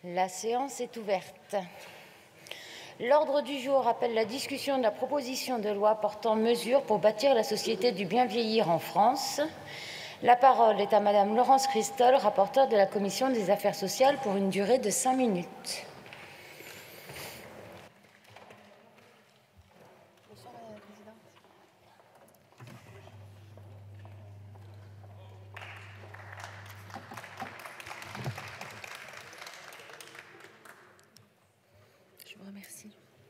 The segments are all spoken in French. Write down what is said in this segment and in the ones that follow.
La séance est ouverte. L'ordre du jour appelle la discussion de la proposition de loi portant mesures pour bâtir la société du bien vieillir en France. La parole est à Madame Laurence Cristol, rapporteure de la Commission des Affaires sociales, pour une durée de 5 minutes. Je vous remercie.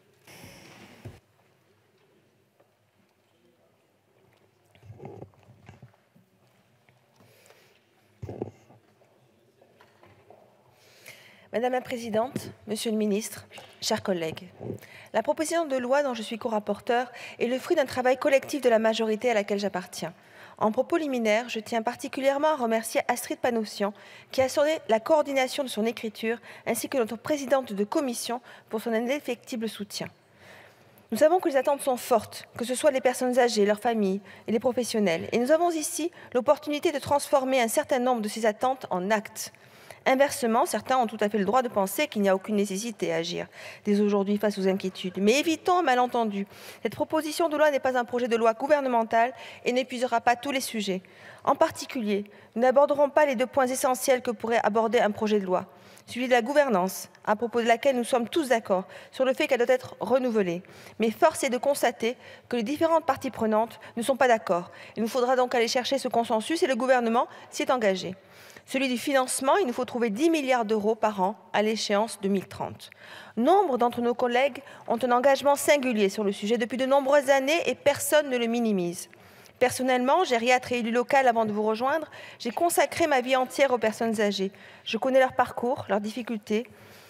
Madame la Présidente, Monsieur le Ministre, chers collègues, la proposition de loi dont je suis co-rapporteure est le fruit d'un travail collectif de la majorité à laquelle j'appartiens. En propos liminaire, je tiens particulièrement à remercier Astrid Panossian, qui a assuré la coordination de son écriture, ainsi que notre présidente de commission pour son indéfectible soutien. Nous savons que les attentes sont fortes, que ce soit les personnes âgées, leurs familles et les professionnels, et nous avons ici l'opportunité de transformer un certain nombre de ces attentes en actes. Inversement, certains ont tout à fait le droit de penser qu'il n'y a aucune nécessité à agir dès aujourd'hui face aux inquiétudes. Mais évitons un malentendu. Cette proposition de loi n'est pas un projet de loi gouvernemental et n'épuisera pas tous les sujets. En particulier, nous n'aborderons pas les 2 points essentiels que pourrait aborder un projet de loi. Celui de la gouvernance, à propos de laquelle nous sommes tous d'accord sur le fait qu'elle doit être renouvelée. Mais force est de constater que les différentes parties prenantes ne sont pas d'accord. Il nous faudra donc aller chercher ce consensus et le gouvernement s'y est engagé. Celui du financement, il nous faut trouver 10 milliards d'euros par an à l'échéance 2030. Nombre d'entre nos collègues ont un engagement singulier sur le sujet depuis de nombreuses années et personne ne le minimise. Personnellement, gériatre et élu local avant de vous rejoindre, j'ai consacré ma vie entière aux personnes âgées. Je connais leur parcours, leurs difficultés,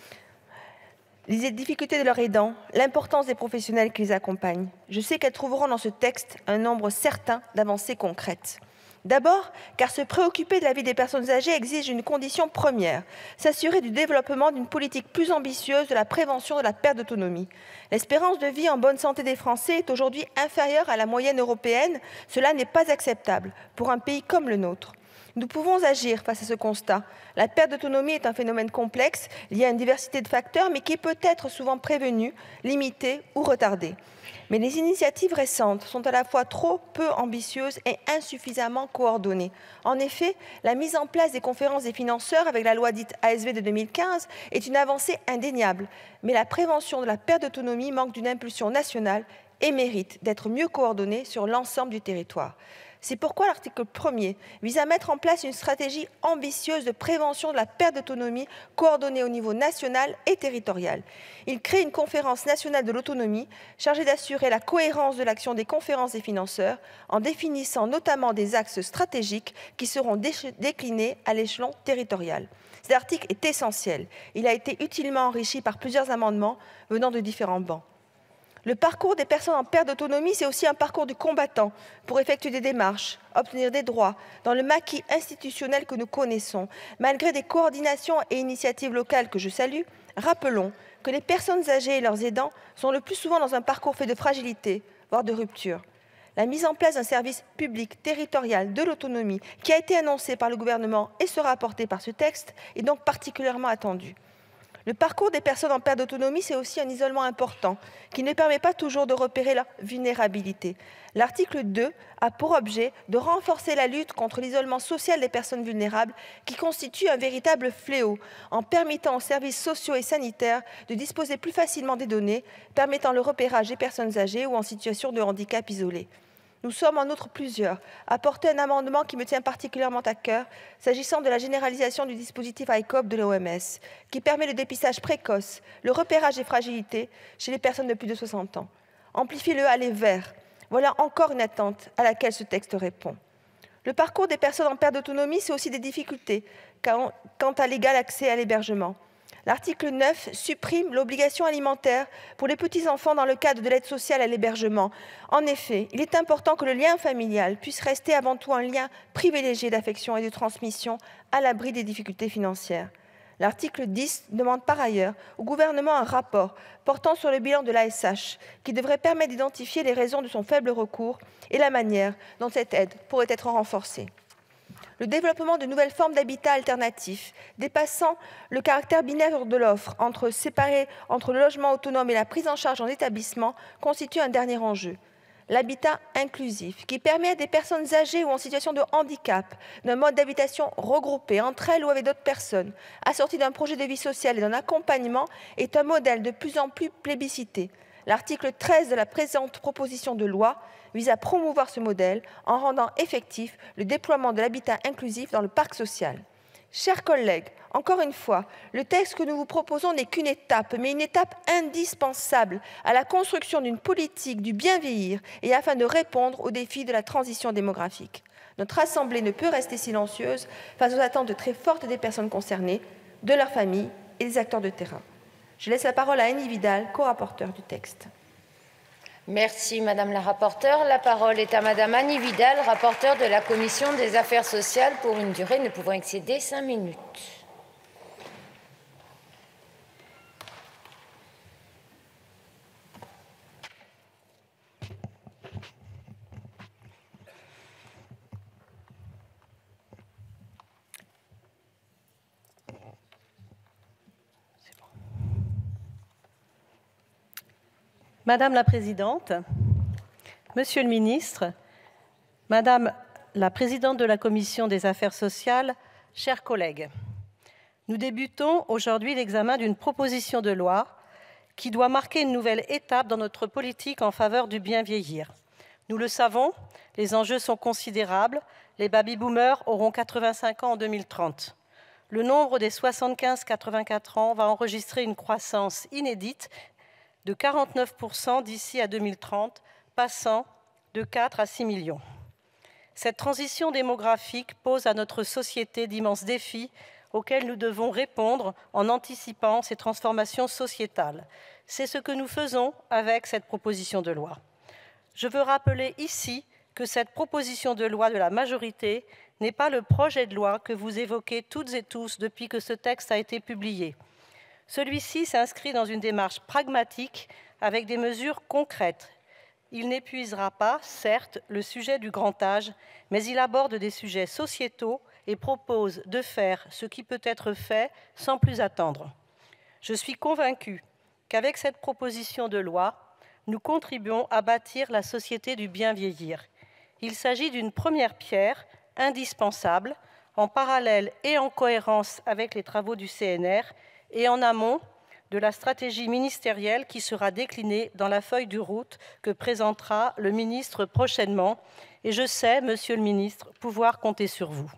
les difficultés de leurs aidants, l'importance des professionnels qui les accompagnent. Je sais qu'elles trouveront dans ce texte un nombre certain d'avancées concrètes. D'abord, car se préoccuper de la vie des personnes âgées exige une condition première, s'assurer du développement d'une politique plus ambitieuse de la prévention de la perte d'autonomie. L'espérance de vie en bonne santé des Français est aujourd'hui inférieure à la moyenne européenne. Cela n'est pas acceptable pour un pays comme le nôtre. Nous pouvons agir face à ce constat. La perte d'autonomie est un phénomène complexe, lié à une diversité de facteurs, mais qui peut être souvent prévenu, limité ou retardé. Mais les initiatives récentes sont à la fois trop peu ambitieuses et insuffisamment coordonnées. En effet, la mise en place des conférences des financeurs avec la loi dite ASV de 2015 est une avancée indéniable. Mais la prévention de la perte d'autonomie manque d'une impulsion nationale et mérite d'être mieux coordonnée sur l'ensemble du territoire. C'est pourquoi l'article 1er vise à mettre en place une stratégie ambitieuse de prévention de la perte d'autonomie coordonnée au niveau national et territorial. Il crée une conférence nationale de l'autonomie chargée d'assurer la cohérence de l'action des conférences des financeurs en définissant notamment des axes stratégiques qui seront déclinés à l'échelon territorial. Cet article est essentiel. Il a été utilement enrichi par plusieurs amendements venant de différents bancs. Le parcours des personnes en perte d'autonomie, c'est aussi un parcours du combattant pour effectuer des démarches, obtenir des droits dans le maquis institutionnel que nous connaissons. Malgré des coordinations et initiatives locales que je salue, rappelons que les personnes âgées et leurs aidants sont le plus souvent dans un parcours fait de fragilité, voire de rupture. La mise en place d'un service public territorial de l'autonomie qui a été annoncé par le gouvernement et sera apporté par ce texte est donc particulièrement attendue. Le parcours des personnes en perte d'autonomie, c'est aussi un isolement important qui ne permet pas toujours de repérer leur vulnérabilité. L'article 2 a pour objet de renforcer la lutte contre l'isolement social des personnes vulnérables qui constitue un véritable fléau en permettant aux services sociaux et sanitaires de disposer plus facilement des données permettant le repérage des personnes âgées ou en situation de handicap isolé. Nous sommes en outre plusieurs à porter un amendement qui me tient particulièrement à cœur s'agissant de la généralisation du dispositif ICOP de l'OMS qui permet le dépistage précoce, le repérage des fragilités chez les personnes de plus de 60 ans. Amplifier le aller vers, voilà encore une attente à laquelle ce texte répond. Le parcours des personnes en perte d'autonomie, c'est aussi des difficultés quant à l'égal accès à l'hébergement. L'article 9 supprime l'obligation alimentaire pour les petits-enfants dans le cadre de l'aide sociale à l'hébergement. En effet, il est important que le lien familial puisse rester avant tout un lien privilégié d'affection et de transmission à l'abri des difficultés financières. L'article 10 demande par ailleurs au gouvernement un rapport portant sur le bilan de l'ASH qui devrait permettre d'identifier les raisons de son faible recours et la manière dont cette aide pourrait être renforcée. le développement de nouvelles formes d'habitat alternatifs, dépassant le caractère binaire de l'offre entre le logement autonome et la prise en charge en établissement, constitue un dernier enjeu. L'habitat inclusif, qui permet à des personnes âgées ou en situation de handicap d'un mode d'habitation regroupé entre elles ou avec d'autres personnes, assorti d'un projet de vie sociale et d'un accompagnement, est un modèle de plus en plus plébiscité. L'article 13 de la présente proposition de loi vise à promouvoir ce modèle en rendant effectif le déploiement de l'habitat inclusif dans le parc social. Chers collègues, encore une fois, le texte que nous vous proposons n'est qu'une étape, mais une étape indispensable à la construction d'une politique du bien vieillir et afin de répondre aux défis de la transition démographique. Notre Assemblée ne peut rester silencieuse face aux attentes très fortes des personnes concernées, de leurs familles et des acteurs de terrain. Je laisse la parole à Annie Vidal, co-rapporteure du texte. Merci Madame la rapporteure. La parole est à Madame Annie Vidal, rapporteure de la Commission des affaires sociales pour une durée ne pouvant excéder 5 minutes. Madame la Présidente, Monsieur le Ministre, Madame la Présidente de la Commission des affaires sociales, chers collègues, nous débutons aujourd'hui l'examen d'une proposition de loi qui doit marquer une nouvelle étape dans notre politique en faveur du bien vieillir. Nous le savons, les enjeux sont considérables. Les baby-boomers auront 85 ans en 2030. Le nombre des 75-84 ans va enregistrer une croissance inédite de 49% d'ici à 2030, passant de 4 à 6 millions. Cette transition démographique pose à notre société d'immenses défis auxquels nous devons répondre en anticipant ces transformations sociétales. C'est ce que nous faisons avec cette proposition de loi. Je veux rappeler ici que cette proposition de loi de la majorité n'est pas le projet de loi que vous évoquez toutes et tous depuis que ce texte a été publié. Celui-ci s'inscrit dans une démarche pragmatique avec des mesures concrètes. Il n'épuisera pas, certes, le sujet du grand âge, mais il aborde des sujets sociétaux et propose de faire ce qui peut être fait sans plus attendre. Je suis convaincue qu'avec cette proposition de loi, nous contribuons à bâtir la société du bien vieillir. Il s'agit d'une première pierre indispensable, en parallèle et en cohérence avec les travaux du CNR, et en amont de la stratégie ministérielle qui sera déclinée dans la feuille de route que présentera le ministre prochainement. Et je sais, Monsieur le ministre, pouvoir compter sur vous.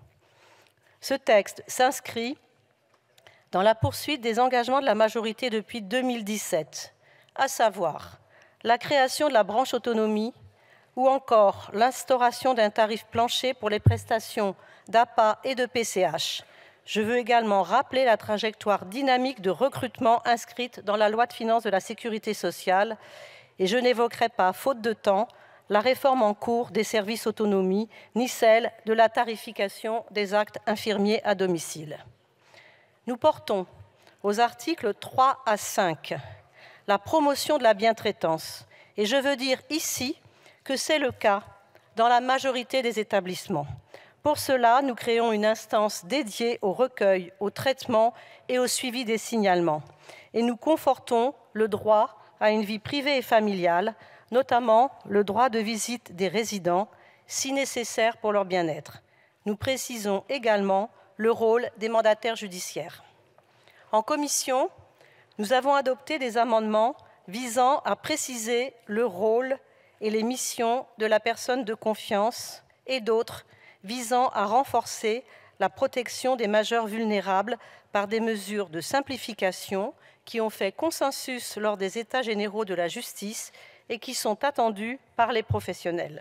Ce texte s'inscrit dans la poursuite des engagements de la majorité depuis 2017, à savoir la création de la branche autonomie ou encore l'instauration d'un tarif plancher pour les prestations d'APA et de PCH. Je veux également rappeler la trajectoire dynamique de recrutement inscrite dans la loi de finances de la Sécurité sociale et je n'évoquerai pas, faute de temps, la réforme en cours des services autonomie, ni celle de la tarification des actes infirmiers à domicile. Nous portons aux articles 3 à 5 la promotion de la bientraitance et je veux dire ici que c'est le cas dans la majorité des établissements. Pour cela, nous créons une instance dédiée au recueil, au traitement et au suivi des signalements. Et nous confortons le droit à une vie privée et familiale, notamment le droit de visite des résidents, si nécessaire pour leur bien-être. Nous précisons également le rôle des mandataires judiciaires. En commission, nous avons adopté des amendements visant à préciser le rôle et les missions de la personne de confiance et d'autres visant à renforcer la protection des majeurs vulnérables par des mesures de simplification qui ont fait consensus lors des États généraux de la justice et qui sont attendues par les professionnels.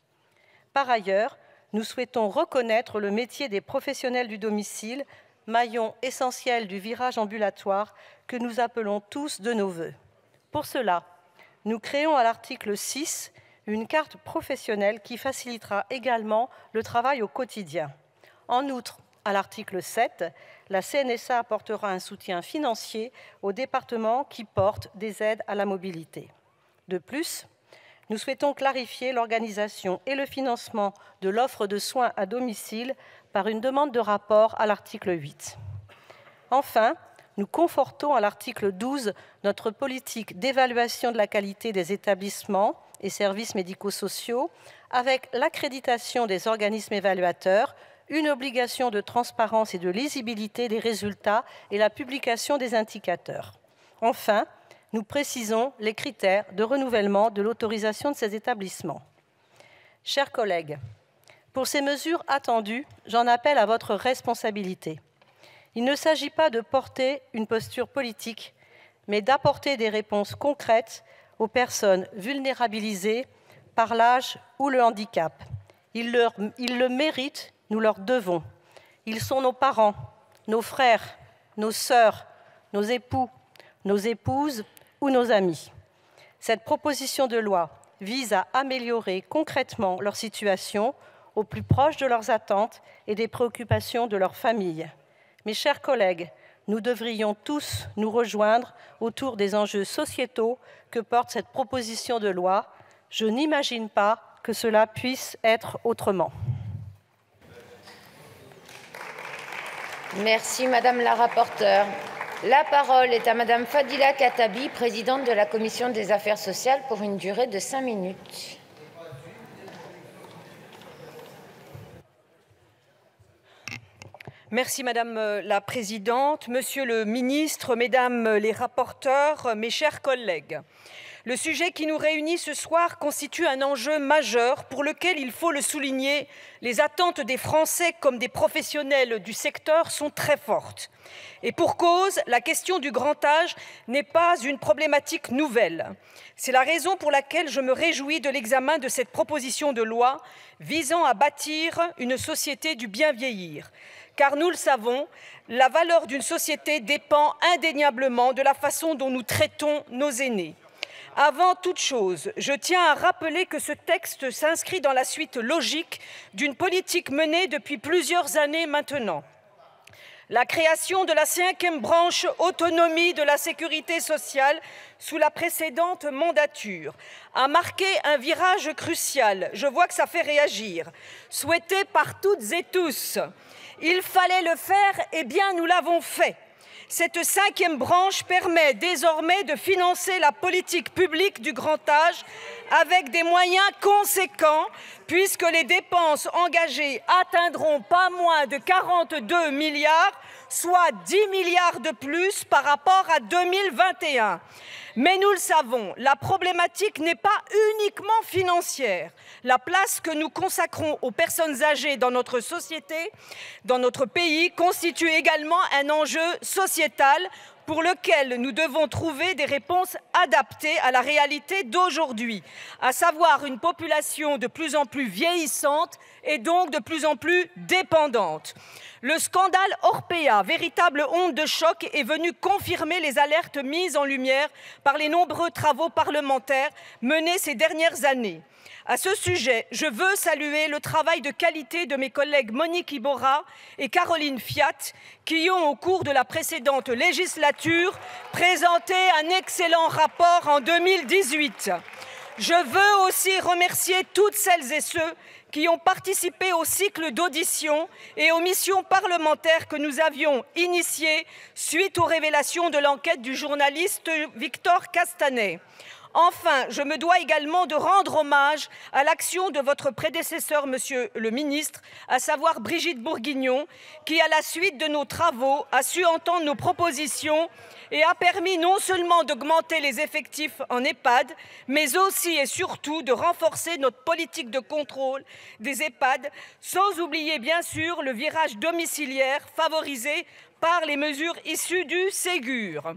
Par ailleurs, nous souhaitons reconnaître le métier des professionnels du domicile, maillon essentiel du virage ambulatoire que nous appelons tous de nos vœux. Pour cela, nous créons à l'article 6 une carte professionnelle qui facilitera également le travail au quotidien. En outre, à l'article 7, la CNSA apportera un soutien financier aux départements qui portent des aides à la mobilité. De plus, nous souhaitons clarifier l'organisation et le financement de l'offre de soins à domicile par une demande de rapport à l'article 8. Enfin, nous confortons à l'article 12 notre politique d'évaluation de la qualité des établissements et services médico-sociaux avec l'accréditation des organismes évaluateurs, une obligation de transparence et de lisibilité des résultats et la publication des indicateurs. Enfin, nous précisons les critères de renouvellement de l'autorisation de ces établissements. Chers collègues, pour ces mesures attendues, j'en appelle à votre responsabilité. Il ne s'agit pas de porter une posture politique, mais d'apporter des réponses concrètes aux personnes vulnérabilisées par l'âge ou le handicap. Ils le méritent, nous leur devons. Ils sont nos parents, nos frères, nos sœurs, nos époux, nos épouses ou nos amis. Cette proposition de loi vise à améliorer concrètement leur situation au plus proche de leurs attentes et des préoccupations de leurs familles. Mes chers collègues, nous devrions tous nous rejoindre autour des enjeux sociétaux que porte cette proposition de loi. Je n'imagine pas que cela puisse être autrement. Merci, Madame la rapporteure. La parole est à Madame Fadila Khattabi, présidente de la Commission des affaires sociales, pour une durée de 5 minutes. Merci Madame la Présidente, Monsieur le Ministre, Mesdames les rapporteurs, mes chers collègues. Le sujet qui nous réunit ce soir constitue un enjeu majeur pour lequel, il faut le souligner, les attentes des Français comme des professionnels du secteur sont très fortes. Et pour cause, la question du grand âge n'est pas une problématique nouvelle. C'est la raison pour laquelle je me réjouis de l'examen de cette proposition de loi visant à bâtir une société du bien vieillir. Car nous le savons, la valeur d'une société dépend indéniablement de la façon dont nous traitons nos aînés. Avant toute chose, je tiens à rappeler que ce texte s'inscrit dans la suite logique d'une politique menée depuis plusieurs années maintenant. La création de la 5e branche autonomie de la sécurité sociale sous la précédente mandature a marqué un virage crucial, je vois que ça fait réagir, souhaité par toutes et tous. Il fallait le faire, eh bien nous l'avons fait. Cette 5e branche permet désormais de financer la politique publique du grand âge avec des moyens conséquents, puisque les dépenses engagées atteindront pas moins de 42 milliards, soit 10 milliards de plus par rapport à 2021. Mais nous le savons, la problématique n'est pas uniquement financière. La place que nous consacrons aux personnes âgées dans notre société, dans notre pays, constitue également un enjeu sociétal pour lequel nous devons trouver des réponses adaptées à la réalité d'aujourd'hui, à savoir une population de plus en plus vieillissante et donc de plus en plus dépendante. Le scandale Orpea, véritable onde de choc, est venu confirmer les alertes mises en lumière par les nombreux travaux parlementaires menés ces dernières années. À ce sujet, je veux saluer le travail de qualité de mes collègues Monique Iborra et Caroline Fiat, qui ont, au cours de la précédente législature, présenté un excellent rapport en 2018. Je veux aussi remercier toutes celles et ceux qui ont participé au cycle d'auditions et aux missions parlementaires que nous avions initiées suite aux révélations de l'enquête du journaliste Victor Castanet. Enfin, je me dois également de rendre hommage à l'action de votre prédécesseur, Monsieur le Ministre, à savoir Brigitte Bourguignon, qui, à la suite de nos travaux, a su entendre nos propositions et a permis non seulement d'augmenter les effectifs en EHPAD, mais aussi et surtout de renforcer notre politique de contrôle des EHPAD, sans oublier bien sûr le virage domiciliaire favorisé par les mesures issues du Ségur.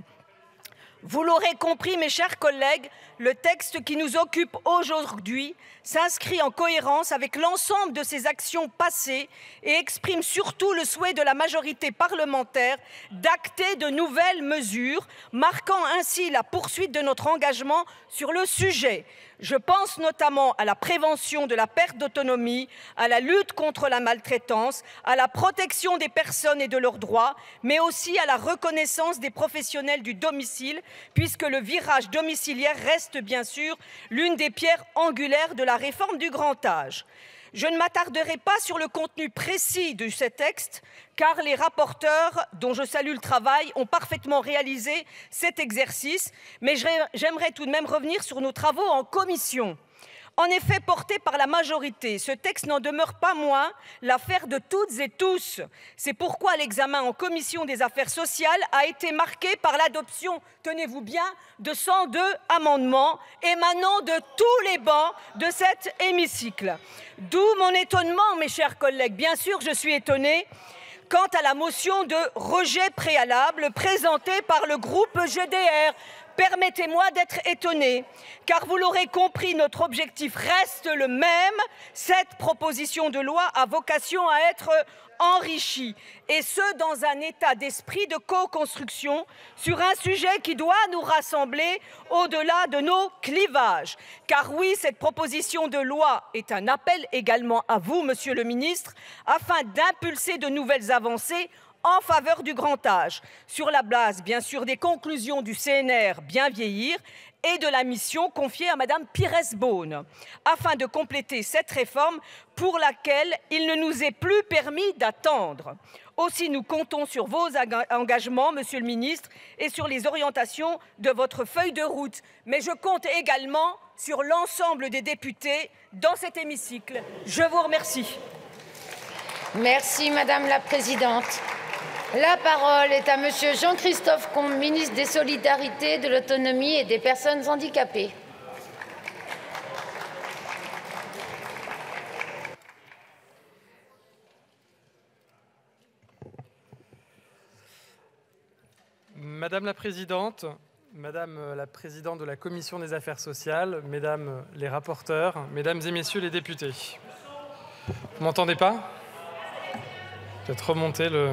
Vous l'aurez compris, mes chers collègues, le texte qui nous occupe aujourd'hui s'inscrit en cohérence avec l'ensemble de ces actions passées et exprime surtout le souhait de la majorité parlementaire d'acter de nouvelles mesures, marquant ainsi la poursuite de notre engagement sur le sujet. Je pense notamment à la prévention de la perte d'autonomie, à la lutte contre la maltraitance, à la protection des personnes et de leurs droits, mais aussi à la reconnaissance des professionnels du domicile, puisque le virage domiciliaire reste reste bien sûr l'une des pierres angulaires de la réforme du grand âge. Je ne m'attarderai pas sur le contenu précis de ce texte, car les rapporteurs, dont je salue le travail, ont parfaitement réalisé cet exercice, mais j'aimerais tout de même revenir sur nos travaux en commission. En effet, porté par la majorité, ce texte n'en demeure pas moins l'affaire de toutes et tous. C'est pourquoi l'examen en commission des affaires sociales a été marqué par l'adoption, tenez-vous bien, de 102 amendements émanant de tous les bancs de cet hémicycle. D'où mon étonnement, mes chers collègues. Bien sûr, je suis étonnée quant à la motion de rejet préalable présentée par le groupe GDR. Permettez-moi d'être étonnée, car vous l'aurez compris, notre objectif reste le même. Cette proposition de loi a vocation à être enrichie, et ce, dans un état d'esprit de co-construction sur un sujet qui doit nous rassembler au-delà de nos clivages. Car oui, cette proposition de loi est un appel également à vous, Monsieur le Ministre, afin d'impulser de nouvelles avancées en faveur du grand âge, sur la base, bien sûr, des conclusions du CNR Bien vieillir et de la mission confiée à Madame Pires-Beaune, afin de compléter cette réforme pour laquelle il ne nous est plus permis d'attendre. Aussi, nous comptons sur vos engagements, Monsieur le Ministre, et sur les orientations de votre feuille de route. Mais je compte également sur l'ensemble des députés dans cet hémicycle. Je vous remercie. Merci, Madame la Présidente. La parole est à Monsieur Jean-Christophe Combe, ministre des Solidarités, de l'Autonomie et des Personnes handicapées. Madame la Présidente, Madame la Présidente de la Commission des Affaires sociales, Mesdames les rapporteurs, Mesdames et Messieurs les députés. Vous m'entendez pas? Peut-être remonter le...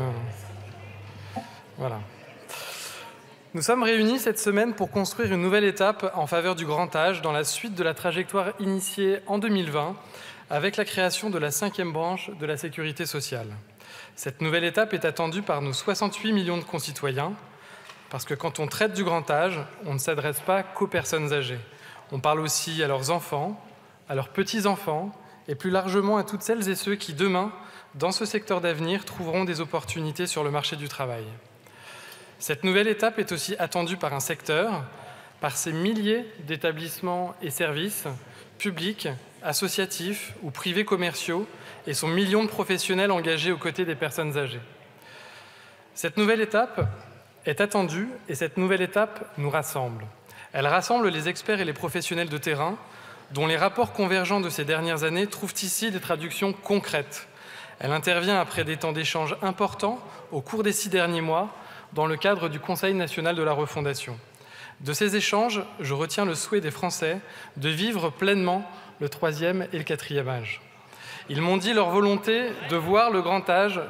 Voilà. Nous sommes réunis cette semaine pour construire une nouvelle étape en faveur du grand âge dans la suite de la trajectoire initiée en 2020 avec la création de la 5e branche de la sécurité sociale. Cette nouvelle étape est attendue par nos 68 millions de concitoyens parce que quand on traite du grand âge, on ne s'adresse pas qu'aux personnes âgées. On parle aussi à leurs enfants, à leurs petits-enfants et plus largement à toutes celles et ceux qui, demain, dans ce secteur d'avenir, trouveront des opportunités sur le marché du travail. Cette nouvelle étape est aussi attendue par un secteur, par ces milliers d'établissements et services publics, associatifs ou privés commerciaux et son millions de professionnels engagés aux côtés des personnes âgées. Cette nouvelle étape est attendue et cette nouvelle étape nous rassemble. Elle rassemble les experts et les professionnels de terrain dont les rapports convergents de ces dernières années trouvent ici des traductions concrètes. Elle intervient après des temps d'échange importants au cours des 6 derniers mois dans le cadre du Conseil national de la refondation. De ces échanges, je retiens le souhait des Français de vivre pleinement le 3e et le 4e âge. Ils m'ont dit leur volonté de voir le grand âge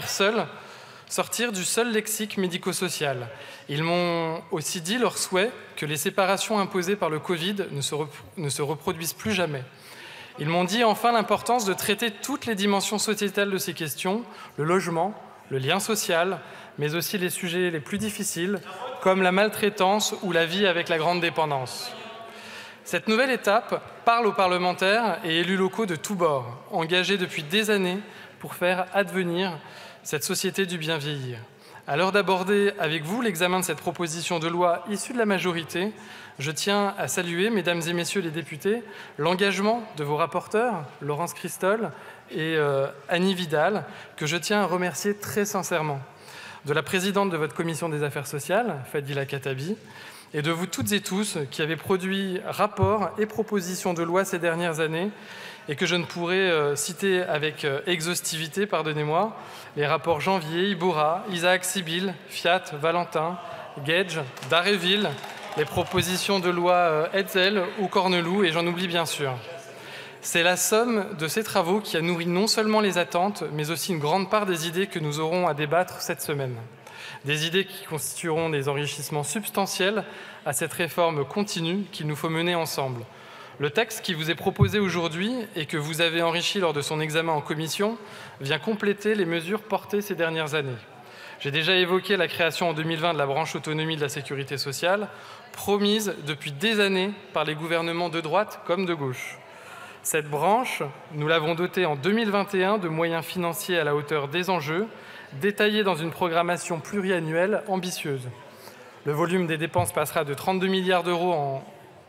sortir du seul lexique médico-social. Ils m'ont aussi dit leur souhait que les séparations imposées par le Covid ne se reproduisent plus jamais. Ils m'ont dit enfin l'importance de traiter toutes les dimensions sociétales de ces questions, le logement, le lien social, mais aussi les sujets les plus difficiles, comme la maltraitance ou la vie avec la grande dépendance. Cette nouvelle étape parle aux parlementaires et élus locaux de tous bords, engagés depuis des années pour faire advenir cette société du bien vieillir. À l'heure d'aborder avec vous l'examen de cette proposition de loi issue de la majorité, je tiens à saluer, Mesdames et Messieurs les députés, l'engagement de vos rapporteurs, Laurence Cristol et Annie Vidal, que je tiens à remercier très sincèrement, de la présidente de votre commission des affaires sociales, Fadila Khattabi, et de vous toutes et tous qui avez produit rapports et propositions de loi ces dernières années et que je ne pourrai citer avec exhaustivité, pardonnez-moi, les rapports Janvier, Iboura, Isaac Sibyl, Fiat, Valentin, Gage, Daréville, les propositions de loi Hetzel ou Corneloup, et j'en oublie bien sûr. C'est la somme de ces travaux qui a nourri non seulement les attentes, mais aussi une grande part des idées que nous aurons à débattre cette semaine. Des idées qui constitueront des enrichissements substantiels à cette réforme continue qu'il nous faut mener ensemble. Le texte qui vous est proposé aujourd'hui et que vous avez enrichi lors de son examen en commission vient compléter les mesures portées ces dernières années. J'ai déjà évoqué la création en 2020 de la branche autonomie de la sécurité sociale, promise depuis des années par les gouvernements de droite comme de gauche. Cette branche, nous l'avons dotée en 2021 de moyens financiers à la hauteur des enjeux, détaillés dans une programmation pluriannuelle ambitieuse. Le volume des dépenses passera de 32 milliards d'euros en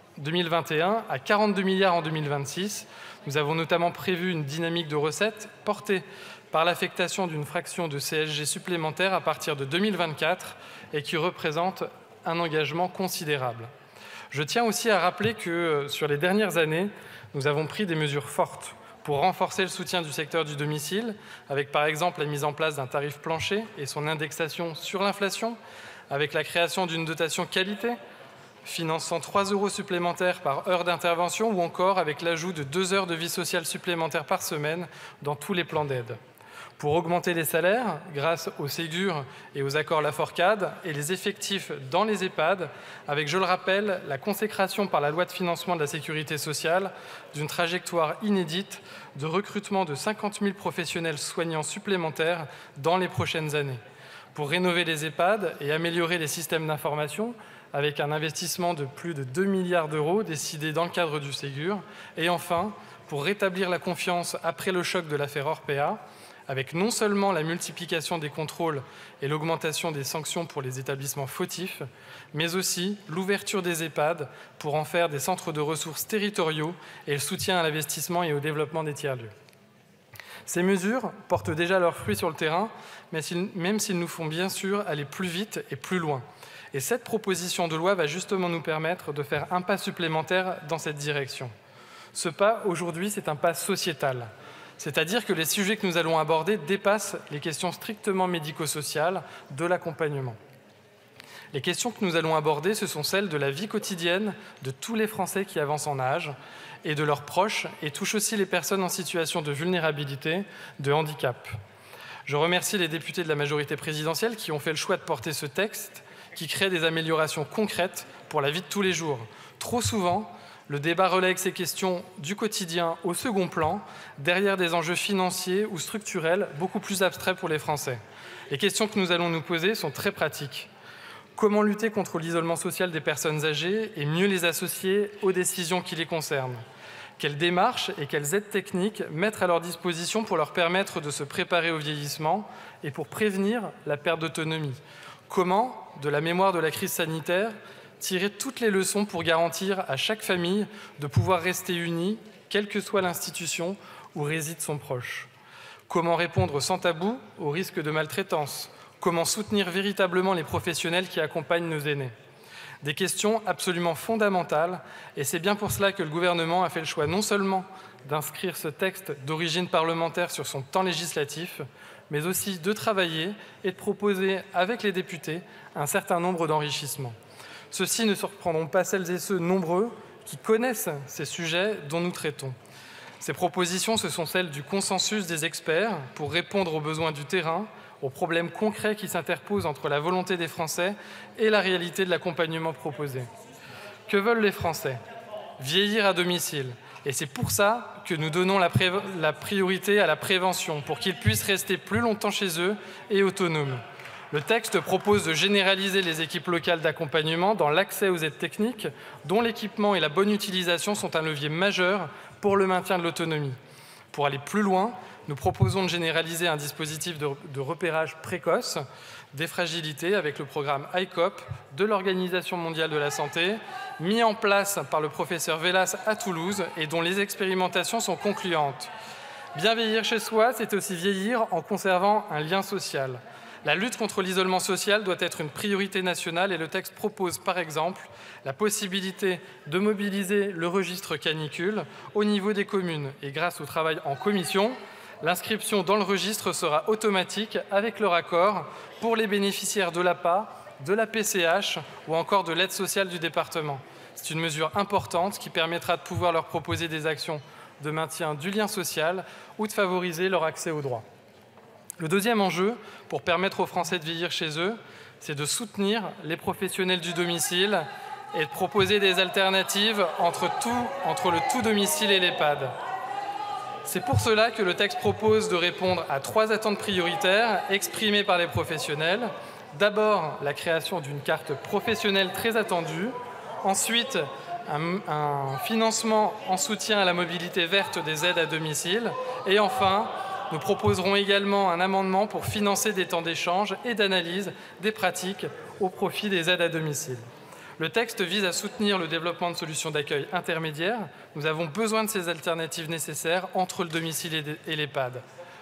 2021 à 42 milliards en 2026. Nous avons notamment prévu une dynamique de recettes portée par l'affectation d'une fraction de CSG supplémentaire à partir de 2024 et qui représente un engagement considérable. Je tiens aussi à rappeler que sur les dernières années, nous avons pris des mesures fortes pour renforcer le soutien du secteur du domicile, avec par exemple la mise en place d'un tarif plancher et son indexation sur l'inflation, avec la création d'une dotation qualité, finançant 3 € supplémentaires par heure d'intervention, ou encore avec l'ajout de 2 heures de vie sociale supplémentaires par semaine dans tous les plans d'aide. Pour augmenter les salaires, grâce au Ségur et aux accords Laforcade, et les effectifs dans les EHPAD, avec, je le rappelle, la consécration par la loi de financement de la sécurité sociale d'une trajectoire inédite de recrutement de 50 000 professionnels soignants supplémentaires dans les prochaines années. Pour rénover les EHPAD et améliorer les systèmes d'information, avec un investissement de plus de 2 milliards d'euros décidé dans le cadre du Ségur. Et enfin, pour rétablir la confiance après le choc de l'affaire Orpea, avec non seulement la multiplication des contrôles et l'augmentation des sanctions pour les établissements fautifs, mais aussi l'ouverture des EHPAD pour en faire des centres de ressources territoriaux et le soutien à l'investissement et au développement des tiers-lieux. Ces mesures portent déjà leurs fruits sur le terrain, même s'ils nous font bien sûr aller plus vite et plus loin. Et cette proposition de loi va justement nous permettre de faire un pas supplémentaire dans cette direction. Ce pas, aujourd'hui, c'est un pas sociétal. C'est-à-dire que les sujets que nous allons aborder dépassent les questions strictement médico-sociales de l'accompagnement. Les questions que nous allons aborder, ce sont celles de la vie quotidienne de tous les Français qui avancent en âge et de leurs proches, et touchent aussi les personnes en situation de vulnérabilité, de handicap. Je remercie les députés de la majorité présidentielle qui ont fait le choix de porter ce texte qui crée des améliorations concrètes pour la vie de tous les jours. Trop souvent, le débat relègue ces questions du quotidien au second plan, derrière des enjeux financiers ou structurels beaucoup plus abstraits pour les Français. Les questions que nous allons nous poser sont très pratiques. Comment lutter contre l'isolement social des personnes âgées et mieux les associer aux décisions qui les concernent? Quelles démarches et quelles aides techniques mettre à leur disposition pour leur permettre de se préparer au vieillissement et pour prévenir la perte d'autonomie? Comment, de la mémoire de la crise sanitaire, tirer toutes les leçons pour garantir à chaque famille de pouvoir rester unie, quelle que soit l'institution où réside son proche? Comment répondre sans tabou aux risques de maltraitance? Comment soutenir véritablement les professionnels qui accompagnent nos aînés? Des questions absolument fondamentales, et c'est bien pour cela que le gouvernement a fait le choix non seulement d'inscrire ce texte d'origine parlementaire sur son temps législatif, mais aussi de travailler et de proposer avec les députés un certain nombre d'enrichissements. Ceux-ci ne surprendront pas celles et ceux nombreux qui connaissent ces sujets dont nous traitons. Ces propositions, ce sont celles du consensus des experts pour répondre aux besoins du terrain, aux problèmes concrets qui s'interposent entre la volonté des Français et la réalité de l'accompagnement proposé. Que veulent les Français? Vieillir à domicile. Et c'est pour ça que nous donnons la priorité à la prévention, pour qu'ils puissent rester plus longtemps chez eux et autonomes. Le texte propose de généraliser les équipes locales d'accompagnement dans l'accès aux aides techniques, dont l'équipement et la bonne utilisation sont un levier majeur pour le maintien de l'autonomie. Pour aller plus loin, nous proposons de généraliser un dispositif de repérage précoce des fragilités avec le programme ICOP de l'Organisation mondiale de la santé, mis en place par le professeur Vélas à Toulouse et dont les expérimentations sont concluantes. Bien vieillir chez soi, c'est aussi vieillir en conservant un lien social. La lutte contre l'isolement social doit être une priorité nationale et le texte propose par exemple la possibilité de mobiliser le registre canicule au niveau des communes. Et grâce au travail en commission, l'inscription dans le registre sera automatique avec leur accord pour les bénéficiaires de l'APA, de la PCH ou encore de l'aide sociale du département. C'est une mesure importante qui permettra de pouvoir leur proposer des actions de maintien du lien social ou de favoriser leur accès aux droits. Le deuxième enjeu, pour permettre aux Français de vieillir chez eux, c'est de soutenir les professionnels du domicile et de proposer des alternatives entre le tout domicile et l'EHPAD. C'est pour cela que le texte propose de répondre à 3 attentes prioritaires exprimées par les professionnels. D'abord, la création d'une carte professionnelle très attendue. Ensuite, un financement en soutien à la mobilité verte des aides à domicile. Et enfin, nous proposerons également un amendement pour financer des temps d'échange et d'analyse des pratiques au profit des aides à domicile. Le texte vise à soutenir le développement de solutions d'accueil intermédiaires. Nous avons besoin de ces alternatives nécessaires entre le domicile et l'EHPAD.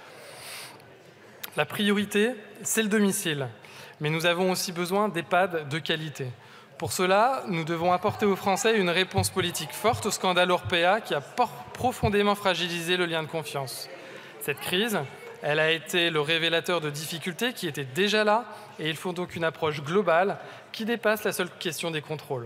La priorité, c'est le domicile, mais nous avons aussi besoin d'EHPAD de qualité. Pour cela, nous devons apporter aux Français une réponse politique forte au scandale Orpea qui a profondément fragilisé le lien de confiance. Cette crise, elle a été le révélateur de difficultés qui étaient déjà là et il faut donc une approche globale qui dépasse la seule question des contrôles.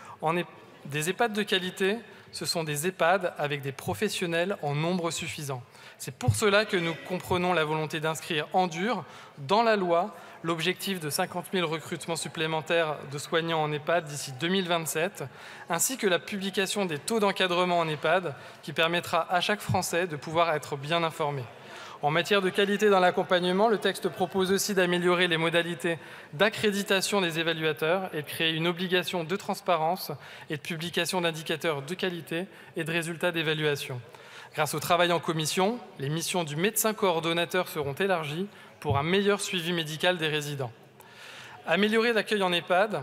Des EHPAD de qualité, ce sont des EHPAD avec des professionnels en nombre suffisant. C'est pour cela que nous comprenons la volonté d'inscrire en dur dans la loi l'objectif de 50 000 recrutements supplémentaires de soignants en EHPAD d'ici 2027, ainsi que la publication des taux d'encadrement en EHPAD qui permettra à chaque Français de pouvoir être bien informé. En matière de qualité dans l'accompagnement, le texte propose aussi d'améliorer les modalités d'accréditation des évaluateurs et de créer une obligation de transparence et de publication d'indicateurs de qualité et de résultats d'évaluation. Grâce au travail en commission, les missions du médecin coordonnateur seront élargies pour un meilleur suivi médical des résidents. Améliorer l'accueil en EHPAD,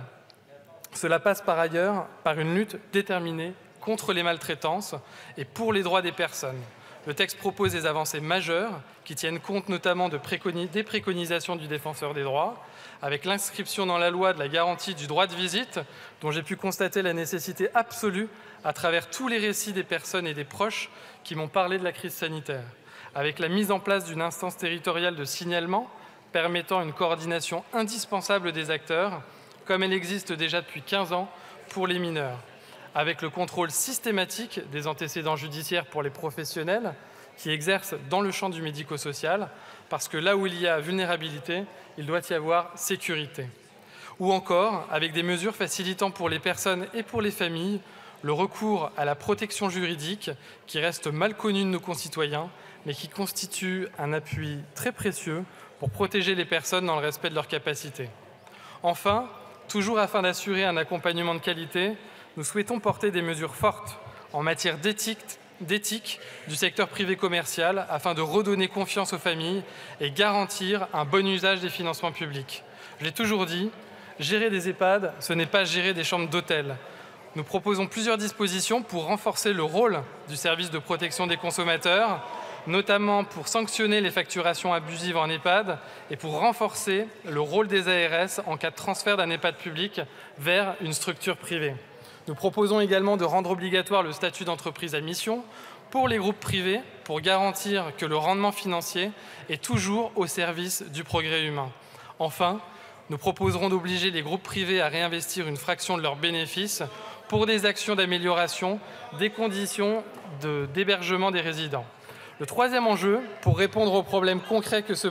cela passe par ailleurs par une lutte déterminée contre les maltraitances et pour les droits des personnes. Le texte propose des avancées majeures qui tiennent compte notamment des préconisations du Défenseur des droits, avec l'inscription dans la loi de la garantie du droit de visite, dont j'ai pu constater la nécessité absolue à travers tous les récits des personnes et des proches qui m'ont parlé de la crise sanitaire, avec la mise en place d'une instance territoriale de signalement permettant une coordination indispensable des acteurs, comme elle existe déjà depuis 15 ans pour les mineurs, avec le contrôle systématique des antécédents judiciaires pour les professionnels qui exercent dans le champ du médico-social, parce que là où il y a vulnérabilité, il doit y avoir sécurité. Ou encore avec des mesures facilitant pour les personnes et pour les familles le recours à la protection juridique qui reste mal connue de nos concitoyens, mais qui constitue un appui très précieux pour protéger les personnes dans le respect de leurs capacités. Enfin, toujours afin d'assurer un accompagnement de qualité, nous souhaitons porter des mesures fortes en matière d'éthique du secteur privé commercial afin de redonner confiance aux familles et garantir un bon usage des financements publics. Je l'ai toujours dit, gérer des EHPAD, ce n'est pas gérer des chambres d'hôtel. Nous proposons plusieurs dispositions pour renforcer le rôle du service de protection des consommateurs, notamment pour sanctionner les facturations abusives en EHPAD et pour renforcer le rôle des ARS en cas de transfert d'un EHPAD public vers une structure privée. Nous proposons également de rendre obligatoire le statut d'entreprise à mission pour les groupes privés pour garantir que le rendement financier est toujours au service du progrès humain. Enfin, nous proposerons d'obliger les groupes privés à réinvestir une fraction de leurs bénéfices pour des actions d'amélioration des conditions d'hébergement des résidents. Le troisième enjeu, pour répondre aux problèmes concrets qui se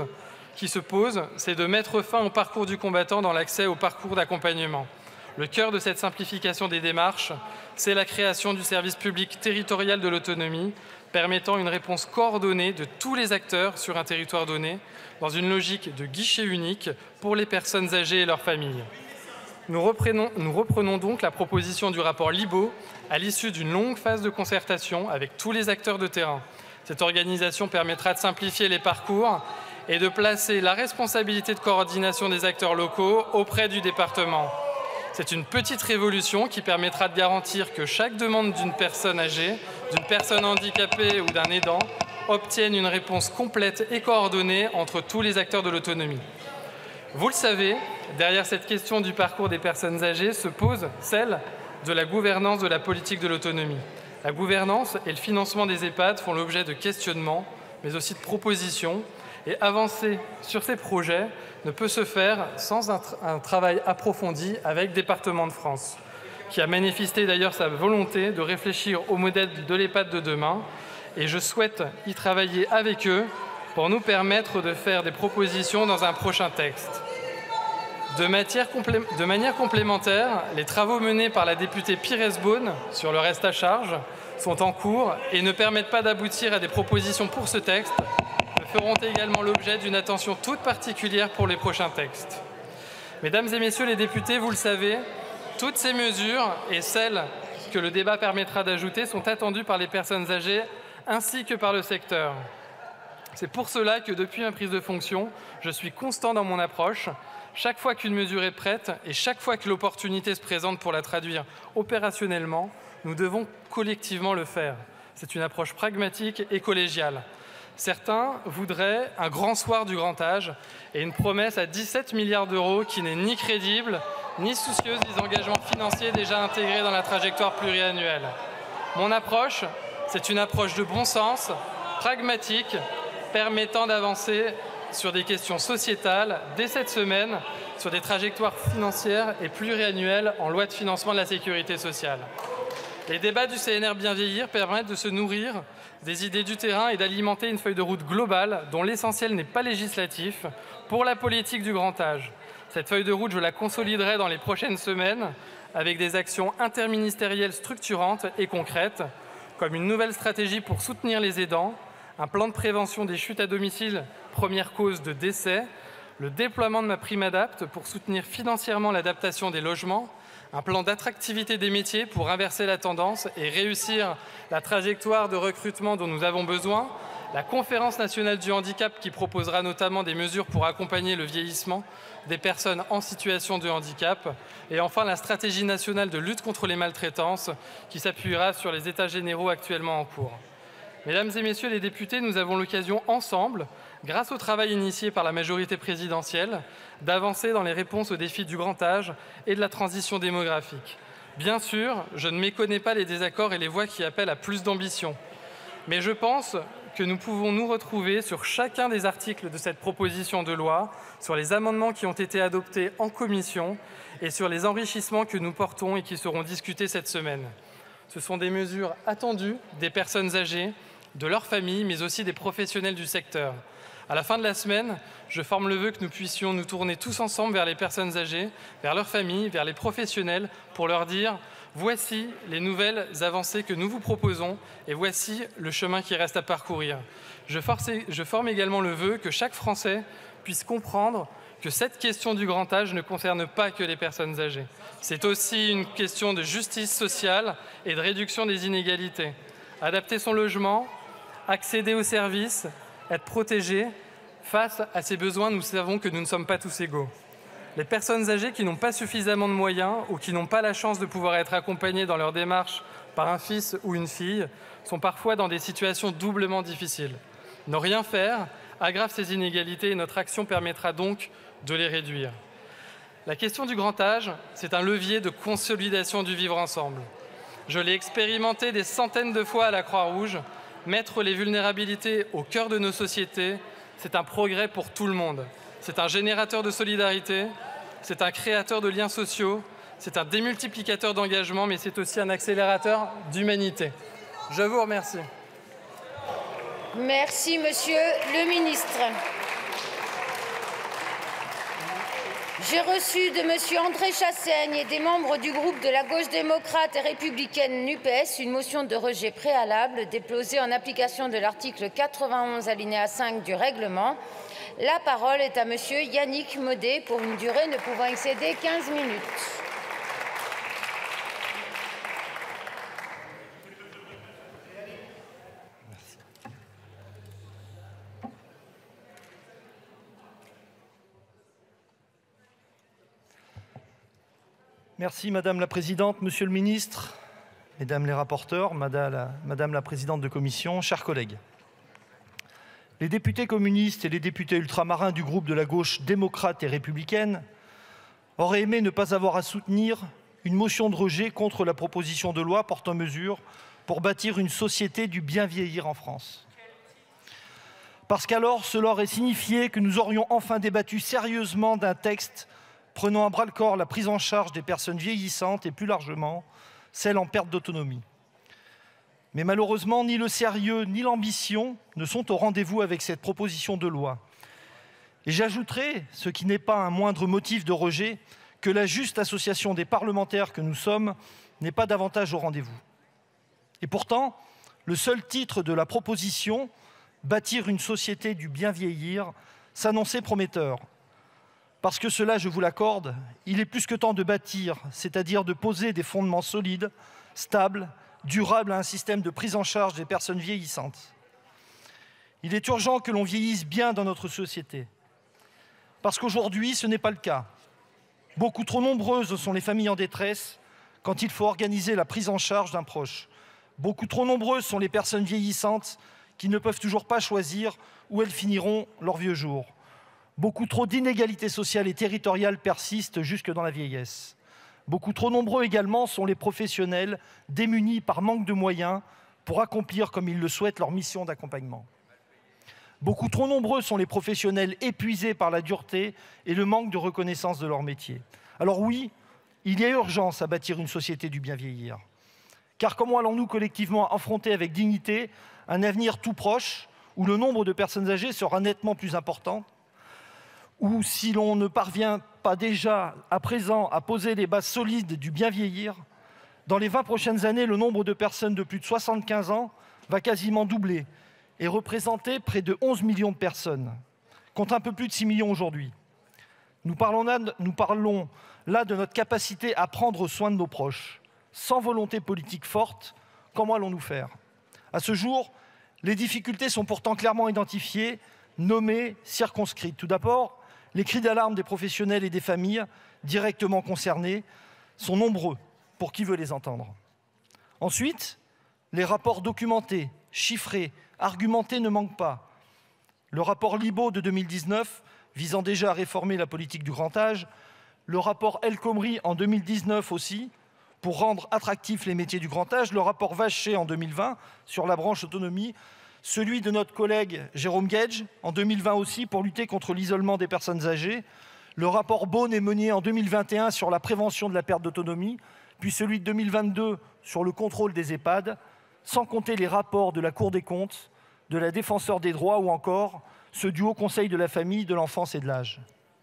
posent, c'est de mettre fin au parcours du combattant dans l'accès au parcours d'accompagnement. Le cœur de cette simplification des démarches, c'est la création du service public territorial de l'autonomie, permettant une réponse coordonnée de tous les acteurs sur un territoire donné, dans une logique de guichet unique pour les personnes âgées et leurs familles. Nous reprenons donc la proposition du rapport Libault à l'issue d'une longue phase de concertation avec tous les acteurs de terrain. Cette organisation permettra de simplifier les parcours et de placer la responsabilité de coordination des acteurs locaux auprès du département. C'est une petite révolution qui permettra de garantir que chaque demande d'une personne âgée, d'une personne handicapée ou d'un aidant obtienne une réponse complète et coordonnée entre tous les acteurs de l'autonomie. Vous le savez, derrière cette question du parcours des personnes âgées se pose celle de la gouvernance de la politique de l'autonomie. La gouvernance et le financement des EHPAD font l'objet de questionnements, mais aussi de propositions, et avancer sur ces projets ne peut se faire sans un travail approfondi avec Départements de France, qui a manifesté d'ailleurs sa volonté de réfléchir au modèle de l'EHPAD de demain, et je souhaite y travailler avec eux pour nous permettre de faire des propositions dans un prochain texte. De manière complémentaire, les travaux menés par la députée Pires Beaune sur le reste à charge sont en cours et ne permettent pas d'aboutir à des propositions pour ce texte, feront également l'objet d'une attention toute particulière pour les prochains textes. Mesdames et messieurs les députés, vous le savez, toutes ces mesures et celles que le débat permettra d'ajouter sont attendues par les personnes âgées ainsi que par le secteur. C'est pour cela que depuis ma prise de fonction, je suis constant dans mon approche. Chaque fois qu'une mesure est prête et chaque fois que l'opportunité se présente pour la traduire opérationnellement, nous devons collectivement le faire. C'est une approche pragmatique et collégiale. Certains voudraient un grand soir du grand âge et une promesse à 17 milliards d'euros qui n'est ni crédible, ni soucieuse des engagements financiers déjà intégrés dans la trajectoire pluriannuelle. Mon approche, c'est une approche de bon sens, pragmatique, permettant d'avancer sur des questions sociétales dès cette semaine, sur des trajectoires financières et pluriannuelles en loi de financement de la sécurité sociale. Les débats du CNR Bien Vieillir permettent de se nourrir des idées du terrain et d'alimenter une feuille de route globale dont l'essentiel n'est pas législatif pour la politique du grand âge. Cette feuille de route, je la consoliderai dans les prochaines semaines avec des actions interministérielles structurantes et concrètes, comme une nouvelle stratégie pour soutenir les aidants, un plan de prévention des chutes à domicile, première cause de décès, le déploiement de ma prime Adapt pour soutenir financièrement l'adaptation des logements, un plan d'attractivité des métiers pour inverser la tendance et réussir la trajectoire de recrutement dont nous avons besoin, la Conférence nationale du handicap qui proposera notamment des mesures pour accompagner le vieillissement des personnes en situation de handicap, et enfin la stratégie nationale de lutte contre les maltraitances qui s'appuiera sur les états généraux actuellement en cours. Mesdames et messieurs les députés, nous avons l'occasion ensemble, grâce au travail initié par la majorité présidentielle, d'avancer dans les réponses aux défis du grand âge et de la transition démographique. Bien sûr, je ne méconnais pas les désaccords et les voix qui appellent à plus d'ambition. Mais je pense que nous pouvons nous retrouver sur chacun des articles de cette proposition de loi, sur les amendements qui ont été adoptés en commission et sur les enrichissements que nous portons et qui seront discutés cette semaine. Ce sont des mesures attendues des personnes âgées, de leurs familles, mais aussi des professionnels du secteur. À la fin de la semaine, je forme le vœu que nous puissions nous tourner tous ensemble vers les personnes âgées, vers leurs familles, vers les professionnels, pour leur dire « Voici les nouvelles avancées que nous vous proposons et voici le chemin qui reste à parcourir ». Je forme également le vœu que chaque Français puisse comprendre que cette question du grand âge ne concerne pas que les personnes âgées. C'est aussi une question de justice sociale et de réduction des inégalités. Adapter son logement, accéder aux services, être protégé, face à ces besoins, nous savons que nous ne sommes pas tous égaux. Les personnes âgées qui n'ont pas suffisamment de moyens ou qui n'ont pas la chance de pouvoir être accompagnées dans leur démarche par un fils ou une fille sont parfois dans des situations doublement difficiles. Ne rien faire aggrave ces inégalités et notre action permettra donc de les réduire. La question du grand âge, c'est un levier de consolidation du vivre ensemble. Je l'ai expérimenté des centaines de fois à la Croix-Rouge. Mettre les vulnérabilités au cœur de nos sociétés, c'est un progrès pour tout le monde. C'est un générateur de solidarité, c'est un créateur de liens sociaux, c'est un démultiplicateur d'engagement, mais c'est aussi un accélérateur d'humanité. Je vous remercie. Merci, Monsieur le Ministre. J'ai reçu de Monsieur André Chassaigne et des membres du groupe de la gauche démocrate et républicaine NUPES une motion de rejet préalable déposée en application de l'article 91 alinéa 5 du règlement. La parole est à Monsieur Yannick Modé pour une durée ne pouvant excéder 15 minutes. Merci Madame la Présidente, Monsieur le Ministre, Mesdames les rapporteurs, Madame la Présidente de Commission, chers collègues. Les députés communistes et les députés ultramarins du groupe de la gauche démocrate et républicaine auraient aimé ne pas avoir à soutenir une motion de rejet contre la proposition de loi portant mesures pour bâtir une société du bien vieillir en France. Parce qu'alors, cela aurait signifié que nous aurions enfin débattu sérieusement d'un texte prenant à bras-le-corps la prise en charge des personnes vieillissantes et plus largement, celles en perte d'autonomie. Mais malheureusement, ni le sérieux ni l'ambition ne sont au rendez-vous avec cette proposition de loi. Et j'ajouterai, ce qui n'est pas un moindre motif de rejet, que la juste association des parlementaires que nous sommes n'est pas davantage au rendez-vous. Et pourtant, le seul titre de la proposition, « Bâtir une société du bien vieillir », s'annonçait prometteur. Parce que cela, je vous l'accorde, il est plus que temps de bâtir, c'est-à-dire de poser des fondements solides, stables, durables à un système de prise en charge des personnes vieillissantes. Il est urgent que l'on vieillisse bien dans notre société. Parce qu'aujourd'hui, ce n'est pas le cas. Beaucoup trop nombreuses sont les familles en détresse quand il faut organiser la prise en charge d'un proche. Beaucoup trop nombreuses sont les personnes vieillissantes qui ne peuvent toujours pas choisir où elles finiront leurs vieux jours. Beaucoup trop d'inégalités sociales et territoriales persistent jusque dans la vieillesse. Beaucoup trop nombreux également sont les professionnels démunis par manque de moyens pour accomplir comme ils le souhaitent leur mission d'accompagnement. Beaucoup trop nombreux sont les professionnels épuisés par la dureté et le manque de reconnaissance de leur métier. Alors oui, il y a urgence à bâtir une société du bien vieillir. Car comment allons-nous collectivement affronter avec dignité un avenir tout proche où le nombre de personnes âgées sera nettement plus important, ou si l'on ne parvient pas déjà à présent à poser les bases solides du bien vieillir, dans les 20 prochaines années, le nombre de personnes de plus de 75 ans va quasiment doubler et représenter près de 11 millions de personnes, contre un peu plus de 6 millions aujourd'hui. Nous parlons là de notre capacité à prendre soin de nos proches. Sans volonté politique forte, comment allons-nous faire? À ce jour, les difficultés sont pourtant clairement identifiées, nommées, circonscrites. Tout d'abord, les cris d'alarme des professionnels et des familles directement concernés sont nombreux pour qui veut les entendre. Ensuite, les rapports documentés, chiffrés, argumentés ne manquent pas. Le rapport Libaud de 2019, visant déjà à réformer la politique du grand âge, le rapport El Khomri en 2019 aussi, pour rendre attractifs les métiers du grand âge, le rapport Vacher en 2020 sur la branche autonomie, celui de notre collègue Jérôme Guedj en 2020 aussi pour lutter contre l'isolement des personnes âgées, le rapport Beaune et Meunier en 2021 sur la prévention de la perte d'autonomie, puis celui de 2022 sur le contrôle des EHPAD, sans compter les rapports de la Cour des comptes, de la Défenseure des droits ou encore ceux du Haut Conseil de la famille, de l'enfance et de l'âge.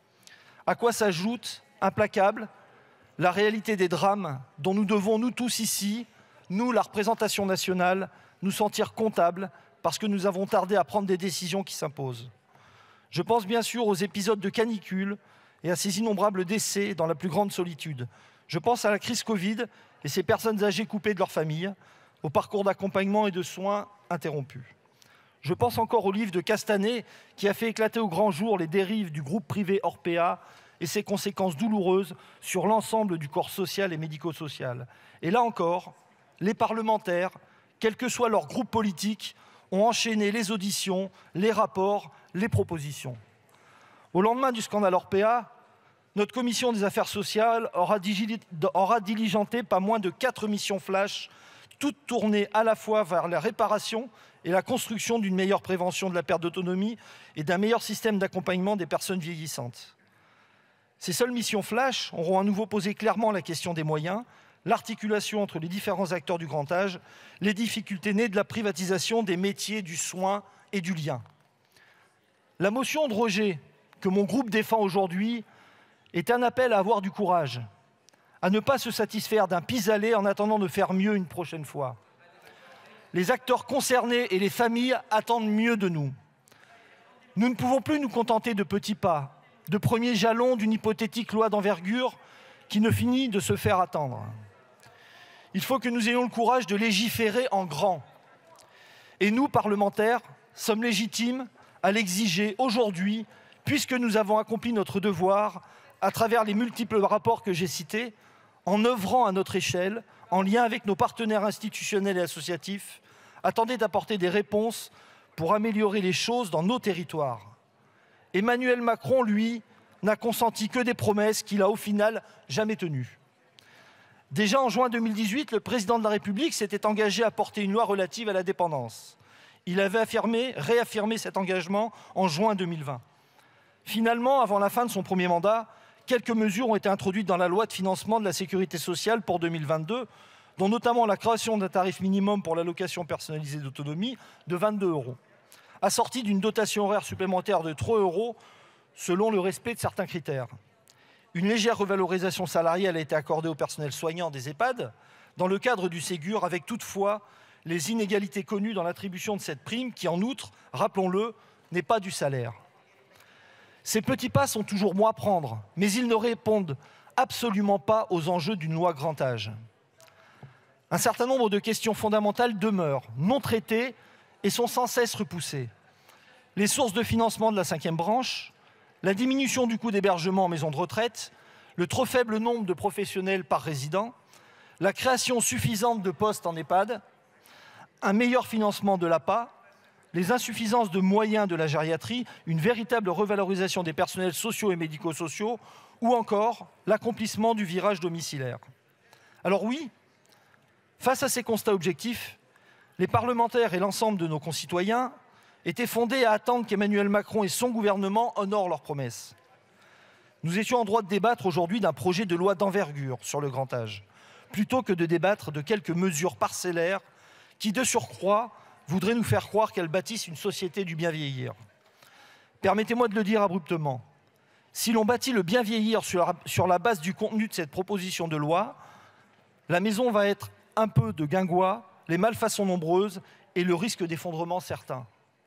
À quoi s'ajoute, implacable, la réalité des drames dont nous devons, nous tous ici, nous, la représentation nationale, nous sentir comptables parce que nous avons tardé à prendre des décisions qui s'imposent. Je pense bien sûr aux épisodes de canicule et à ces innombrables décès dans la plus grande solitude. Je pense à la crise Covid et ces personnes âgées coupées de leur famille, au parcours d'accompagnement et de soins interrompus. Je pense encore au livre de Castanet qui a fait éclater au grand jour les dérives du groupe privé Orpea et ses conséquences douloureuses sur l'ensemble du corps social et médico-social. Et là encore, les parlementaires, quel que soit leur groupe politique, ont enchaîné les auditions, les rapports, les propositions. Au lendemain du scandale Orpea, notre commission des affaires sociales aura diligenté pas moins de 4 missions flash, toutes tournées à la fois vers la réparation et la construction d'une meilleure prévention de la perte d'autonomie et d'un meilleur système d'accompagnement des personnes vieillissantes. Ces seules missions flash auront à nouveau posé clairement la question des moyens, l'articulation entre les différents acteurs du grand âge, les difficultés nées de la privatisation des métiers du soin et du lien. La motion de rejet que mon groupe défend aujourd'hui est un appel à avoir du courage, à ne pas se satisfaire d'un pis-aller en attendant de faire mieux une prochaine fois. Les acteurs concernés et les familles attendent mieux de nous. Nous ne pouvons plus nous contenter de petits pas, de premiers jalons d'une hypothétique loi d'envergure qui ne finit de se faire attendre. Il faut que nous ayons le courage de légiférer en grand. Et nous, parlementaires, sommes légitimes à l'exiger aujourd'hui, puisque nous avons accompli notre devoir à travers les multiples rapports que j'ai cités, en œuvrant à notre échelle, en lien avec nos partenaires institutionnels et associatifs, attendez d'apporter des réponses pour améliorer les choses dans nos territoires. Emmanuel Macron, lui, n'a consenti que des promesses qu'il a au final jamais tenues. Déjà en juin 2018, le président de la République s'était engagé à porter une loi relative à la dépendance. Il avait réaffirmé cet engagement en juin 2020. Finalement, avant la fin de son premier mandat, quelques mesures ont été introduites dans la loi de financement de la sécurité sociale pour 2022, dont notamment la création d'un tarif minimum pour l'allocation personnalisée d'autonomie de 22 €, assortie d'une dotation horaire supplémentaire de 3 € selon le respect de certains critères. Une légère revalorisation salariale a été accordée au personnel soignant des EHPAD dans le cadre du Ségur, avec toutefois les inégalités connues dans l'attribution de cette prime qui, en outre, rappelons-le, n'est pas du salaire. Ces petits pas sont toujours bons à prendre, mais ils ne répondent absolument pas aux enjeux d'une loi grand âge. Un certain nombre de questions fondamentales demeurent, non traitées et sont sans cesse repoussées. Les sources de financement de la 5e branche, la diminution du coût d'hébergement en maison de retraite, le trop faible nombre de professionnels par résident, la création suffisante de postes en EHPAD, un meilleur financement de l'APA, les insuffisances de moyens de la gériatrie, une véritable revalorisation des personnels sociaux et médico-sociaux, ou encore l'accomplissement du virage domiciliaire. Alors oui, face à ces constats objectifs, les parlementaires et l'ensemble de nos concitoyens étaient fondés à attendre qu'Emmanuel Macron et son gouvernement honorent leurs promesses. Nous étions en droit de débattre aujourd'hui d'un projet de loi d'envergure sur le grand âge, plutôt que de débattre de quelques mesures parcellaires qui, de surcroît, voudraient nous faire croire qu'elles bâtissent une société du bien vieillir. Permettez-moi de le dire abruptement. Si l'on bâtit le bien vieillir sur la base du contenu de cette proposition de loi, la maison va être un peu de guingois, les malfaçons nombreuses et le risque d'effondrement certain.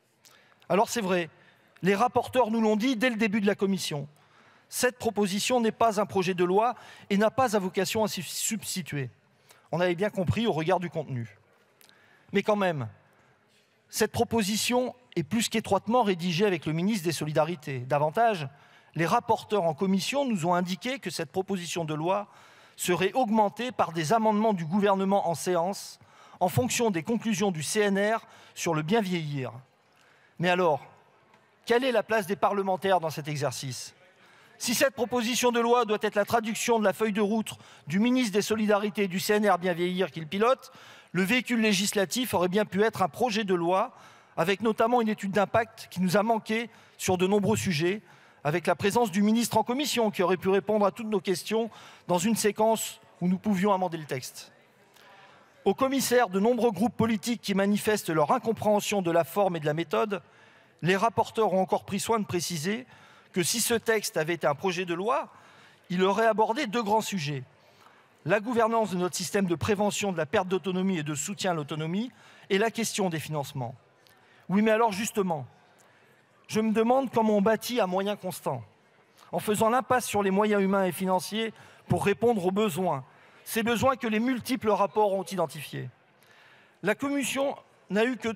Alors c'est vrai, les rapporteurs nous l'ont dit dès le début de la commission. Cette proposition n'est pas un projet de loi et n'a pas à vocation à s'y substituer. On avait bien compris au regard du contenu. Mais quand même, cette proposition est plus qu'étroitement rédigée avec le ministre des Solidarités. Davantage, les rapporteurs en commission nous ont indiqué que cette proposition de loi serait augmentée par des amendements du gouvernement en séance en fonction des conclusions du CNR sur le bien vieillir. Mais alors, quelle est la place des parlementaires dans cet exercice ? Si cette proposition de loi doit être la traduction de la feuille de route du ministre des Solidarités et du CNR bien vieillir qu'il pilote, le véhicule législatif aurait bien pu être un projet de loi, avec notamment une étude d'impact qui nous a manqué sur de nombreux sujets, avec la présence du ministre en commission qui aurait pu répondre à toutes nos questions dans une séquence où nous pouvions amender le texte. Aux commissaires de nombreux groupes politiques qui manifestent leur incompréhension de la forme et de la méthode, les rapporteurs ont encore pris soin de préciser que si ce texte avait été un projet de loi, il aurait abordé 2 grands sujets. La gouvernance de notre système de prévention de la perte d'autonomie et de soutien à l'autonomie et la question des financements. Oui, mais alors justement, je me demande comment on bâtit à moyens constants, en faisant l'impasse sur les moyens humains et financiers pour répondre aux besoins, ces besoins que les multiples rapports ont identifiés. La commission n'a eu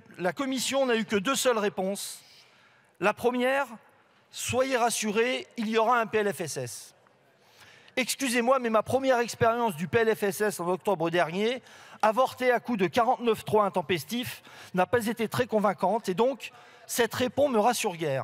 que 2 seules réponses. La première, soyez rassurés, il y aura un PLFSS. Excusez-moi, mais ma première expérience du PLFSS en octobre dernier, avortée à coup de 49.3 intempestifs, n'a pas été très convaincante et donc cette réponse me rassure guère.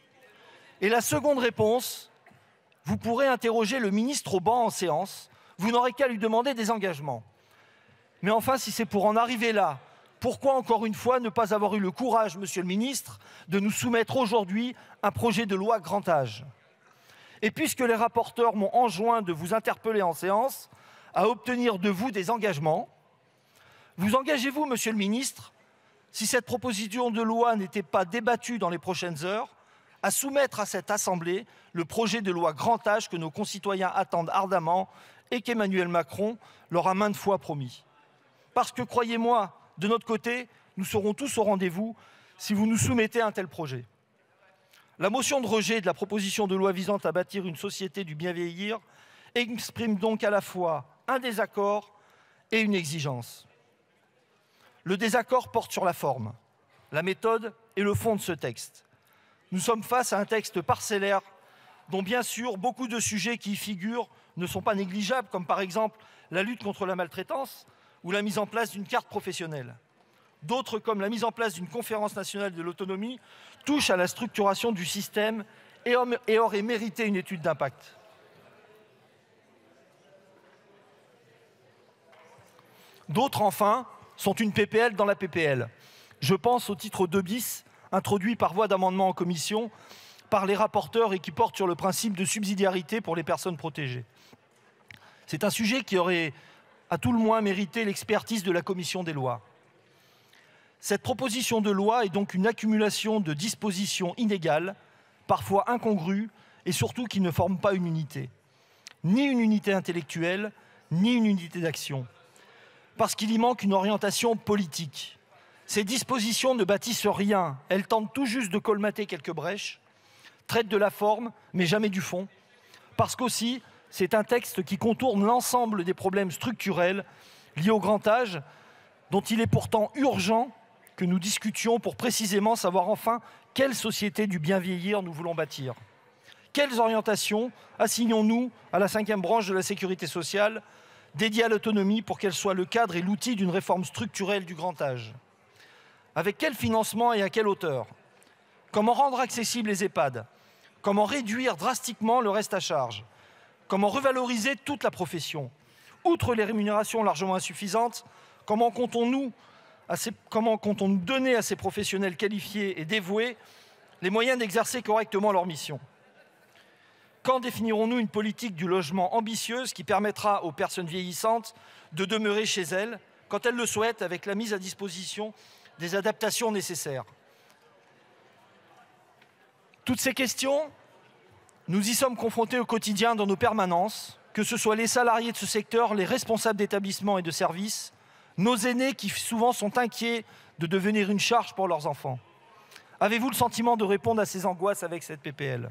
Et la seconde réponse, vous pourrez interroger le ministre au banc en séance, vous n'aurez qu'à lui demander des engagements. Mais enfin, si c'est pour en arriver là, pourquoi encore une fois ne pas avoir eu le courage, monsieur le ministre, de nous soumettre aujourd'hui un projet de loi grand âge ? Et puisque les rapporteurs m'ont enjoint de vous interpeller en séance, à obtenir de vous des engagements, vous engagez-vous, monsieur le ministre, si cette proposition de loi n'était pas débattue dans les prochaines heures, à soumettre à cette Assemblée le projet de loi grand âge que nos concitoyens attendent ardemment et qu'Emmanuel Macron leur a maintes fois promis. Parce que, croyez-moi, de notre côté, nous serons tous au rendez-vous si vous nous soumettez un tel projet. La motion de rejet de la proposition de loi visant à bâtir une société du bien vieillir exprime donc à la fois un désaccord et une exigence. Le désaccord porte sur la forme, la méthode et le fond de ce texte. Nous sommes face à un texte parcellaire dont, bien sûr, beaucoup de sujets qui y figurent ne sont pas négligeables, comme par exemple la lutte contre la maltraitance ou la mise en place d'une carte professionnelle. D'autres, comme la mise en place d'une conférence nationale de l'autonomie, touchent à la structuration du système et auraient mérité une étude d'impact. D'autres, enfin, sont une PPL dans la PPL. Je pense au titre 2 bis, introduit par voie d'amendement en commission par les rapporteurs et qui porte sur le principe de subsidiarité pour les personnes protégées. C'est un sujet qui aurait à tout le moins mérité l'expertise de la commission des lois. Cette proposition de loi est donc une accumulation de dispositions inégales, parfois incongrues et surtout qui ne forment pas une unité. Ni une unité intellectuelle, ni une unité d'action. parce qu'il y manque une orientation politique. Ces dispositions ne bâtissent rien, elles tentent tout juste de colmater quelques brèches, traitent de la forme, mais jamais du fond, parce qu'aussi, c'est un texte qui contourne l'ensemble des problèmes structurels liés au grand âge, dont il est pourtant urgent que nous discutions pour précisément savoir enfin quelle société du bien vieillir nous voulons bâtir. Quelles orientations assignons-nous à la 5e branche de la sécurité sociale dédiée à l'autonomie pour qu'elle soit le cadre et l'outil d'une réforme structurelle du grand âge? Avec quel financement et à quelle hauteur? Comment rendre accessibles les EHPAD? Comment réduire drastiquement le reste à charge? Comment revaloriser toute la profession? Outre les rémunérations largement insuffisantes, comment comptons-nous donner à ces professionnels qualifiés et dévoués les moyens d'exercer correctement leur mission? Quand définirons-nous une politique du logement ambitieuse qui permettra aux personnes vieillissantes de demeurer chez elles, quand elles le souhaitent, avec la mise à disposition des adaptations nécessaires? Toutes ces questions, nous y sommes confrontés au quotidien dans nos permanences, que ce soit les salariés de ce secteur, les responsables d'établissements et de services, nos aînés qui souvent sont inquiets de devenir une charge pour leurs enfants. Avez-vous le sentiment de répondre à ces angoisses avec cette PPL?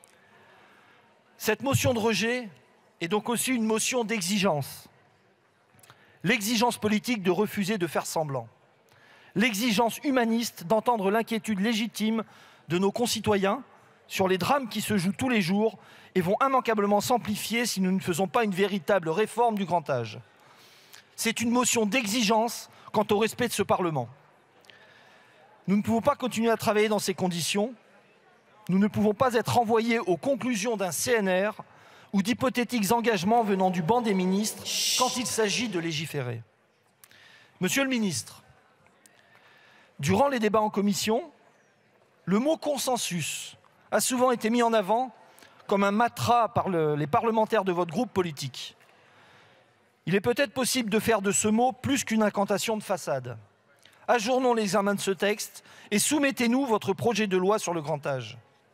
Cette motion de rejet est donc aussi une motion d'exigence. L'exigence politique de refuser de faire semblant. L'exigence humaniste d'entendre l'inquiétude légitime de nos concitoyens sur les drames qui se jouent tous les jours et vont immanquablement s'amplifier si nous ne faisons pas une véritable réforme du grand âge. C'est une motion d'exigence quant au respect de ce Parlement. Nous ne pouvons pas continuer à travailler dans ces conditions. Nous ne pouvons pas être renvoyés aux conclusions d'un CNR ou d'hypothétiques engagements venant du banc des ministres quand il s'agit de légiférer. Monsieur le ministre, durant les débats en commission, le mot consensus a souvent été mis en avant comme un matra par les parlementaires de votre groupe politique. Il est peut-être possible de faire de ce mot plus qu'une incantation de façade. Ajournons l'examen de ce texte et soumettez-nous votre projet de loi sur le grand âge.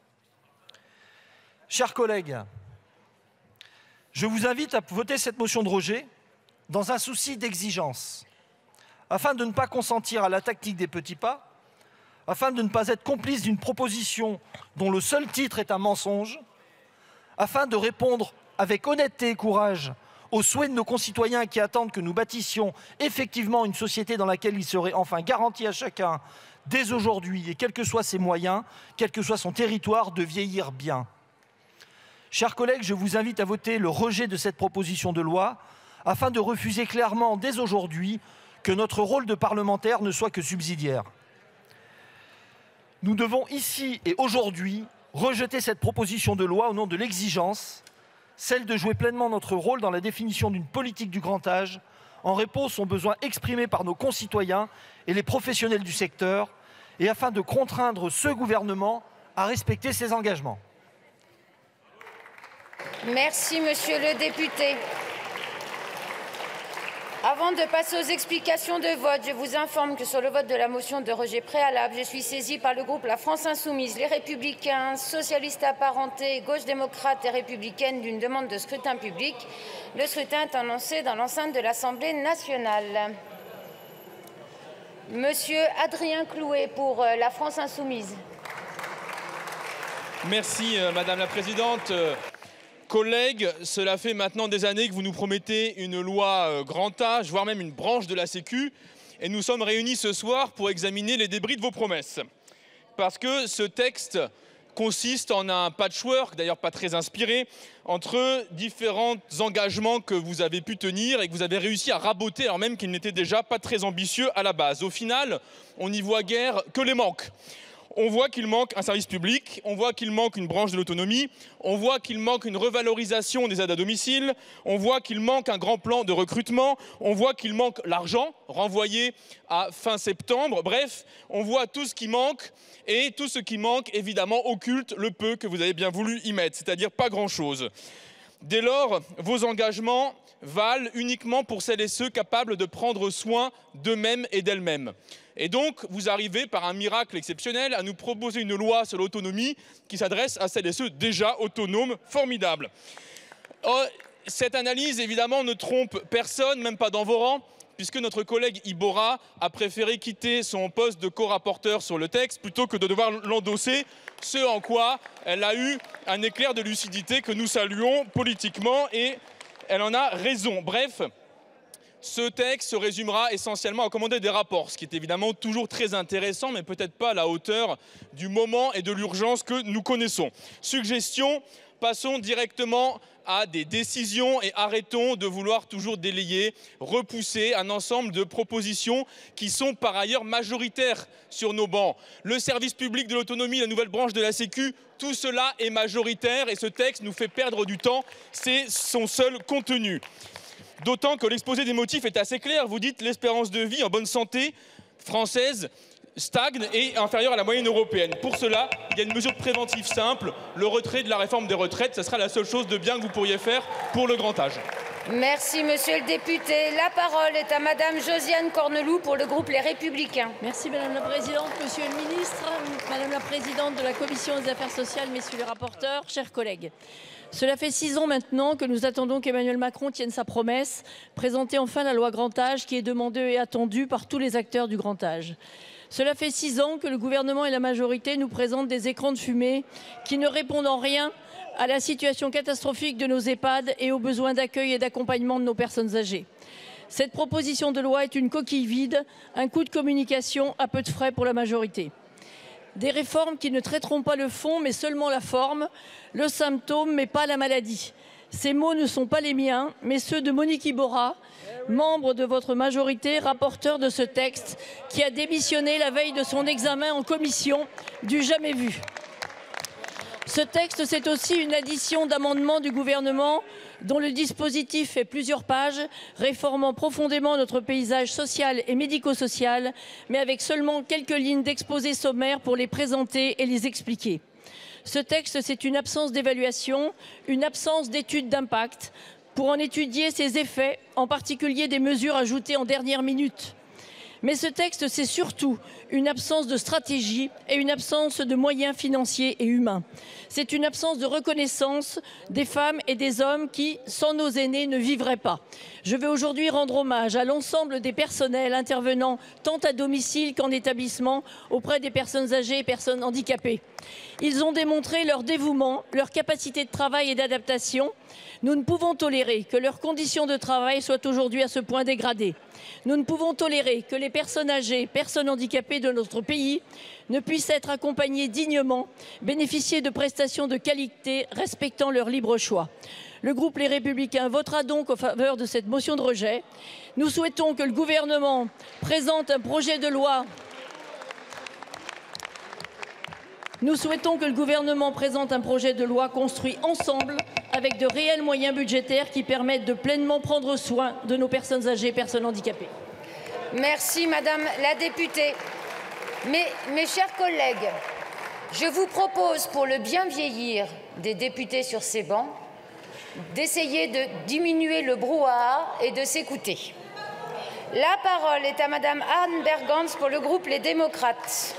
Chers collègues, je vous invite à voter cette motion de rejet dans un souci d'exigence, afin de ne pas consentir à la tactique des petits pas, afin de ne pas être complice d'une proposition dont le seul titre est un mensonge, afin de répondre avec honnêteté et courage aux souhaits de nos concitoyens qui attendent que nous bâtissions effectivement une société dans laquelle il serait enfin garanti à chacun, dès aujourd'hui, et quels que soient ses moyens, quel que soit son territoire, de vieillir bien. Chers collègues, je vous invite à voter le rejet de cette proposition de loi afin de refuser clairement, dès aujourd'hui, que notre rôle de parlementaire ne soit que subsidiaire. Nous devons ici et aujourd'hui rejeter cette proposition de loi au nom de l'exigence, celle de jouer pleinement notre rôle dans la définition d'une politique du grand âge, en réponse aux besoins exprimés par nos concitoyens et les professionnels du secteur, et afin de contraindre ce gouvernement à respecter ses engagements. Merci, monsieur le député. Avant de passer aux explications de vote, je vous informe que sur le vote de la motion de rejet préalable, je suis saisie par le groupe La France Insoumise, Les Républicains, Socialistes apparentés, Gauche démocrate et républicaine d'une demande de scrutin public. Le scrutin est annoncé dans l'enceinte de l'Assemblée nationale. Monsieur Adrien Clouet pour La France Insoumise. Merci Madame la Présidente. Collègues, cela fait maintenant des années que vous nous promettez une loi grand âge, voire même une branche de la Sécu, et nous sommes réunis ce soir pour examiner les débris de vos promesses. Parce que ce texte consiste en un patchwork, d'ailleurs pas très inspiré, entre différents engagements que vous avez pu tenir et que vous avez réussi à raboter, alors même qu'ils n'étaient déjà pas très ambitieux à la base. Au final, on n'y voit guère que les manques. On voit qu'il manque un service public, on voit qu'il manque une branche de l'autonomie, on voit qu'il manque une revalorisation des aides à domicile, on voit qu'il manque un grand plan de recrutement, on voit qu'il manque l'argent renvoyé à fin septembre. Bref, on voit tout ce qui manque et tout ce qui manque, évidemment, occulte le peu que vous avez bien voulu y mettre, c'est-à-dire pas grand-chose. Dès lors, vos engagements valent uniquement pour celles et ceux capables de prendre soin d'eux-mêmes et d'elles-mêmes. Et donc, vous arrivez par un miracle exceptionnel à nous proposer une loi sur l'autonomie qui s'adresse à celles et ceux déjà autonomes. Formidable. Cette analyse, évidemment, ne trompe personne, même pas dans vos rangs, puisque notre collègue Iborra a préféré quitter son poste de co-rapporteur sur le texte plutôt que de devoir l'endosser, ce en quoi elle a eu un éclair de lucidité que nous saluons politiquement, et elle en a raison. Bref, ce texte se résumera essentiellement à commander des rapports, ce qui est évidemment toujours très intéressant, mais peut-être pas à la hauteur du moment et de l'urgence que nous connaissons. Suggestion, passons directement à des décisions et arrêtons de vouloir toujours délayer, repousser un ensemble de propositions qui sont par ailleurs majoritaires sur nos bancs. Le service public de l'autonomie, la nouvelle branche de la Sécu, tout cela est majoritaire et ce texte nous fait perdre du temps, c'est son seul contenu. D'autant que l'exposé des motifs est assez clair. Vous dites l'espérance de vie en bonne santé française stagne et est inférieure à la moyenne européenne. Pour cela, il y a une mesure préventive simple, le retrait de la réforme des retraites. Ce sera la seule chose de bien que vous pourriez faire pour le grand âge. Merci, monsieur le député. La parole est à madame Josiane Corneloup pour le groupe Les Républicains. Merci madame la présidente, monsieur le ministre, madame la présidente de la commission des affaires sociales, messieurs les rapporteurs, chers collègues. Cela fait 6 ans maintenant que nous attendons qu'Emmanuel Macron tienne sa promesse, présenter enfin la loi grand âge qui est demandée et attendue par tous les acteurs du grand âge. Cela fait 6 ans que le gouvernement et la majorité nous présentent des écrans de fumée qui ne répondent en rien à la situation catastrophique de nos EHPAD et aux besoins d'accueil et d'accompagnement de nos personnes âgées. Cette proposition de loi est une coquille vide, un coup de communication à peu de frais pour la majorité. Des réformes qui ne traiteront pas le fond, mais seulement la forme, le symptôme, mais pas la maladie. Ces mots ne sont pas les miens, mais ceux de Monique Iborra, membre de votre majorité, rapporteur de ce texte, qui a démissionné la veille de son examen en commission, du jamais vu. Ce texte, c'est aussi une addition d'amendements du gouvernement dont le dispositif fait plusieurs pages, réformant profondément notre paysage social et médico-social, mais avec seulement quelques lignes d'exposé sommaire pour les présenter et les expliquer. Ce texte, c'est une absence d'évaluation, une absence d'étude d'impact pour en étudier ses effets, en particulier des mesures ajoutées en dernière minute. Mais ce texte, c'est surtout une absence de stratégie et une absence de moyens financiers et humains. C'est une absence de reconnaissance des femmes et des hommes qui, sans nos aînés, ne vivraient pas. Je veux aujourd'hui rendre hommage à l'ensemble des personnels intervenant tant à domicile qu'en établissement auprès des personnes âgées et personnes handicapées. Ils ont démontré leur dévouement, leur capacité de travail et d'adaptation. Nous ne pouvons tolérer que leurs conditions de travail soient aujourd'hui à ce point dégradées. Nous ne pouvons tolérer que les personnes âgées, personnes handicapées de notre pays ne puissent être accompagnées dignement, bénéficier de prestations de qualité, respectant leur libre choix. Le groupe Les Républicains votera donc en faveur de cette motion de rejet. Nous souhaitons que le gouvernement présente un projet de loi. Nous souhaitons que le gouvernement présente un projet de loi construit ensemble avec de réels moyens budgétaires qui permettent de pleinement prendre soin de nos personnes âgées et personnes handicapées. Merci madame la députée. Mes chers collègues, je vous propose pour le bien vieillir des députés sur ces bancs d'essayer de diminuer le brouhaha et de s'écouter. La parole est à madame Anne Bergans pour le groupe Les Démocrates.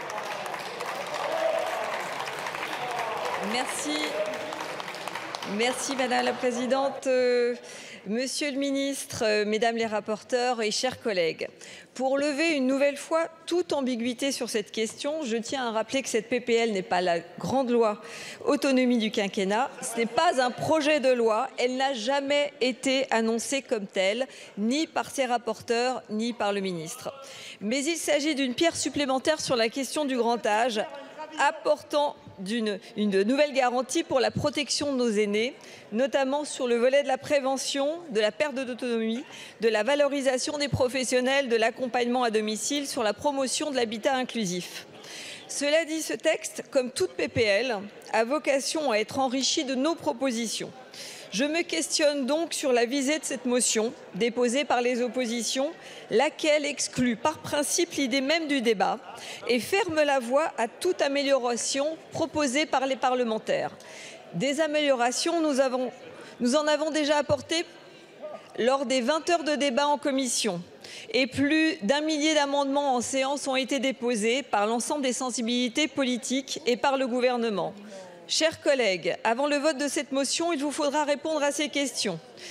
Merci Madame la Présidente. Monsieur le Ministre, Mesdames les rapporteurs et chers collègues, pour lever une nouvelle fois toute ambiguïté sur cette question, je tiens à rappeler que cette PPL n'est pas la grande loi autonomie du quinquennat, ce n'est pas un projet de loi, elle n'a jamais été annoncée comme telle, ni par ses rapporteurs, ni par le ministre. Mais il s'agit d'une pierre supplémentaire sur la question du grand âge, apportant une nouvelle garantie pour la protection de nos aînés, notamment sur le volet de la prévention, de la perte d'autonomie, de la valorisation des professionnels, de l'accompagnement à domicile, sur la promotion de l'habitat inclusif. Cela dit, ce texte, comme toute PPL, a vocation à être enrichi de nos propositions. Je me questionne donc sur la visée de cette motion déposée par les oppositions, laquelle exclut par principe l'idée même du débat et ferme la voie à toute amélioration proposée par les parlementaires. Des améliorations, nous en avons déjà apporté lors des 20 heures de débat en commission. Et plus d'1 millier d'amendements en séance ont été déposés par l'ensemble des sensibilités politiques et par le gouvernement. Chers collègues, avant le vote de cette motion, il vous faudra répondre à ces questions.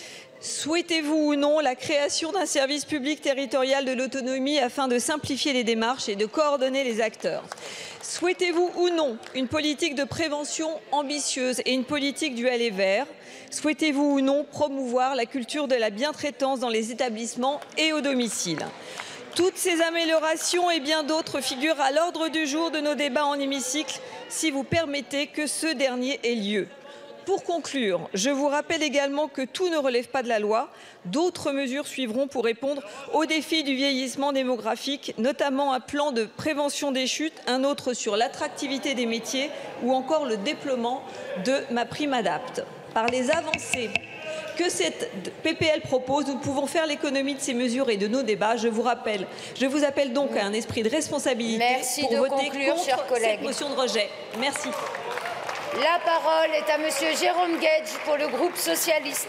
Souhaitez-vous ou non la création d'un service public territorial de l'autonomie afin de simplifier les démarches et de coordonner les acteurs? Souhaitez-vous ou non une politique de prévention ambitieuse et une politique du aller vers? Souhaitez-vous ou non promouvoir la culture de la bientraitance dans les établissements et au domicile? Toutes ces améliorations et bien d'autres figurent à l'ordre du jour de nos débats en hémicycle, si vous permettez que ce dernier ait lieu. Pour conclure, je vous rappelle également que tout ne relève pas de la loi. D'autres mesures suivront pour répondre aux défis du vieillissement démographique, notamment un plan de prévention des chutes, un autre sur l'attractivité des métiers ou encore le déploiement de MaPrimeAdapt'. Par les avancées que cette PPL propose, nous pouvons faire l'économie de ces mesures et de nos débats. Je vous appelle donc à un esprit de responsabilité pour voter contre cette motion de rejet. Merci. La parole est à Monsieur Jérôme Guedj pour le groupe socialiste.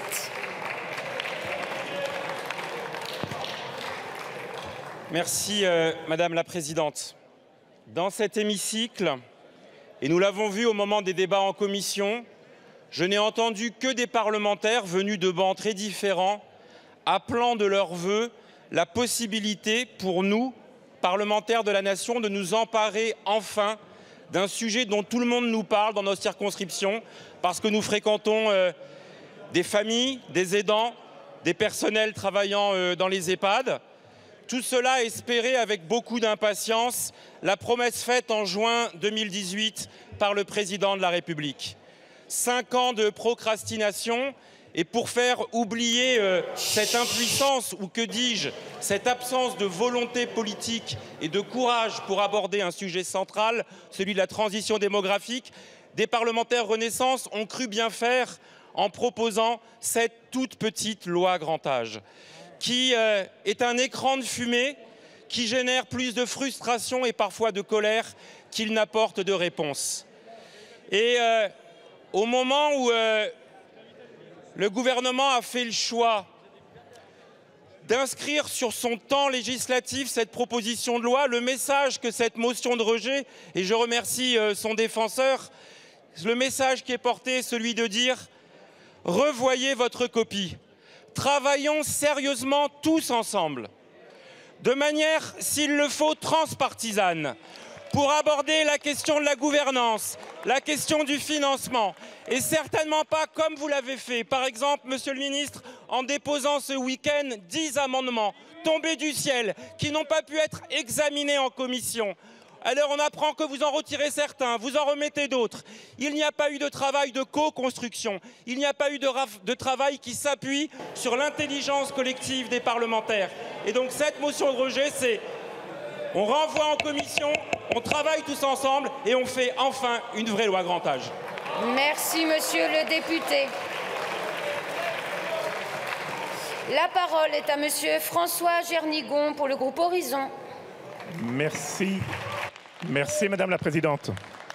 Merci Madame la Présidente. Dans cet hémicycle, et nous l'avons vu au moment des débats en commission, je n'ai entendu que des parlementaires venus de bancs très différents, appelant de leur vœu la possibilité pour nous, parlementaires de la Nation, de nous emparer enfin d'un sujet dont tout le monde nous parle dans nos circonscriptions, parce que nous fréquentons des familles, des aidants, des personnels travaillant dans les EHPAD. Tout cela espéré avec beaucoup d'impatience la promesse faite en juin 2018 par le président de la République. 5 ans de procrastination, et pour faire oublier cette impuissance, ou que dis-je, cette absence de volonté politique et de courage pour aborder un sujet central, celui de la transition démographique, des parlementaires Renaissance ont cru bien faire en proposant cette toute petite loi grand âge, qui est un écran de fumée qui génère plus de frustration et parfois de colère qu'il n'apporte de réponse. Et au moment où le gouvernement a fait le choix d'inscrire sur son temps législatif cette proposition de loi, le message que cette motion de rejet, et je remercie son défenseur, le message qui est porté est celui de dire « Revoyez votre copie, travaillons sérieusement tous ensemble, de manière, s'il le faut, transpartisane, pour aborder la question de la gouvernance, la question du financement, et certainement pas comme vous l'avez fait, par exemple, Monsieur le Ministre, en déposant ce week-end 10 amendements tombés du ciel, qui n'ont pas pu être examinés en commission. Alors on apprend que vous en retirez certains, vous en remettez d'autres. Il n'y a pas eu de travail de co-construction, il n'y a pas eu de travail qui s'appuie sur l'intelligence collective des parlementaires. Et donc cette motion de rejet, c'est on renvoie en commission, on travaille tous ensemble et on fait enfin une vraie loi grand âge. Merci, monsieur le député. La parole est à monsieur François Gernigon pour le groupe Horizon. Merci. Merci, Madame la Présidente.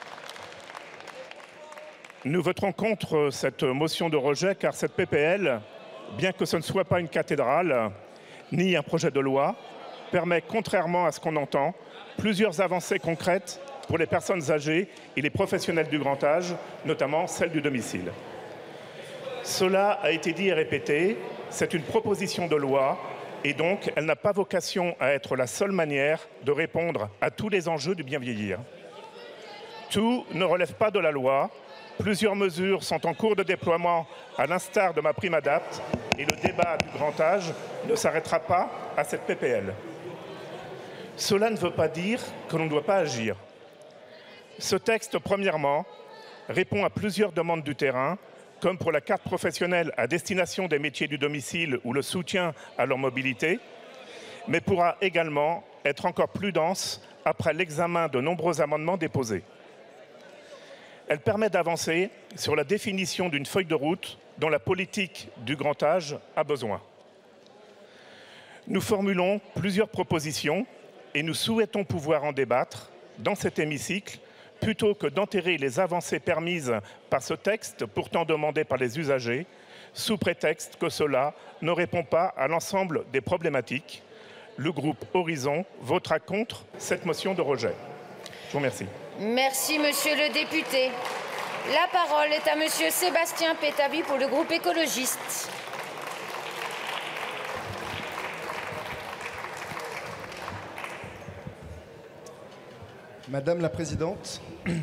Nous voterons contre cette motion de rejet car cette PPL, bien que ce ne soit pas une cathédrale ni un projet de loi, permet, contrairement à ce qu'on entend, plusieurs avancées concrètes pour les personnes âgées et les professionnels du grand âge, notamment celles du domicile. Cela a été dit et répété, c'est une proposition de loi et donc elle n'a pas vocation à être la seule manière de répondre à tous les enjeux du bien vieillir. Tout ne relève pas de la loi, plusieurs mesures sont en cours de déploiement à l'instar de MaPrimeAdapt' et le débat du grand âge ne s'arrêtera pas à cette PPL. Cela ne veut pas dire que l'on ne doit pas agir. Ce texte, premièrement, répond à plusieurs demandes du terrain, comme pour la carte professionnelle à destination des métiers du domicile ou le soutien à leur mobilité, mais pourra également être encore plus dense après l'examen de nombreux amendements déposés. Elle permet d'avancer sur la définition d'une feuille de route dont la politique du grand âge a besoin. Nous formulons plusieurs propositions et nous souhaitons pouvoir en débattre dans cet hémicycle plutôt que d'enterrer les avancées permises par ce texte pourtant demandé par les usagers, sous prétexte que cela ne répond pas à l'ensemble des problématiques. Le groupe Horizon votera contre cette motion de rejet. Je vous remercie. Merci, monsieur le député. La parole est à monsieur Sébastien Pétavy pour le groupe écologiste. Madame la Présidente,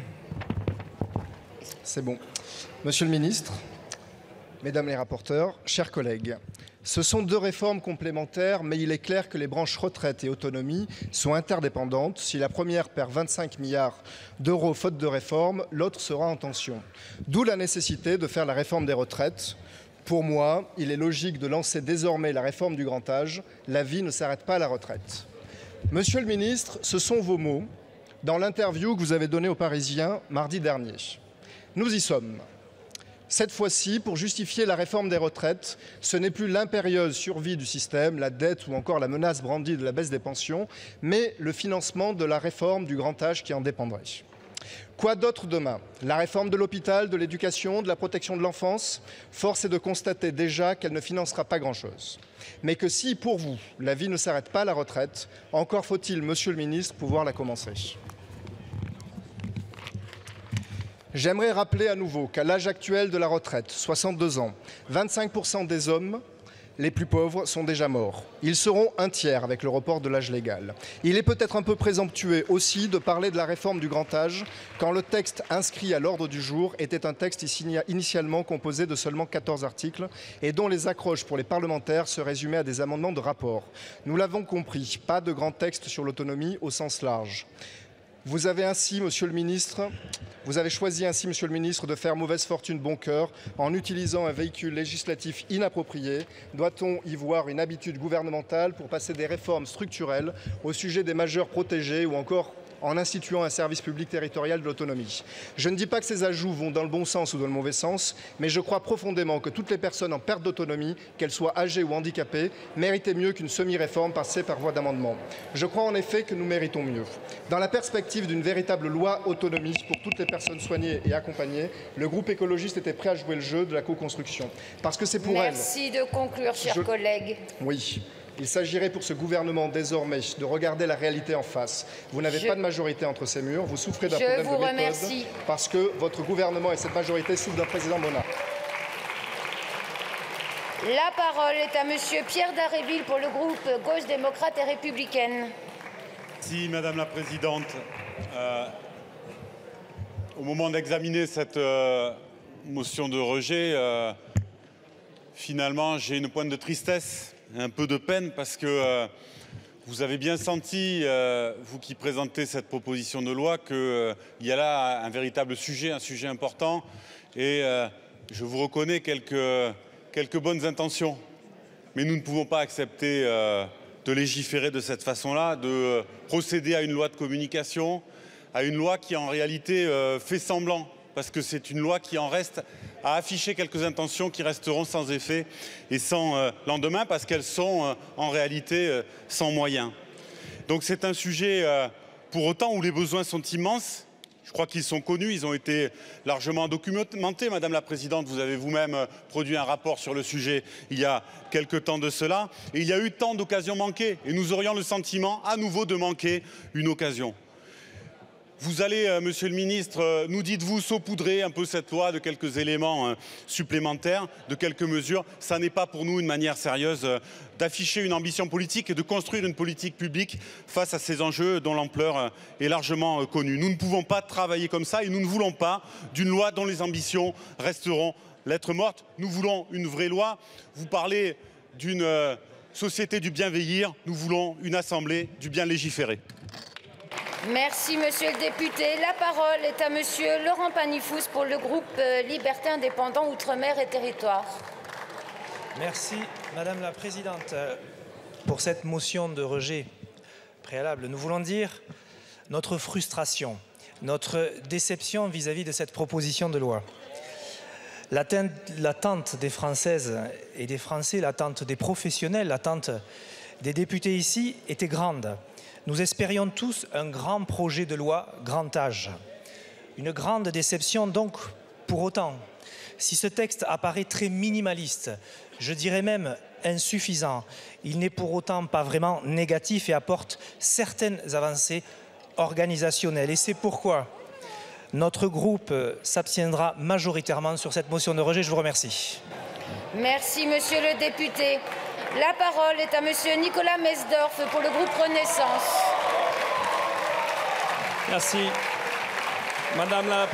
c'est bon. Monsieur le Ministre, Mesdames les rapporteurs, chers collègues, ce sont deux réformes complémentaires, mais il est clair que les branches retraite et autonomie sont interdépendantes. Si la première perd 25 milliards d'euros faute de réforme, l'autre sera en tension. D'où la nécessité de faire la réforme des retraites. Pour moi, il est logique de lancer désormais la réforme du grand âge. La vie ne s'arrête pas à la retraite. Monsieur le ministre, ce sont vos mots dans l'interview que vous avez donnée aux Parisiens mardi dernier. Nous y sommes. Cette fois-ci, pour justifier la réforme des retraites, ce n'est plus l'impérieuse survie du système, la dette ou encore la menace brandie de la baisse des pensions, mais le financement de la réforme du grand âge qui en dépendrait. Quoi d'autre demain? La réforme de l'hôpital, de l'éducation, de la protection de l'enfance? Force est de constater déjà qu'elle ne financera pas grand-chose. Mais que si, pour vous, la vie ne s'arrête pas à la retraite, encore faut-il, Monsieur le ministre, pouvoir la commencer. J'aimerais rappeler à nouveau qu'à l'âge actuel de la retraite, 62 ans, 25% des hommes les plus pauvres sont déjà morts. Ils seront un tiers avec le report de l'âge légal. Il est peut-être un peu présomptueux aussi de parler de la réforme du grand âge quand le texte inscrit à l'ordre du jour était un texte initialement composé de seulement 14 articles et dont les accroches pour les parlementaires se résumaient à des amendements de rapport. Nous l'avons compris, pas de grand texte sur l'autonomie au sens large. Vous avez choisi ainsi, Monsieur le Ministre, de faire mauvaise fortune bon cœur en utilisant un véhicule législatif inapproprié. Doit-on y voir une habitude gouvernementale pour passer des réformes structurelles au sujet des majeurs protégés ou encore en instituant un service public territorial de l'autonomie? Je ne dis pas que ces ajouts vont dans le bon sens ou dans le mauvais sens, mais je crois profondément que toutes les personnes en perte d'autonomie, qu'elles soient âgées ou handicapées, méritaient mieux qu'une semi-réforme passée par voie d'amendement. Je crois en effet que nous méritons mieux. Dans la perspective d'une véritable loi autonomie pour toutes les personnes soignées et accompagnées, le groupe écologiste était prêt à jouer le jeu de la co-construction. Parce que c'est pour elles... Merci de conclure, chers collègues. Oui. Il s'agirait pour ce gouvernement désormais de regarder la réalité en face. Vous n'avez pas de majorité entre ces murs, vous souffrez d'un problème de méthode parce que votre gouvernement et cette majorité souffrent d'un président Bonnard. La parole est à Monsieur Pierre Dharréville pour le groupe Gauche démocrate et républicaine. Merci Madame la Présidente. Au moment d'examiner cette motion de rejet, finalement j'ai une pointe de tristesse. Un peu de peine parce que vous avez bien senti, vous qui présentez cette proposition de loi, qu'il y a là un véritable sujet, un sujet important. Et je vous reconnais quelques bonnes intentions. Mais nous ne pouvons pas accepter de légiférer de cette façon-là, de procéder à une loi de communication, à une loi qui en réalité fait semblant. Parce que c'est une loi qui en reste à afficher quelques intentions qui resteront sans effet et sans lendemain parce qu'elles sont en réalité sans moyens. Donc c'est un sujet pour autant où les besoins sont immenses. Je crois qu'ils sont connus, ils ont été largement documentés. Madame la Présidente, vous avez vous-même produit un rapport sur le sujet il y a quelque temps de cela. Et il y a eu tant d'occasions manquées et nous aurions le sentiment à nouveau de manquer une occasion. Vous allez, Monsieur le Ministre, nous dites-vous, saupoudrer un peu cette loi de quelques éléments supplémentaires, de quelques mesures. Ça n'est pas pour nous une manière sérieuse d'afficher une ambition politique et de construire une politique publique face à ces enjeux dont l'ampleur est largement connue. Nous ne pouvons pas travailler comme ça et nous ne voulons pas d'une loi dont les ambitions resteront lettre morte. Nous voulons une vraie loi. Vous parlez d'une société du bien vieillir. Nous voulons une assemblée du bien légiférer. Merci, Monsieur le député. La parole est à Monsieur Laurent Panifous pour le groupe Liberté Indépendant Outre-mer et Territoires. Merci, Madame la Présidente. Pour cette motion de rejet préalable, nous voulons dire notre frustration, notre déception vis-à-vis de cette proposition de loi. L'attente des Françaises et des Français, l'attente des professionnels, l'attente des députés ici était grande. Nous espérions tous un grand projet de loi grand âge. Une grande déception donc pour autant. Si ce texte apparaît très minimaliste, je dirais même insuffisant, il n'est pour autant pas vraiment négatif et apporte certaines avancées organisationnelles. Et c'est pourquoi notre groupe s'abstiendra majoritairement sur cette motion de rejet. Je vous remercie. Merci, Monsieur le député. La parole est à Monsieur Nicolas Mesdorf pour le groupe Renaissance. Merci. Madame la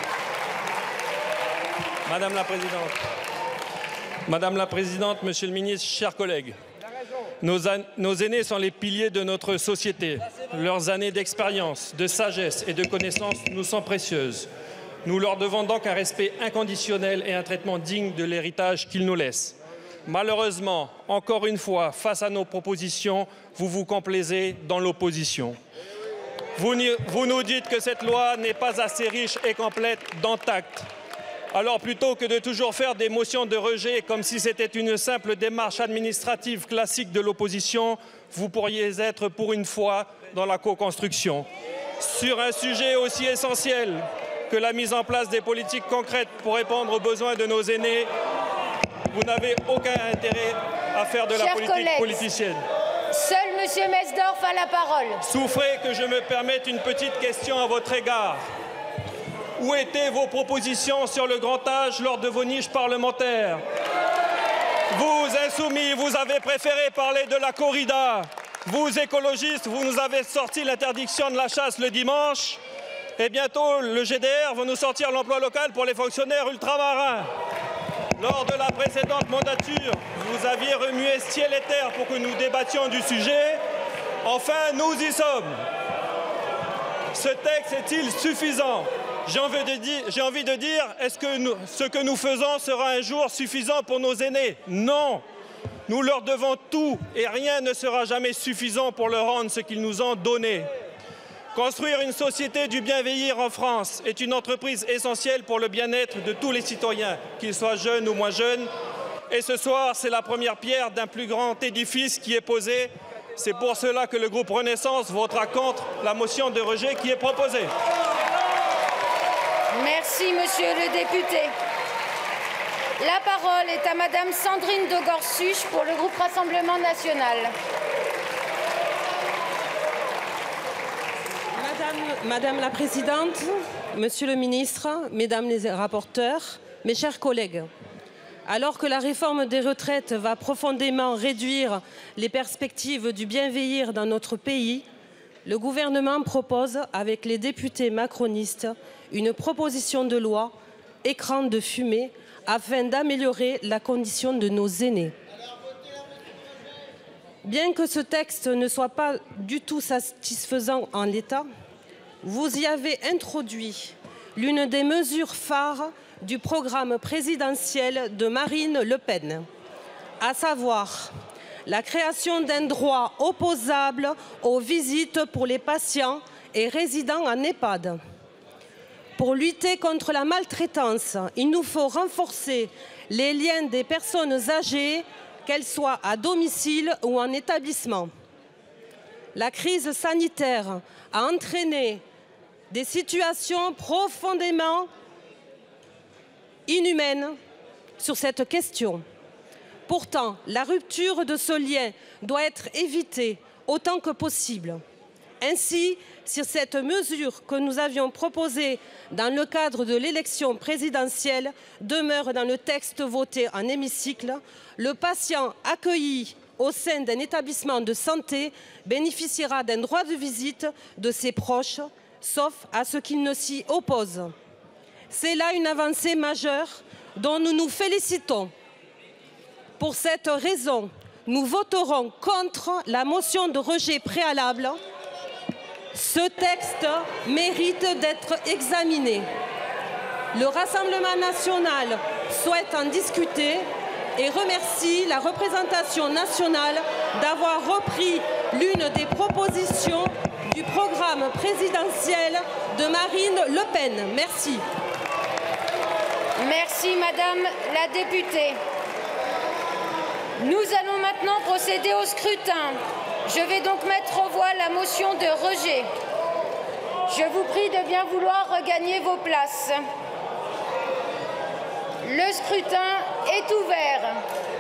Présidente, Monsieur le Ministre, chers collègues, nos aînés sont les piliers de notre société. Leurs années d'expérience, de sagesse et de connaissance nous sont précieuses. Nous leur devons donc un respect inconditionnel et un traitement digne de l'héritage qu'ils nous laissent. Malheureusement, encore une fois, face à nos propositions, vous vous complaisez dans l'opposition. Vous nous dites que cette loi n'est pas assez riche et complète dans tact. Alors plutôt que de toujours faire des motions de rejet comme si c'était une simple démarche administrative classique de l'opposition, vous pourriez être pour une fois dans la co-construction. Sur un sujet aussi essentiel que la mise en place des politiques concrètes pour répondre aux besoins de nos aînés, vous n'avez aucun intérêt à faire de la politique politicienne. Seul M. Mesdorf a la parole. Souffrez que je me permette une petite question à votre égard. Où étaient vos propositions sur le grand âge lors de vos niches parlementaires? Vous, insoumis, vous avez préféré parler de la corrida. Vous, écologistes, vous nous avez sorti l'interdiction de la chasse le dimanche. Et bientôt, le GDR va nous sortir l'emploi local pour les fonctionnaires ultramarins. Lors de la précédente mandature, vous aviez remué ciel et terre pour que nous débattions du sujet. Enfin, nous y sommes. Ce texte est-il suffisant? J'ai envie de dire, est-ce que ce que nous faisons sera un jour suffisant pour nos aînés? Non. Nous leur devons tout et rien ne sera jamais suffisant pour leur rendre ce qu'ils nous ont donné. Construire une société du bien vieillir en France est une entreprise essentielle pour le bien-être de tous les citoyens, qu'ils soient jeunes ou moins jeunes. Et ce soir, c'est la première pierre d'un plus grand édifice qui est posé. C'est pour cela que le groupe Renaissance votera contre la motion de rejet qui est proposée. Merci, monsieur le député. La parole est à madame Sandrine de Gorsuch pour le groupe Rassemblement national. Madame la Présidente, Monsieur le Ministre, Mesdames les rapporteurs, mes chers collègues, alors que la réforme des retraites va profondément réduire les perspectives du bien vieillir dans notre pays, le gouvernement propose, avec les députés macronistes, une proposition de loi écran de fumée afin d'améliorer la condition de nos aînés. Bien que ce texte ne soit pas du tout satisfaisant en l'état, vous y avez introduit l'une des mesures phares du programme présidentiel de Marine Le Pen, à savoir la création d'un droit opposable aux visites pour les patients et résidents en EHPAD. Pour lutter contre la maltraitance, il nous faut renforcer les liens des personnes âgées, qu'elles soient à domicile ou en établissement. La crise sanitaire a entraîné des situations profondément inhumaines sur cette question. Pourtant, la rupture de ce lien doit être évitée autant que possible. Ainsi, si cette mesure que nous avions proposée dans le cadre de l'élection présidentielle demeure dans le texte voté en hémicycle, le patient accueilli au sein d'un établissement de santé bénéficiera d'un droit de visite de ses proches, sauf à ce qu'il ne s'y oppose. C'est là une avancée majeure dont nous nous félicitons. Pour cette raison, nous voterons contre la motion de rejet préalable. Ce texte mérite d'être examiné. Le Rassemblement national souhaite en discuter et remercie la représentation nationale d'avoir repris l'une des propositions du programme présidentiel de Marine Le Pen. Merci. Merci, madame la députée. Nous allons maintenant procéder au scrutin. Je vais donc mettre aux voix la motion de rejet. Je vous prie de bien vouloir regagner vos places. Le scrutin est ouvert.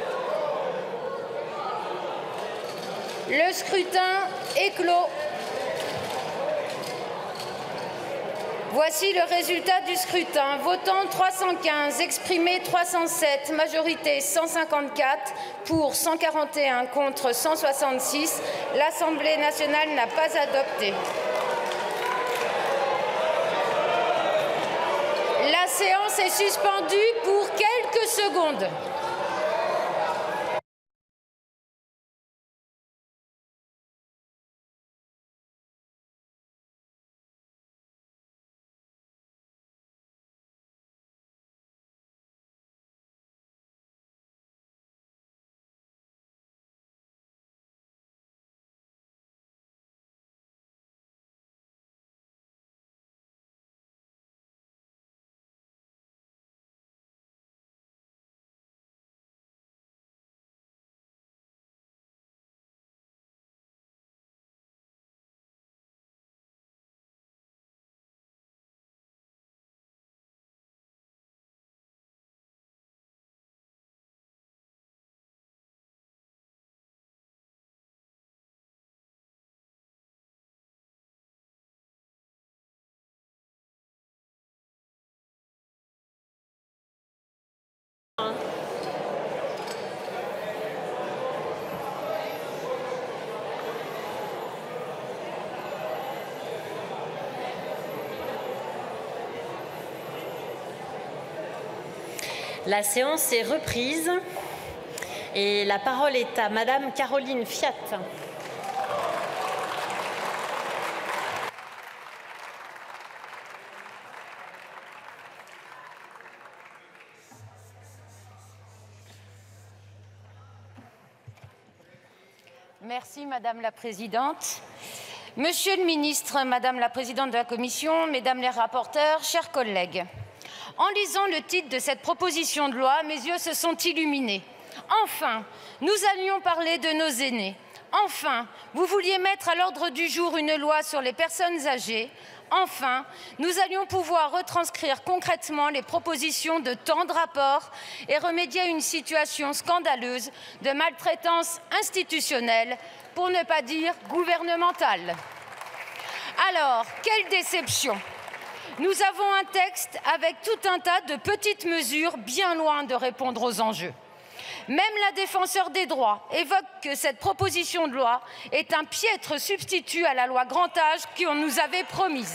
Le scrutin est clos. Voici le résultat du scrutin. Votant 315, exprimé 307, majorité 154, pour 141, contre 166. L'Assemblée nationale n'a pas adopté. est suspendue pour quelques secondes. La séance est reprise et la parole est à Madame Caroline Fiat. Merci Madame la Présidente. Monsieur le Ministre, Madame la Présidente de la Commission, Mesdames les rapporteurs, chers collègues, en lisant le titre de cette proposition de loi, mes yeux se sont illuminés. Enfin, nous allions parler de nos aînés. Enfin, vous vouliez mettre à l'ordre du jour une loi sur les personnes âgées. Enfin, nous allions pouvoir retranscrire concrètement les propositions de tant de rapports et remédier à une situation scandaleuse de maltraitance institutionnelle, pour ne pas dire gouvernementale. Alors, quelle déception! Nous avons un texte avec tout un tas de petites mesures bien loin de répondre aux enjeux. Même la défenseure des droits évoque que cette proposition de loi est un piètre substitut à la loi Grand Âge qu'on nous avait promise.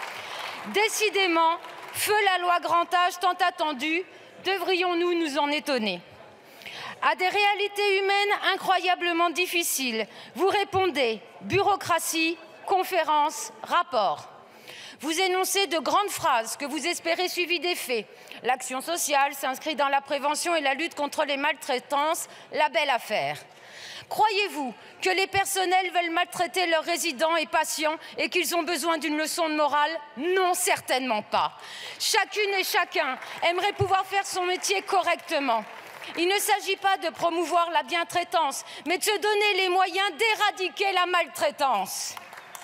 Décidément, feu la loi Grand Âge tant attendue, devrions-nous nous en étonner? À des réalités humaines incroyablement difficiles, vous répondez bureaucratie, conférences, rapports. Vous énoncez de grandes phrases que vous espérez suivies des faits. L'action sociale s'inscrit dans la prévention et la lutte contre les maltraitances, la belle affaire. Croyez-vous que les personnels veulent maltraiter leurs résidents et patients et qu'ils ont besoin d'une leçon de morale? Non, certainement pas. Chacune et chacun aimerait pouvoir faire son métier correctement. Il ne s'agit pas de promouvoir la bientraitance, mais de se donner les moyens d'éradiquer la maltraitance.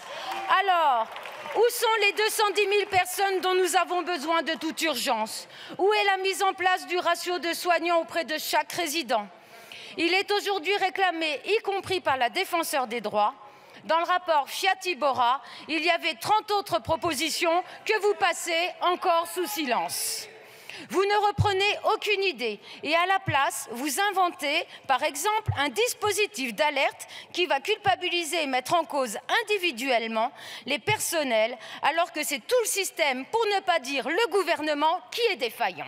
Alors, où sont les 210 000 personnes dont nous avons besoin de toute urgence? Où est la mise en place du ratio de soignants auprès de chaque résident? Il est aujourd'hui réclamé, y compris par la défenseure des droits. Dans le rapport Fiat-Iborra, il y avait 30 autres propositions que vous passez encore sous silence. Vous ne reprenez aucune idée et à la place, vous inventez, par exemple, un dispositif d'alerte qui va culpabiliser et mettre en cause individuellement les personnels, alors que c'est tout le système, pour ne pas dire le gouvernement, qui est défaillant.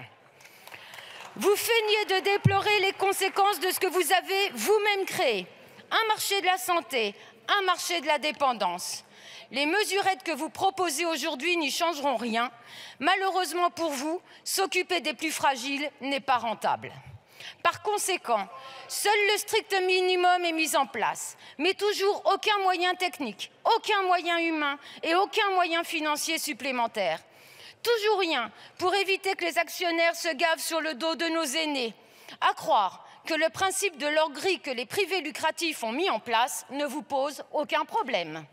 Vous feignez de déplorer les conséquences de ce que vous avez vous-même créé. Un marché de la santé, un marché de la dépendance. Les mesurettes que vous proposez aujourd'hui n'y changeront rien. Malheureusement pour vous, s'occuper des plus fragiles n'est pas rentable. Par conséquent, seul le strict minimum est mis en place, mais toujours aucun moyen technique, aucun moyen humain et aucun moyen financier supplémentaire. Toujours rien pour éviter que les actionnaires se gavent sur le dos de nos aînés. À croire que le principe de l'or gris que les privés lucratifs ont mis en place ne vous pose aucun problème.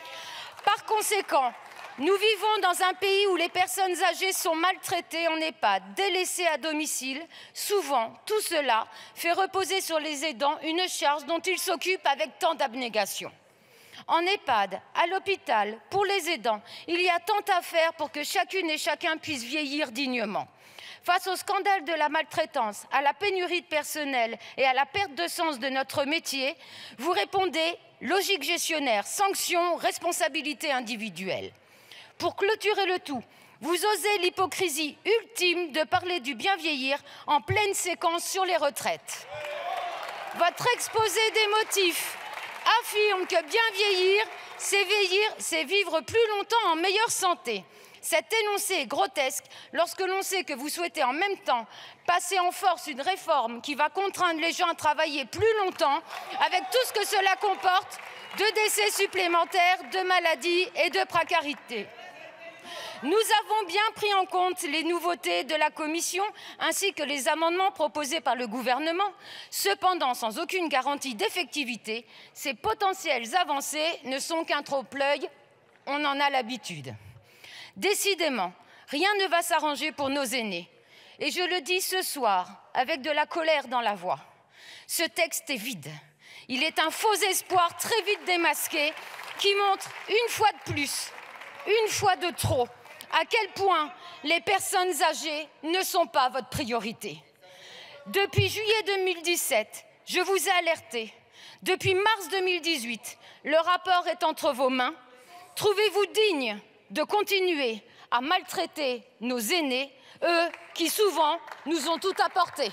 Par conséquent, nous vivons dans un pays où les personnes âgées sont maltraitées en EHPAD, délaissées à domicile. Souvent, tout cela fait reposer sur les aidants une charge dont ils s'occupent avec tant d'abnégation. En EHPAD, à l'hôpital, pour les aidants, il y a tant à faire pour que chacune et chacun puisse vieillir dignement. Face au scandale de la maltraitance, à la pénurie de personnel et à la perte de sens de notre métier, vous répondez logique gestionnaire, sanctions, responsabilité individuelle. Pour clôturer le tout, Vous osez l'hypocrisie ultime de parler du bien vieillir en pleine séquence sur les retraites. Votre exposé des motifs affirme que bien vieillir, c'est vivre plus longtemps en meilleure santé. Cet énoncé est grotesque lorsque l'on sait que vous souhaitez en même temps passer en force une réforme qui va contraindre les gens à travailler plus longtemps, avec tout ce que cela comporte de décès supplémentaires, de maladies et de précarité. Nous avons bien pris en compte les nouveautés de la Commission ainsi que les amendements proposés par le gouvernement. Cependant, sans aucune garantie d'effectivité, ces potentielles avancées ne sont qu'un trompe-l'œil, on en a l'habitude. Décidément, rien ne va s'arranger pour nos aînés. Et je le dis ce soir avec de la colère dans la voix. Ce texte est vide. Il est un faux espoir très vite démasqué qui montre une fois de plus, une fois de trop, à quel point les personnes âgées ne sont pas votre priorité. Depuis juillet 2017, je vous ai alerté. Depuis mars 2018, le rapport est entre vos mains. Trouvez-vous digne de continuer à maltraiter nos aînés, eux qui souvent nous ont tout apporté.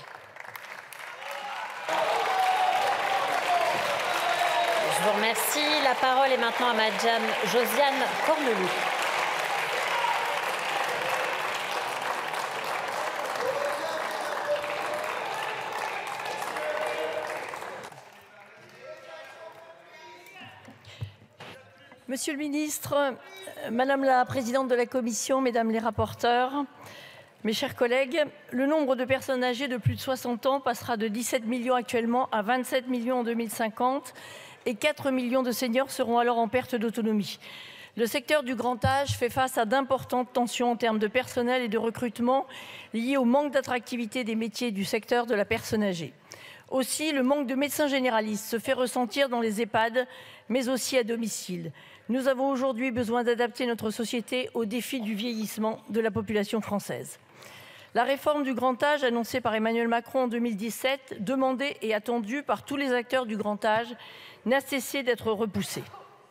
Je vous remercie. La parole est maintenant à Madame Josiane Cornelou. Monsieur le ministre, Madame la présidente de la Commission, Mesdames les rapporteurs, mes chers collègues, le nombre de personnes âgées de plus de 60 ans passera de 17 millions actuellement à 27 millions en 2050 et 4 millions de seniors seront alors en perte d'autonomie. Le secteur du grand âge fait face à d'importantes tensions en termes de personnel et de recrutement liées au manque d'attractivité des métiers du secteur de la personne âgée. Aussi, le manque de médecins généralistes se fait ressentir dans les EHPAD, mais aussi à domicile. Nous avons aujourd'hui besoin d'adapter notre société aux défis du vieillissement de la population française. La réforme du grand âge annoncée par Emmanuel Macron en 2017, demandée et attendue par tous les acteurs du grand âge, n'a cessé d'être repoussée.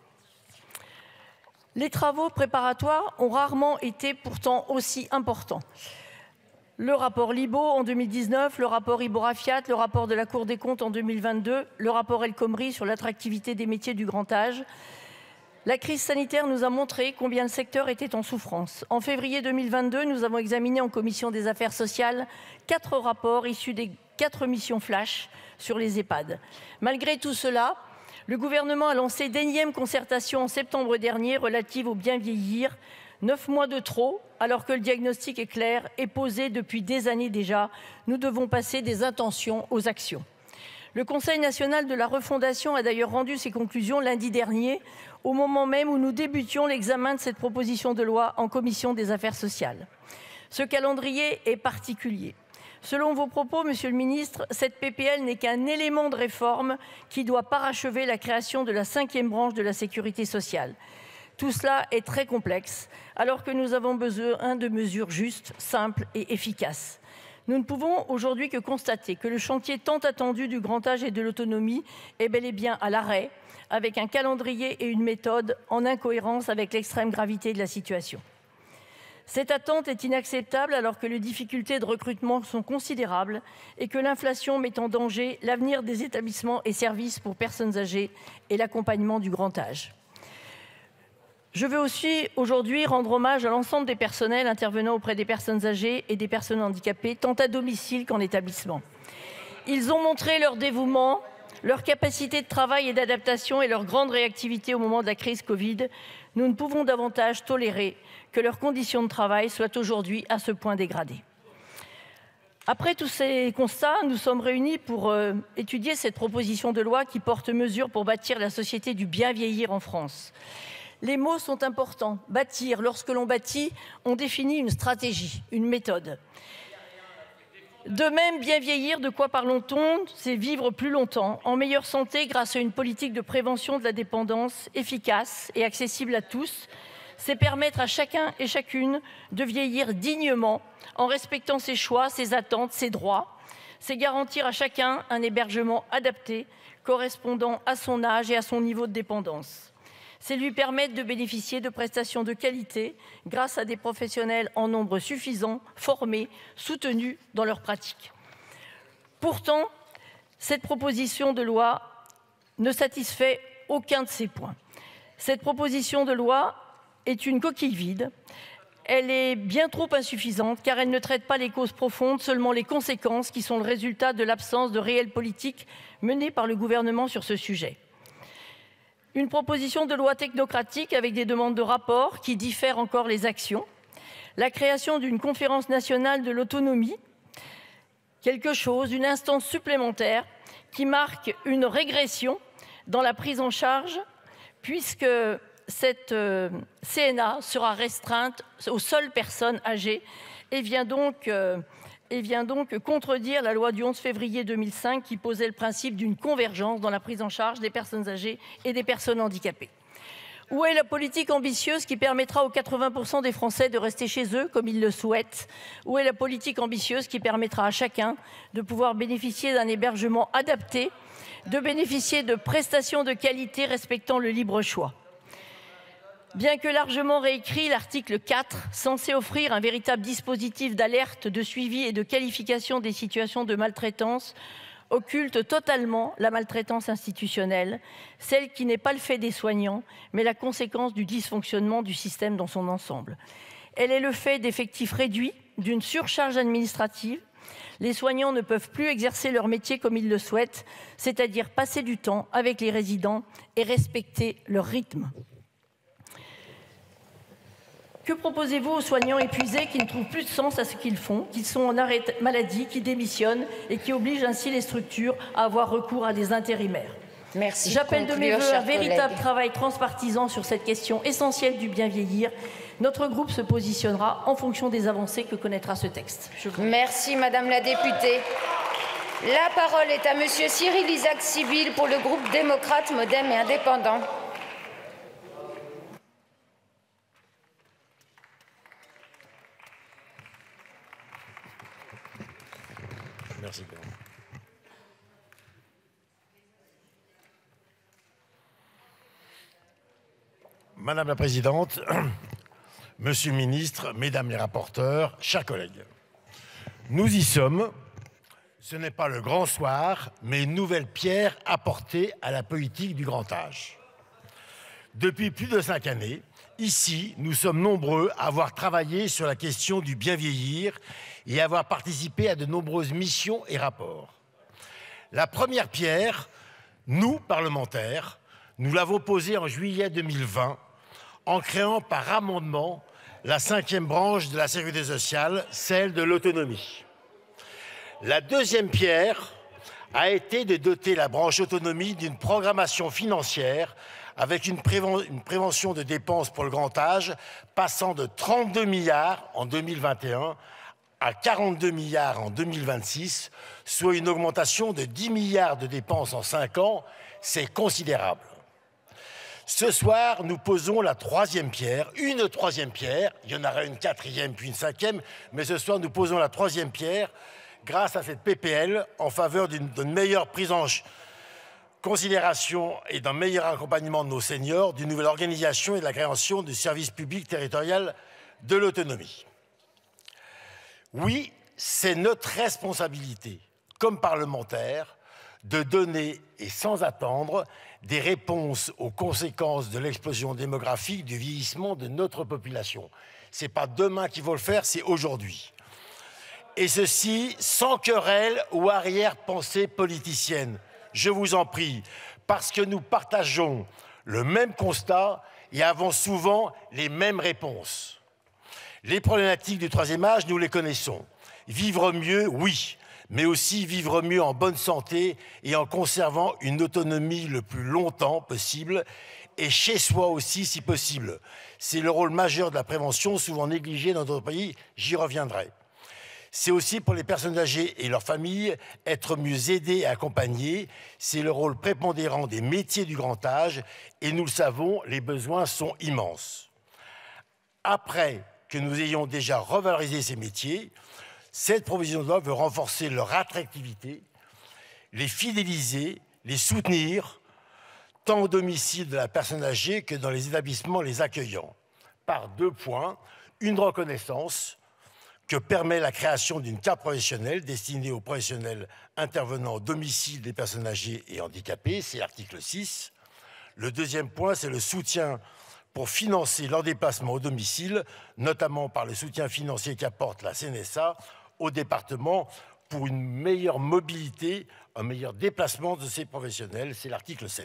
Les travaux préparatoires ont rarement été pourtant aussi importants. Le rapport Libault en 2019, le rapport Ibo-Rafiat, le rapport de la Cour des comptes en 2022, le rapport El Khomri sur l'attractivité des métiers du grand âge. La crise sanitaire nous a montré combien le secteur était en souffrance. En février 2022, nous avons examiné en commission des affaires sociales 4 rapports issus des 4 missions flash sur les EHPAD. Malgré tout cela, le gouvernement a lancé d'énièmes concertations en septembre dernier relatives au bien vieillir. 9 mois de trop, alors que le diagnostic est clair et posé depuis des années déjà. Nous devons passer des intentions aux actions. Le Conseil national de la refondation a d'ailleurs rendu ses conclusions lundi dernier, au moment même où nous débutions l'examen de cette proposition de loi en commission des affaires sociales. Ce calendrier est particulier. Selon vos propos, Monsieur le ministre, cette PPL n'est qu'un élément de réforme qui doit parachever la création de la 5e branche de la sécurité sociale. Tout cela est très complexe, alors que nous avons besoin de mesures justes, simples et efficaces. Nous ne pouvons aujourd'hui que constater que le chantier tant attendu du grand âge et de l'autonomie est bel et bien à l'arrêt, avec un calendrier et une méthode en incohérence avec l'extrême gravité de la situation. Cette attente est inacceptable alors que les difficultés de recrutement sont considérables et que l'inflation met en danger l'avenir des établissements et services pour personnes âgées et l'accompagnement du grand âge. Je veux aussi aujourd'hui rendre hommage à l'ensemble des personnels intervenant auprès des personnes âgées et des personnes handicapées, tant à domicile qu'en établissement. Ils ont montré leur dévouement, leur capacité de travail et d'adaptation et leur grande réactivité au moment de la crise Covid. Nous ne pouvons davantage tolérer que leurs conditions de travail soient aujourd'hui à ce point dégradées. Après tous ces constats, nous sommes réunis pour étudier cette proposition de loi qui porte mesures pour bâtir la société du bien vieillir en France. Les mots sont importants. Bâtir, lorsque l'on bâtit, on définit une stratégie, une méthode. De même, bien vieillir, de quoi parlons-on? C'est vivre plus longtemps, en meilleure santé grâce à une politique de prévention de la dépendance efficace et accessible à tous. C'est permettre à chacun et chacune de vieillir dignement, en respectant ses choix, ses attentes, ses droits. C'est garantir à chacun un hébergement adapté, correspondant à son âge et à son niveau de dépendance. c'est lui permettre de bénéficier de prestations de qualité grâce à des professionnels en nombre suffisant, formés, soutenus dans leur pratique. Pourtant, cette proposition de loi ne satisfait aucun de ces points. Cette proposition de loi est une coquille vide. Elle est bien trop insuffisante car elle ne traite pas les causes profondes, seulement les conséquences qui sont le résultat de l'absence de réelle politique menée par le gouvernement sur ce sujet. Une proposition de loi technocratique avec des demandes de rapport qui diffèrent encore les actions. La création d'une conférence nationale de l'autonomie, une instance supplémentaire qui marque une régression dans la prise en charge puisque cette CNA sera restreinte aux seules personnes âgées et vient donc contredire la loi du 11 février 2005 qui posait le principe d'une convergence dans la prise en charge des personnes âgées et des personnes handicapées. Où est la politique ambitieuse qui permettra aux 80% des Français de rester chez eux comme ils le souhaitent? Où est la politique ambitieuse qui permettra à chacun de pouvoir bénéficier d'un hébergement adapté, de bénéficier de prestations de qualité respectant le libre choix? Bien que largement réécrit, l'article 4, censé offrir un véritable dispositif d'alerte, de suivi et de qualification des situations de maltraitance, occulte totalement la maltraitance institutionnelle, celle qui n'est pas le fait des soignants, mais la conséquence du dysfonctionnement du système dans son ensemble. Elle est le fait d'effectifs réduits, d'une surcharge administrative. Les soignants ne peuvent plus exercer leur métier comme ils le souhaitent, c'est-à-dire passer du temps avec les résidents et respecter leur rythme. Que proposez-vous aux soignants épuisés qui ne trouvent plus de sens à ce qu'ils font, qui sont en arrêt maladie, qui démissionnent et qui obligent ainsi les structures à avoir recours à des intérimaires? Merci. J'appelle de mes voeux un véritable travail transpartisan sur cette question essentielle du bien vieillir. Notre groupe se positionnera en fonction des avancées que connaîtra ce texte. Merci Madame la députée. La parole est à Monsieur Cyril Isaac-Sibille pour le groupe démocrate, modem et indépendant. Merci. Madame la Présidente, Monsieur le Ministre, Mesdames les rapporteurs, chers collègues, nous y sommes. Ce n'est pas le grand soir, mais une nouvelle pierre apportée à la politique du grand âge. Depuis plus de 5 années, ici, nous sommes nombreux à avoir travaillé sur la question du bien vieillir et à avoir participé à de nombreuses missions et rapports. La première pierre, nous, parlementaires, nous l'avons posée en juillet 2020 en créant par amendement la 5e branche de la sécurité sociale, celle de l'autonomie. La deuxième pierre a été de doter la branche autonomie d'une programmation financière avec une prévention de dépenses pour le grand âge passant de 32 milliards en 2021 à 42 milliards en 2026, soit une augmentation de 10 milliards de dépenses en 5 ans. C'est considérable. Ce soir, nous posons la troisième pierre, une troisième pierre, il y en aura une quatrième puis une cinquième, mais ce soir, nous posons la troisième pierre grâce à cette PPL en faveur d'une meilleure prise en considération et d'un meilleur accompagnement de nos seniors, d'une nouvelle organisation et de la création du service public territorial de l'autonomie. Oui, c'est notre responsabilité, comme parlementaires, de donner, et sans attendre, des réponses aux conséquences de l'explosion démographique, du vieillissement de notre population. Ce n'est pas demain qu'il faut le faire, c'est aujourd'hui. Et ceci sans querelle ou arrière-pensée politicienne. Je vous en prie, parce que nous partageons le même constat et avons souvent les mêmes réponses. Les problématiques du troisième âge, nous les connaissons. Vivre mieux, oui, mais aussi vivre mieux en bonne santé et en conservant une autonomie le plus longtemps possible et chez soi aussi si possible. C'est le rôle majeur de la prévention, souvent négligé dans notre pays, j'y reviendrai. C'est aussi pour les personnes âgées et leurs familles être mieux aidées et accompagnées. C'est le rôle prépondérant des métiers du grand âge et nous le savons, les besoins sont immenses. Après que nous ayons déjà revalorisé ces métiers, cette proposition de loi veut renforcer leur attractivité, les fidéliser, les soutenir, tant au domicile de la personne âgée que dans les établissements les accueillant. Par 2 points, une reconnaissance que permet la création d'une carte professionnelle destinée aux professionnels intervenant au domicile des personnes âgées et handicapées, c'est l'article 6. Le deuxième point, c'est le soutien pour financer leur déplacement au domicile, notamment par le soutien financier qu'apporte la CNSA au département pour une meilleure mobilité, un meilleur déplacement de ces professionnels, c'est l'article 7.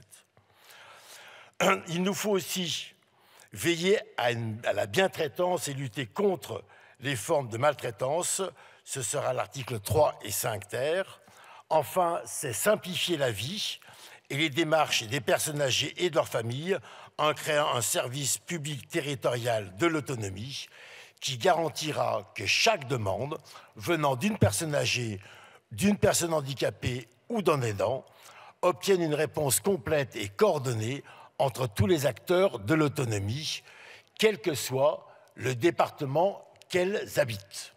Il nous faut aussi veiller à la bientraitance et lutter contre les formes de maltraitance, ce sera l'article 3 et 5 ter. Enfin, c'est simplifier la vie et les démarches des personnes âgées et de leurs familles en créant un service public territorial de l'autonomie qui garantira que chaque demande venant d'une personne âgée, d'une personne handicapée ou d'un aidant obtienne une réponse complète et coordonnée entre tous les acteurs de l'autonomie, quel que soit le département qu'elles habitent.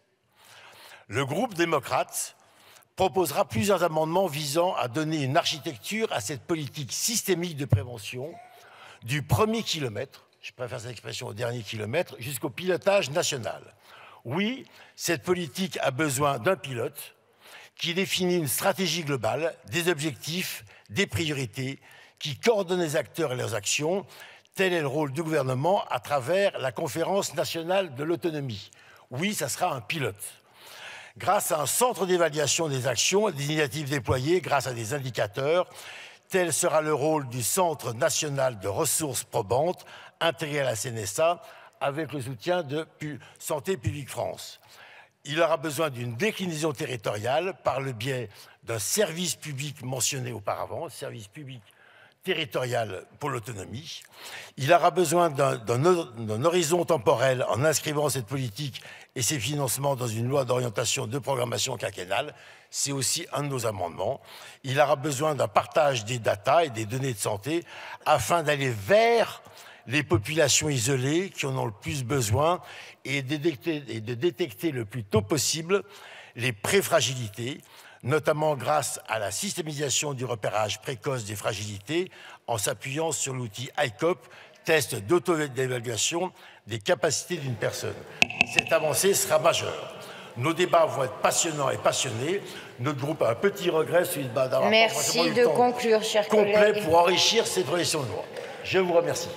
Le groupe démocrate proposera plusieurs amendements visant à donner une architecture à cette politique systémique de prévention du premier kilomètre, je préfère cette expression au dernier kilomètre, jusqu'au pilotage national. Oui, cette politique a besoin d'un pilote qui définit une stratégie globale, des objectifs, des priorités, qui coordonne les acteurs et leurs actions. Tel est le rôle du gouvernement à travers la Conférence nationale de l'autonomie. Oui, ça sera un pilote. Grâce à un centre d'évaluation des actions et des initiatives déployées, grâce à des indicateurs, tel sera le rôle du Centre national de ressources probantes intégré à la CNSA avec le soutien de Santé publique France. Il aura besoin d'une déclinaison territoriale par le biais d'un service public mentionné auparavant, service public territorial pour l'autonomie. Il aura besoin d'un horizon temporel en inscrivant cette politique et ses financements dans une loi d'orientation de programmation quinquennale. C'est aussi un de nos amendements. Il aura besoin d'un partage des datas et des données de santé afin d'aller vers les populations isolées qui en ont le plus besoin et de détecter le plus tôt possible les préfragilités, notamment grâce à la systémisation du repérage précoce des fragilités en s'appuyant sur l'outil ICOP, test d'auto-évaluation des capacités d'une personne. Cette avancée sera majeure. Nos débats vont être passionnants et passionnés. Notre groupe a un petit regret, celui d'avoir pas Merci de conclure, chers collègues. Complet pour enrichir cette proposition de loi. Je vous remercie.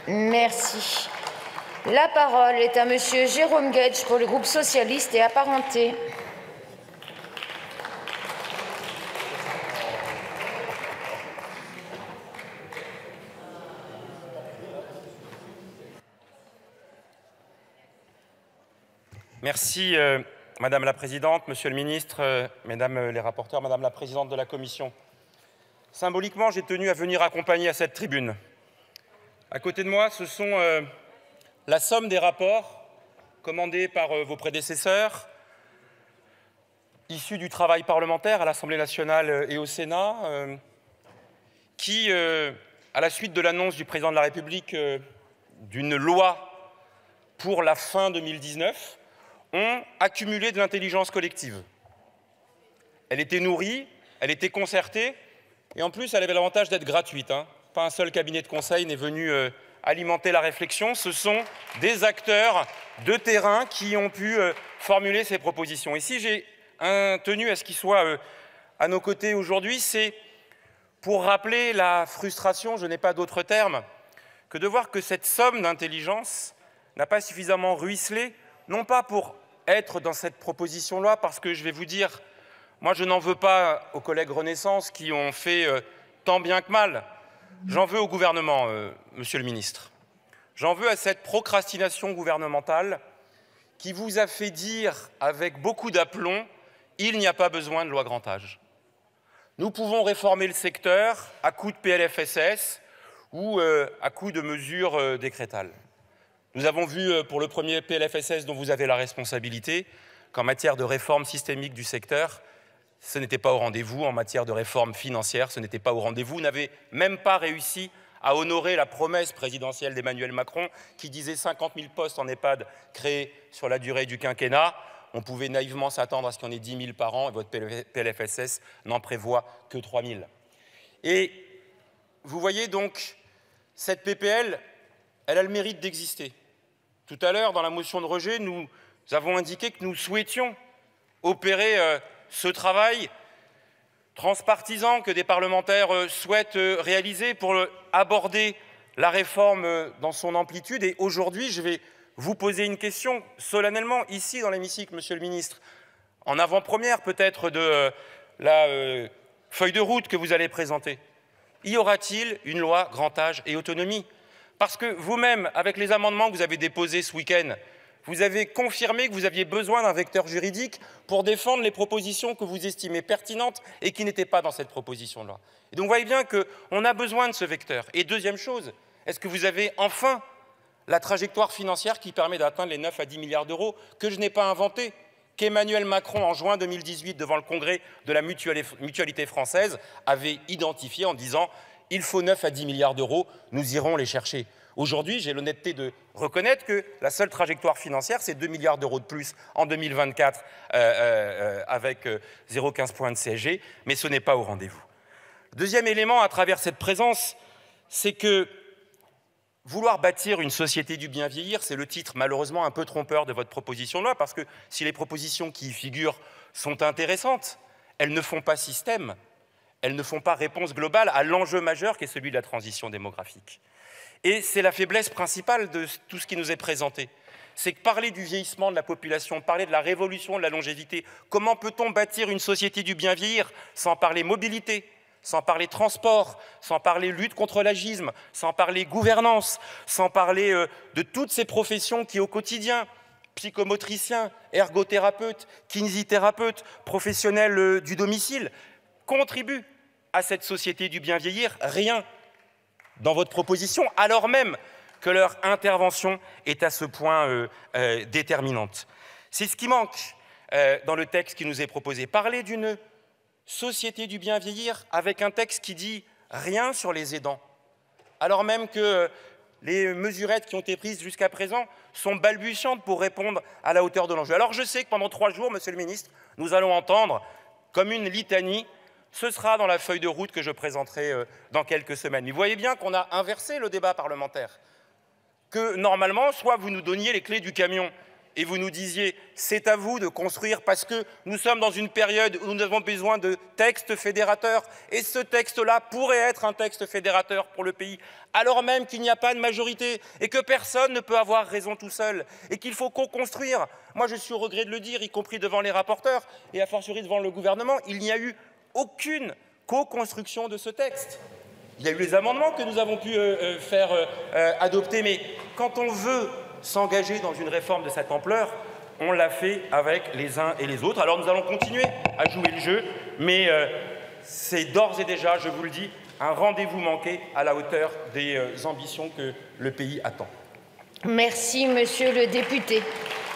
Merci. La parole est à Monsieur Jérôme Guedj pour le groupe socialiste et apparenté. Merci, Madame la Présidente, Monsieur le Ministre, Mesdames les rapporteurs, Madame la Présidente de la Commission. Symboliquement, j'ai tenu à venir accompagner à cette tribune. À côté de moi, ce sont la somme des rapports commandés par vos prédécesseurs, issus du travail parlementaire à l'Assemblée nationale et au Sénat, qui, à la suite de l'annonce du Président de la République d'une loi pour la fin 2019, ont accumulé de l'intelligence collective. Elle était nourrie, elle était concertée, et en plus, elle avait l'avantage d'être gratuite. Pas un seul cabinet de conseil n'est venu alimenter la réflexion. Ce sont des acteurs de terrain qui ont pu formuler ces propositions. Et si j'ai tenu à ce qu'ils soient à nos côtés aujourd'hui, c'est pour rappeler la frustration, je n'ai pas d'autre terme, que de voir que cette somme d'intelligence n'a pas suffisamment ruisselé, non pas pour être dans cette proposition de loi, parce que je vais vous dire, moi je n'en veux pas aux collègues Renaissance qui ont fait tant bien que mal. J'en veux au gouvernement, Monsieur le Ministre. J'en veux à cette procrastination gouvernementale qui vous a fait dire avec beaucoup d'aplomb « il n'y a pas besoin de loi grand âge ». Nous pouvons réformer le secteur à coup de PLFSS ou à coup de mesures décrétales. Nous avons vu pour le premier PLFSS dont vous avez la responsabilité qu'en matière de réforme systémique du secteur, ce n'était pas au rendez-vous. En matière de réforme financière, ce n'était pas au rendez-vous. Vous n'avez même pas réussi à honorer la promesse présidentielle d'Emmanuel Macron qui disait 50 000 postes en EHPAD créés sur la durée du quinquennat. On pouvait naïvement s'attendre à ce qu'il y en ait 10 000 par an et votre PLFSS n'en prévoit que 3 000. Et vous voyez donc, cette PPL, elle a le mérite d'exister. Tout à l'heure, dans la motion de rejet, nous avons indiqué que nous souhaitions opérer ce travail transpartisan que des parlementaires souhaitent réaliser pour aborder la réforme dans son amplitude. Et aujourd'hui, je vais vous poser une question solennellement, ici dans l'hémicycle, Monsieur le Ministre, en avant-première peut-être de la feuille de route que vous allez présenter. Y aura-t-il une loi grand âge et autonomie? Parce que vous-même, avec les amendements que vous avez déposés ce week-end, vous avez confirmé que vous aviez besoin d'un vecteur juridique pour défendre les propositions que vous estimez pertinentes et qui n'étaient pas dans cette proposition de loi. Et donc vous voyez bien qu'on a besoin de ce vecteur. Et deuxième chose, est-ce que vous avez enfin la trajectoire financière qui permet d'atteindre les 9 à 10 milliards d'euros que je n'ai pas inventé, qu'Emmanuel Macron, en juin 2018, devant le congrès de la mutualité française, avait identifié en disant « il faut 9 à 10 milliards d'euros, nous irons les chercher ». Aujourd'hui, j'ai l'honnêteté de reconnaître que la seule trajectoire financière, c'est 2 milliards d'euros de plus en 2024 avec 0,15 points de CSG, mais ce n'est pas au rendez-vous. Deuxième élément à travers cette présence, c'est que vouloir bâtir une société du bien vieillir, c'est le titre malheureusement un peu trompeur de votre proposition de loi, parce que si les propositions qui y figurent sont intéressantes, elles ne font pas système, elles ne font pas réponse globale à l'enjeu majeur qui est celui de la transition démographique. Et c'est la faiblesse principale de tout ce qui nous est présenté. C'est que parler du vieillissement de la population, parler de la révolution de la longévité, comment peut-on bâtir une société du bien vieillir sans parler mobilité, sans parler transport, sans parler lutte contre l'agisme, sans parler gouvernance, sans parler de toutes ces professions qui au quotidien, psychomotriciens, ergothérapeutes, kinésithérapeutes, professionnels du domicile, contribuent à cette société du bien vieillir? Rien dans votre proposition, alors même que leur intervention est à ce point déterminante. C'est ce qui manque dans le texte qui nous est proposé. Parler d'une société du bien vieillir avec un texte qui dit rien sur les aidants, alors même que les mesurettes qui ont été prises jusqu'à présent sont balbutiantes pour répondre à la hauteur de l'enjeu. Alors je sais que pendant 3 jours, Monsieur le Ministre, nous allons entendre comme une litanie. Ce sera dans la feuille de route que je présenterai dans quelques semaines. Mais vous voyez bien qu'on a inversé le débat parlementaire. Que normalement, soit vous nous donniez les clés du camion et vous nous disiez « c'est à vous de construire parce que nous sommes dans une période où nous avons besoin de textes fédérateurs et ce texte-là pourrait être un texte fédérateur pour le pays, alors même qu'il n'y a pas de majorité et que personne ne peut avoir raison tout seul et qu'il faut co-construire. » Moi, je suis au regret de le dire, y compris devant les rapporteurs et a fortiori devant le gouvernement, il n'y a eu aucune co-construction de ce texte. Il y a eu les amendements que nous avons pu faire adopter, mais quand on veut s'engager dans une réforme de cette ampleur, on l'a fait avec les uns et les autres. Alors nous allons continuer à jouer le jeu, mais c'est d'ores et déjà, je vous le dis, un rendez-vous manqué à la hauteur des ambitions que le pays attend. Merci, monsieur le député.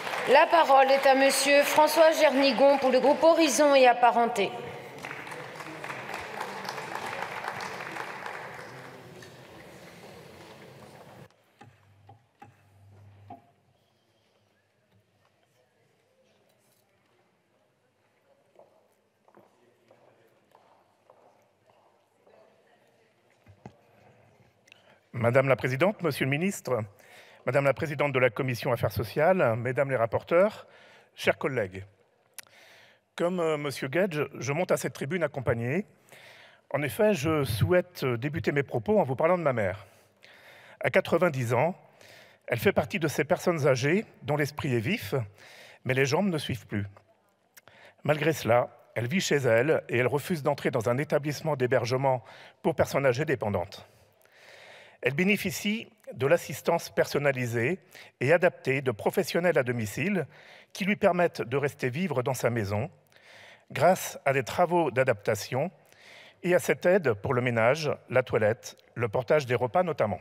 La parole est à monsieur François Gernigon pour le groupe Horizon et Apparentés. Madame la Présidente, Monsieur le Ministre, Madame la Présidente de la Commission Affaires sociales, Mesdames les rapporteurs, chers collègues. Comme Monsieur Guedj, je monte à cette tribune accompagné. En effet, je souhaite débuter mes propos en vous parlant de ma mère. À 90 ans, elle fait partie de ces personnes âgées dont l'esprit est vif, mais les jambes ne suivent plus. Malgré cela, elle vit chez elle et elle refuse d'entrer dans un établissement d'hébergement pour personnes âgées dépendantes. Elle bénéficie de l'assistance personnalisée et adaptée de professionnels à domicile qui lui permettent de rester vivre dans sa maison grâce à des travaux d'adaptation et à cette aide pour le ménage, la toilette, le portage des repas notamment.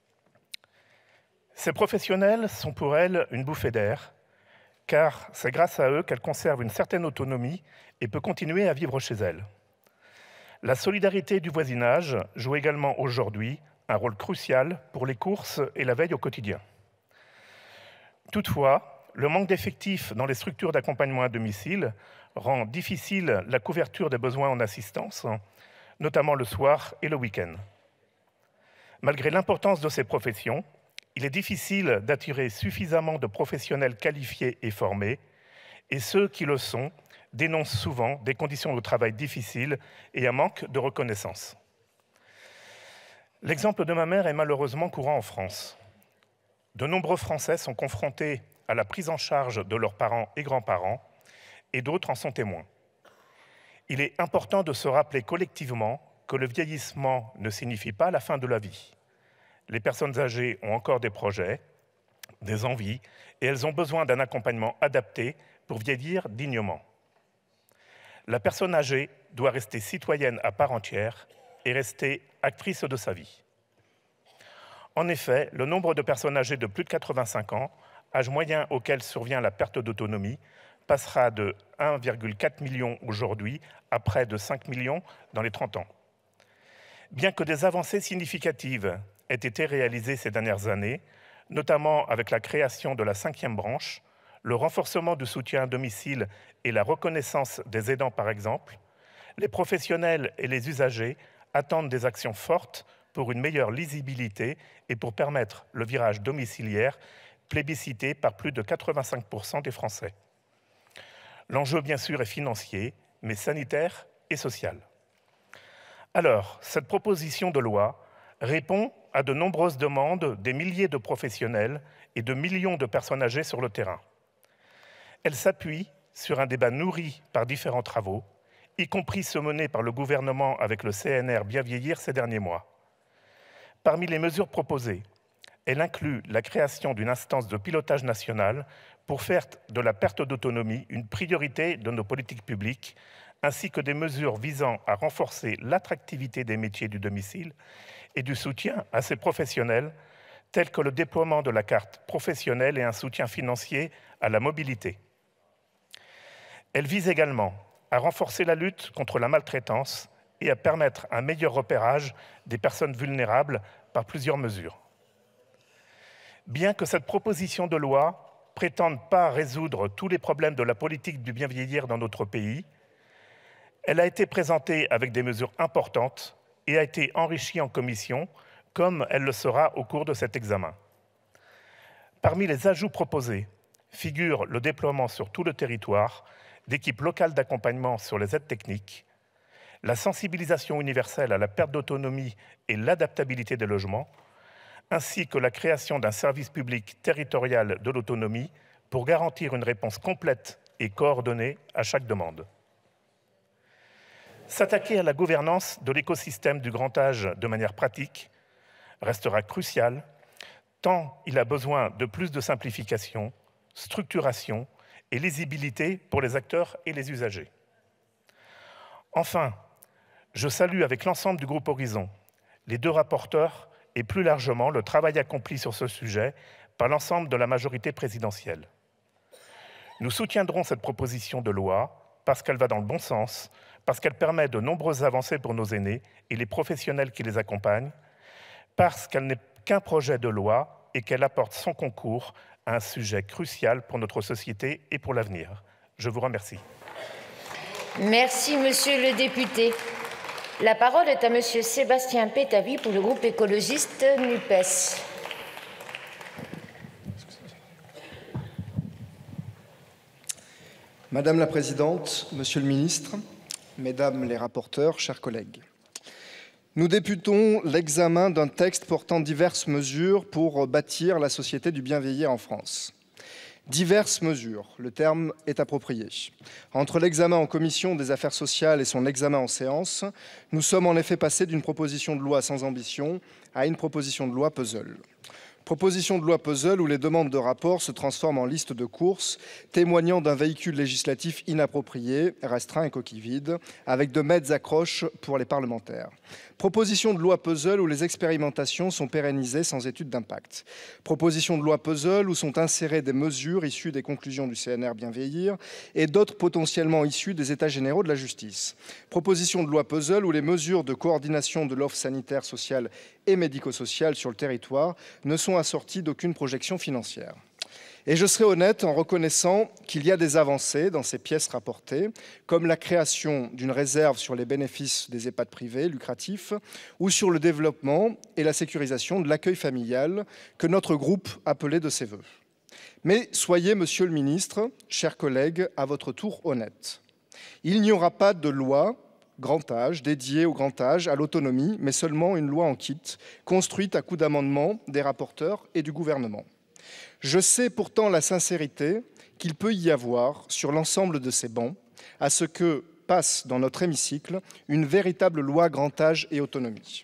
Ces professionnels sont pour elle une bouffée d'air, car c'est grâce à eux qu'elle conserve une certaine autonomie et peut continuer à vivre chez elle. La solidarité du voisinage joue également aujourd'hui un rôle crucial pour les courses et la veille au quotidien. Toutefois, le manque d'effectifs dans les structures d'accompagnement à domicile rend difficile la couverture des besoins en assistance, notamment le soir et le week-end. Malgré l'importance de ces professions, il est difficile d'attirer suffisamment de professionnels qualifiés et formés, et ceux qui le sont dénoncent souvent des conditions de travail difficiles et un manque de reconnaissance. L'exemple de ma mère est malheureusement courant en France. De nombreux Français sont confrontés à la prise en charge de leurs parents et grands-parents, et d'autres en sont témoins. Il est important de se rappeler collectivement que le vieillissement ne signifie pas la fin de la vie. Les personnes âgées ont encore des projets, des envies, et elles ont besoin d'un accompagnement adapté pour vieillir dignement. La personne âgée doit rester citoyenne à part entière et rester actrice de sa vie. En effet, le nombre de personnes âgées de plus de 85 ans, âge moyen auquel survient la perte d'autonomie, passera de 1,4 million aujourd'hui à près de 5 millions dans les 30 ans. Bien que des avancées significatives aient été réalisées ces dernières années, notamment avec la création de la 5e branche, le renforcement du soutien à domicile et la reconnaissance des aidants par exemple, les professionnels et les usagers attendent des actions fortes pour une meilleure lisibilité et pour permettre le virage domiciliaire plébiscité par plus de 85% des Français. L'enjeu, bien sûr, est financier, mais sanitaire et social. Alors, cette proposition de loi répond à de nombreuses demandes des milliers de professionnels et de millions de personnes âgées sur le terrain. Elle s'appuie sur un débat nourri par différents travaux, y compris ceux menés par le gouvernement avec le CNR Bien Vieillir ces derniers mois. Parmi les mesures proposées, elle inclut la création d'une instance de pilotage nationale pour faire de la perte d'autonomie une priorité de nos politiques publiques, ainsi que des mesures visant à renforcer l'attractivité des métiers du domicile et du soutien à ces professionnels, tels que le déploiement de la carte professionnelle et un soutien financier à la mobilité. Elle vise également à renforcer la lutte contre la maltraitance et à permettre un meilleur repérage des personnes vulnérables par plusieurs mesures. Bien que cette proposition de loi prétende pas résoudre tous les problèmes de la politique du bien vieillir dans notre pays, elle a été présentée avec des mesures importantes et a été enrichie en commission, comme elle le sera au cours de cet examen. Parmi les ajouts proposés figure le déploiement sur tout le territoire d'équipes locales d'accompagnement sur les aides techniques, la sensibilisation universelle à la perte d'autonomie et l'adaptabilité des logements, ainsi que la création d'un service public territorial de l'autonomie pour garantir une réponse complète et coordonnée à chaque demande. S'attaquer à la gouvernance de l'écosystème du grand âge de manière pratique restera crucial, tant il a besoin de plus de simplification, structuration et lisibilité pour les acteurs et les usagers. Enfin, je salue avec l'ensemble du groupe Horizon les deux rapporteurs et plus largement le travail accompli sur ce sujet par l'ensemble de la majorité présidentielle. Nous soutiendrons cette proposition de loi parce qu'elle va dans le bon sens, parce qu'elle permet de nombreuses avancées pour nos aînés et les professionnels qui les accompagnent, parce qu'elle n'est qu'un projet de loi et qu'elle apporte son concours à un sujet crucial pour notre société et pour l'avenir. Je vous remercie. Merci, monsieur le député. La parole est à monsieur Sébastien Pétavy pour le groupe écologiste NUPES. Madame la Présidente, Monsieur le Ministre, Mesdames les rapporteurs, chers collègues. Nous débutons l'examen d'un texte portant diverses mesures pour bâtir la société du bien vieillir en France. Diverses mesures, le terme est approprié. Entre l'examen en commission des affaires sociales et son examen en séance, nous sommes en effet passés d'une proposition de loi sans ambition à une proposition de loi puzzle. Proposition de loi puzzle où les demandes de rapport se transforment en liste de courses, témoignant d'un véhicule législatif inapproprié, restreint et coquille vide, avec de maigres accroches pour les parlementaires. Proposition de loi puzzle où les expérimentations sont pérennisées sans étude d'impact. Proposition de loi puzzle où sont insérées des mesures issues des conclusions du CNR Bien Vieillir et d'autres potentiellement issues des États généraux de la justice. Proposition de loi puzzle où les mesures de coordination de l'offre sanitaire, sociale et médico-sociale sur le territoire ne sont assorties d'aucune projection financière. Et je serai honnête en reconnaissant qu'il y a des avancées dans ces pièces rapportées, comme la création d'une réserve sur les bénéfices des EHPAD privés lucratifs ou sur le développement et la sécurisation de l'accueil familial que notre groupe appelait de ses voeux. Mais soyez, Monsieur le ministre, chers collègues, à votre tour honnête. Il n'y aura pas de loi grand âge dédiée au grand âge, à l'autonomie, mais seulement une loi en kit, construite à coups d'amendements des rapporteurs et du gouvernement. Je sais pourtant la sincérité qu'il peut y avoir sur l'ensemble de ces bancs à ce que passe dans notre hémicycle une véritable loi grand âge et autonomie.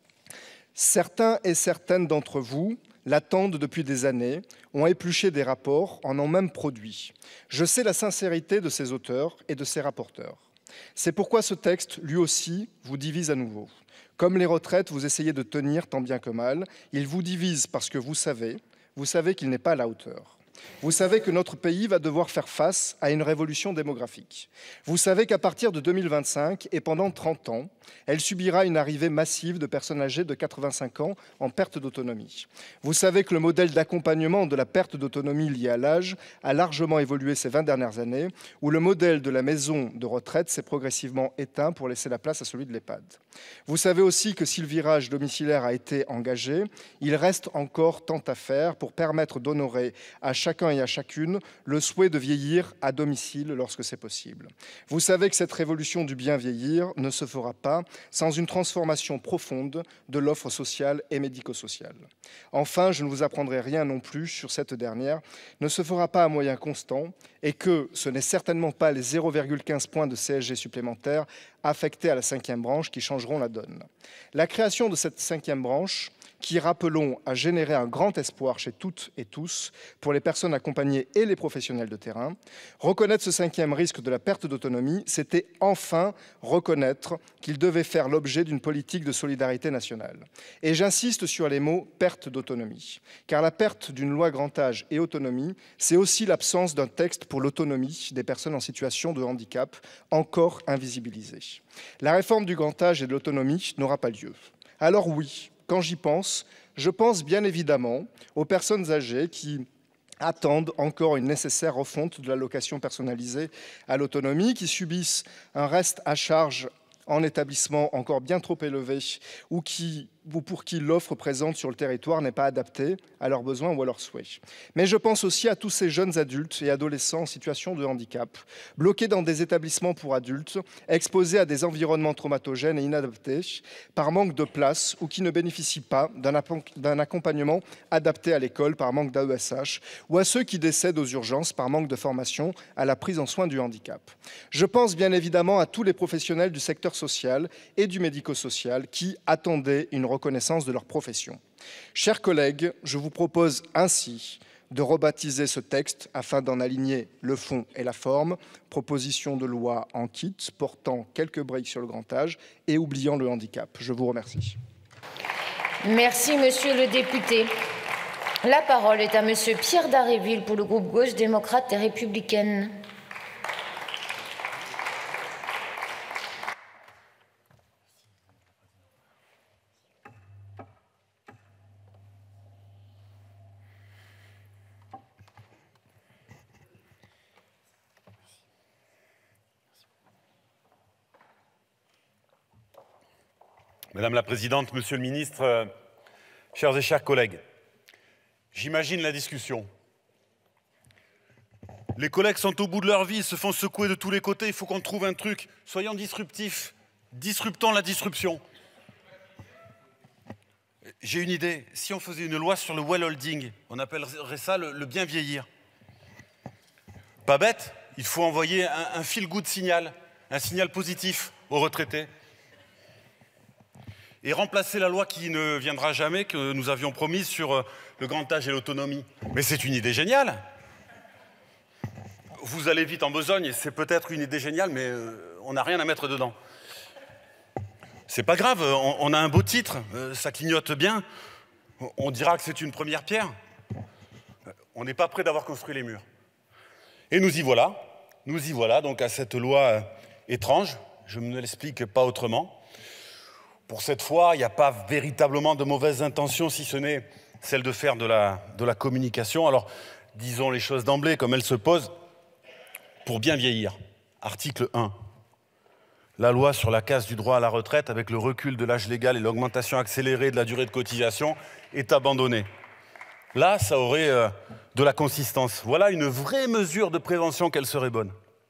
Certains et certaines d'entre vous l'attendent depuis des années, ont épluché des rapports, en ont même produit. Je sais la sincérité de ces auteurs et de ces rapporteurs. C'est pourquoi ce texte, lui aussi, vous divise à nouveau. Comme les retraites, vous essayez de tenir tant bien que mal. Il vous divise parce que vous savez qu'il n'est pas à la hauteur. Vous savez que notre pays va devoir faire face à une révolution démographique. Vous savez qu'à partir de 2025 et pendant 30 ans, elle subira une arrivée massive de personnes âgées de 85 ans en perte d'autonomie. Vous savez que le modèle d'accompagnement de la perte d'autonomie liée à l'âge a largement évolué ces 20 dernières années, où le modèle de la maison de retraite s'est progressivement éteint pour laisser la place à celui de l'EHPAD. Vous savez aussi que si le virage domiciliaire a été engagé, il reste encore tant à faire pour permettre d'honorer à chacun et à chacune le souhait de vieillir à domicile lorsque c'est possible. Vous savez que cette révolution du bien vieillir ne se fera pas sans une transformation profonde de l'offre sociale et médico-sociale. Enfin, je ne vous apprendrai rien non plus sur cette dernière, ne se fera pas à moyens constants et que ce n'est certainement pas les 0,15 points de CSG supplémentaires affectés à la 5e branche qui changeront la donne. La création de cette 5e branche, qui, rappelons, a généré un grand espoir chez toutes et tous pour les personnes accompagnées et les professionnels de terrain. Reconnaître ce 5e risque de la perte d'autonomie, c'était enfin reconnaître qu'il devait faire l'objet d'une politique de solidarité nationale. Et j'insiste sur les mots « perte d'autonomie », car la perte d'une loi grand âge et autonomie, c'est aussi l'absence d'un texte pour l'autonomie des personnes en situation de handicap, encore invisibilisées. La réforme du grand âge et de l'autonomie n'aura pas lieu. Alors oui, quand j'y pense, je pense bien évidemment aux personnes âgées qui attendent encore une nécessaire refonte de l'allocation personnalisée à l'autonomie, qui subissent un reste à charge en établissement encore bien trop élevé ou pour qui l'offre présente sur le territoire n'est pas adaptée à leurs besoins ou à leurs souhaits. Mais je pense aussi à tous ces jeunes adultes et adolescents en situation de handicap, bloqués dans des établissements pour adultes, exposés à des environnements traumatogènes et inadaptés, par manque de place ou qui ne bénéficient pas d'un accompagnement adapté à l'école par manque d'AESH, ou à ceux qui décèdent aux urgences par manque de formation à la prise en soin du handicap. Je pense bien évidemment à tous les professionnels du secteur social et du médico-social qui attendaient une reconnaissance de leur profession. Chers collègues, je vous propose ainsi de rebaptiser ce texte afin d'en aligner le fond et la forme, proposition de loi en kit portant quelques briques sur le grand âge et oubliant le handicap. Je vous remercie. Merci, monsieur le député. La parole est à monsieur Pierre Dharréville pour le groupe Gauche démocrate et républicaine. Madame la Présidente, Monsieur le Ministre, chers et chers collègues, j'imagine la discussion. Les collègues sont au bout de leur vie, se font secouer de tous les côtés, il faut qu'on trouve un truc. Soyons disruptifs, disruptons la disruption. J'ai une idée, si on faisait une loi sur le well holding, on appellerait ça le bien vieillir. Pas bête, il faut envoyer un feel-good signal, un signal positif aux retraités. Et remplacer la loi qui ne viendra jamais, que nous avions promise sur le grand âge et l'autonomie. Mais c'est une idée géniale. Vous allez vite en besogne, c'est peut-être une idée géniale, mais on n'a rien à mettre dedans. C'est pas grave, on a un beau titre, ça clignote bien. On dira que c'est une première pierre. On n'est pas près d'avoir construit les murs. Et nous y voilà donc à cette loi étrange, je ne me l'explique pas autrement. Pour cette fois, il n'y a pas véritablement de mauvaises intentions, si ce n'est celle de faire de la communication. Alors, disons les choses d'emblée comme elles se posent, pour bien vieillir. Article 1. La loi sur la casse du droit à la retraite, avec le recul de l'âge légal et l'augmentation accélérée de la durée de cotisation, est abandonnée. Là, ça aurait de la consistance. Voilà une vraie mesure de prévention qu'elle serait bonne.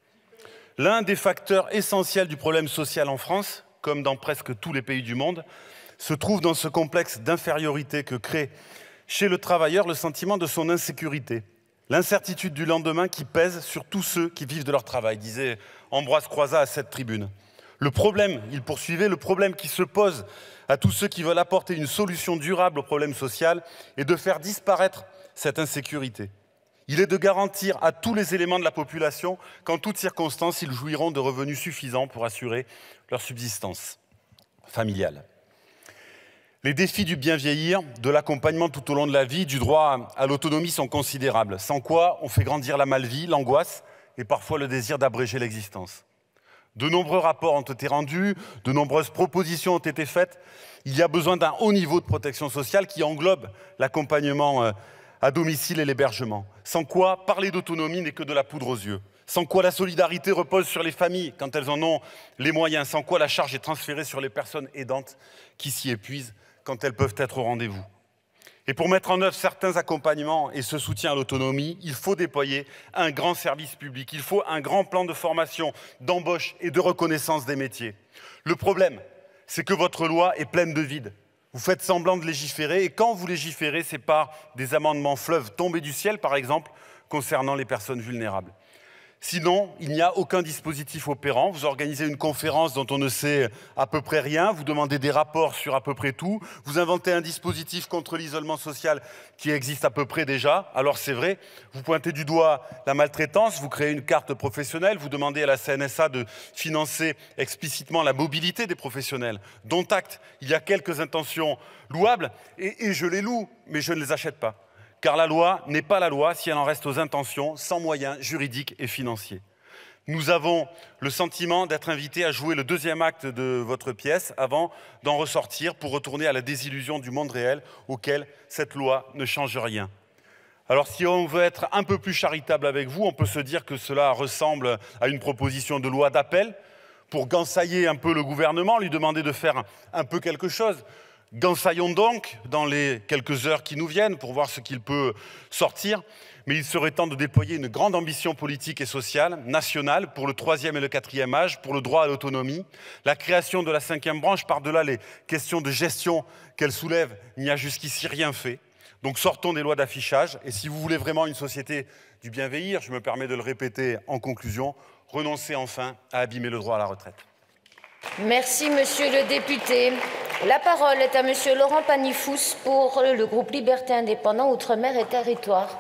L'un des facteurs essentiels du problème social en France, comme dans presque tous les pays du monde, se trouve dans ce complexe d'infériorité que crée chez le travailleur le sentiment de son insécurité. L'incertitude du lendemain qui pèse sur tous ceux qui vivent de leur travail, disait Ambroise Croizat à cette tribune. Le problème, il poursuivait, le problème qui se pose à tous ceux qui veulent apporter une solution durable au problème social est de faire disparaître cette insécurité. Il est de garantir à tous les éléments de la population qu'en toutes circonstances, ils jouiront de revenus suffisants pour assurer leur subsistance familiale. Les défis du bien vieillir, de l'accompagnement tout au long de la vie, du droit à l'autonomie sont considérables, sans quoi on fait grandir la mal-vie, l'angoisse et parfois le désir d'abréger l'existence. De nombreux rapports ont été rendus, de nombreuses propositions ont été faites. Il y a besoin d'un haut niveau de protection sociale qui englobe l'accompagnement à domicile et l'hébergement. Sans quoi, parler d'autonomie n'est que de la poudre aux yeux. Sans quoi la solidarité repose sur les familles quand elles en ont les moyens. Sans quoi la charge est transférée sur les personnes aidantes qui s'y épuisent quand elles peuvent être au rendez-vous. Et pour mettre en œuvre certains accompagnements et ce soutien à l'autonomie, il faut déployer un grand service public. Il faut un grand plan de formation, d'embauche et de reconnaissance des métiers. Le problème, c'est que votre loi est pleine de vides. Vous faites semblant de légiférer et quand vous légiférez, c'est par des amendements fleuves tombés du ciel, par exemple, concernant les personnes vulnérables. Sinon, il n'y a aucun dispositif opérant. Vous organisez une conférence dont on ne sait à peu près rien, vous demandez des rapports sur à peu près tout, vous inventez un dispositif contre l'isolement social qui existe à peu près déjà. Alors c'est vrai, vous pointez du doigt la maltraitance, vous créez une carte professionnelle, vous demandez à la CNSA de financer explicitement la mobilité des professionnels. Dont acte, il y a quelques intentions louables et je les loue, mais je ne les achète pas. Car la loi n'est pas la loi si elle en reste aux intentions, sans moyens juridiques et financiers. Nous avons le sentiment d'être invités à jouer le deuxième acte de votre pièce avant d'en ressortir pour retourner à la désillusion du monde réel auquel cette loi ne change rien. Alors si on veut être un peu plus charitable avec vous, on peut se dire que cela ressemble à une proposition de loi d'appel pour gansailler un peu le gouvernement, lui demander de faire un peu quelque chose. Gansaillons donc dans les quelques heures qui nous viennent pour voir ce qu'il peut sortir, mais il serait temps de déployer une grande ambition politique et sociale, nationale, pour le 3e et le 4e âge, pour le droit à l'autonomie. La création de la 5e branche, par-delà les questions de gestion qu'elle soulève, il n'y a jusqu'ici rien fait. Donc sortons des lois d'affichage, et si vous voulez vraiment une société du bien vieillir, je me permets de le répéter en conclusion, renoncez enfin à abîmer le droit à la retraite. Merci, monsieur le député. La parole est à monsieur Laurent Pagny-Fous pour le groupe Liberté Indépendants Outre-mer et Territoires.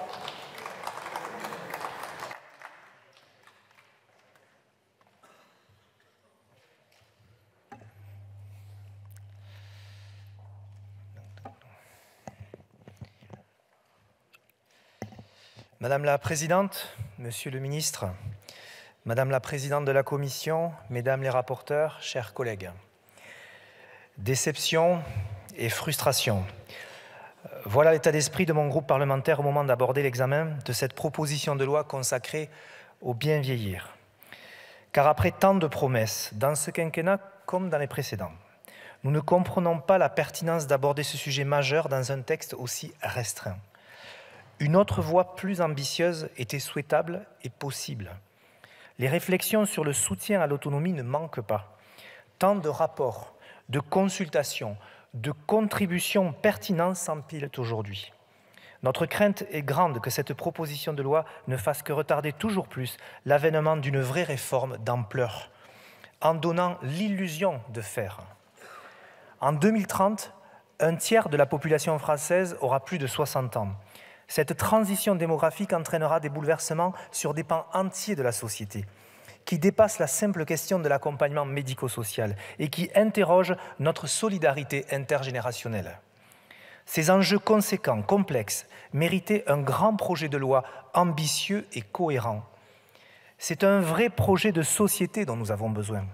Madame la Présidente, Monsieur le Ministre, Madame la Présidente de la Commission, Mesdames les rapporteurs, chers collègues. Déception et frustration. Voilà l'état d'esprit de mon groupe parlementaire au moment d'aborder l'examen de cette proposition de loi consacrée au bien vieillir. Car après tant de promesses, dans ce quinquennat comme dans les précédents, nous ne comprenons pas la pertinence d'aborder ce sujet majeur dans un texte aussi restreint. Une autre voie plus ambitieuse était souhaitable et possible. Les réflexions sur le soutien à l'autonomie ne manquent pas. Tant de rapports, de consultations, de contributions pertinentes s'empilent aujourd'hui. Notre crainte est grande que cette proposition de loi ne fasse que retarder toujours plus l'avènement d'une vraie réforme d'ampleur, en donnant l'illusion de faire. En 2030, un tiers de la population française aura plus de 60 ans. Cette transition démographique entraînera des bouleversements sur des pans entiers de la société, qui dépassent la simple question de l'accompagnement médico-social et qui interrogent notre solidarité intergénérationnelle. Ces enjeux conséquents, complexes, méritaient un grand projet de loi ambitieux et cohérent. C'est un vrai projet de société dont nous avons besoin.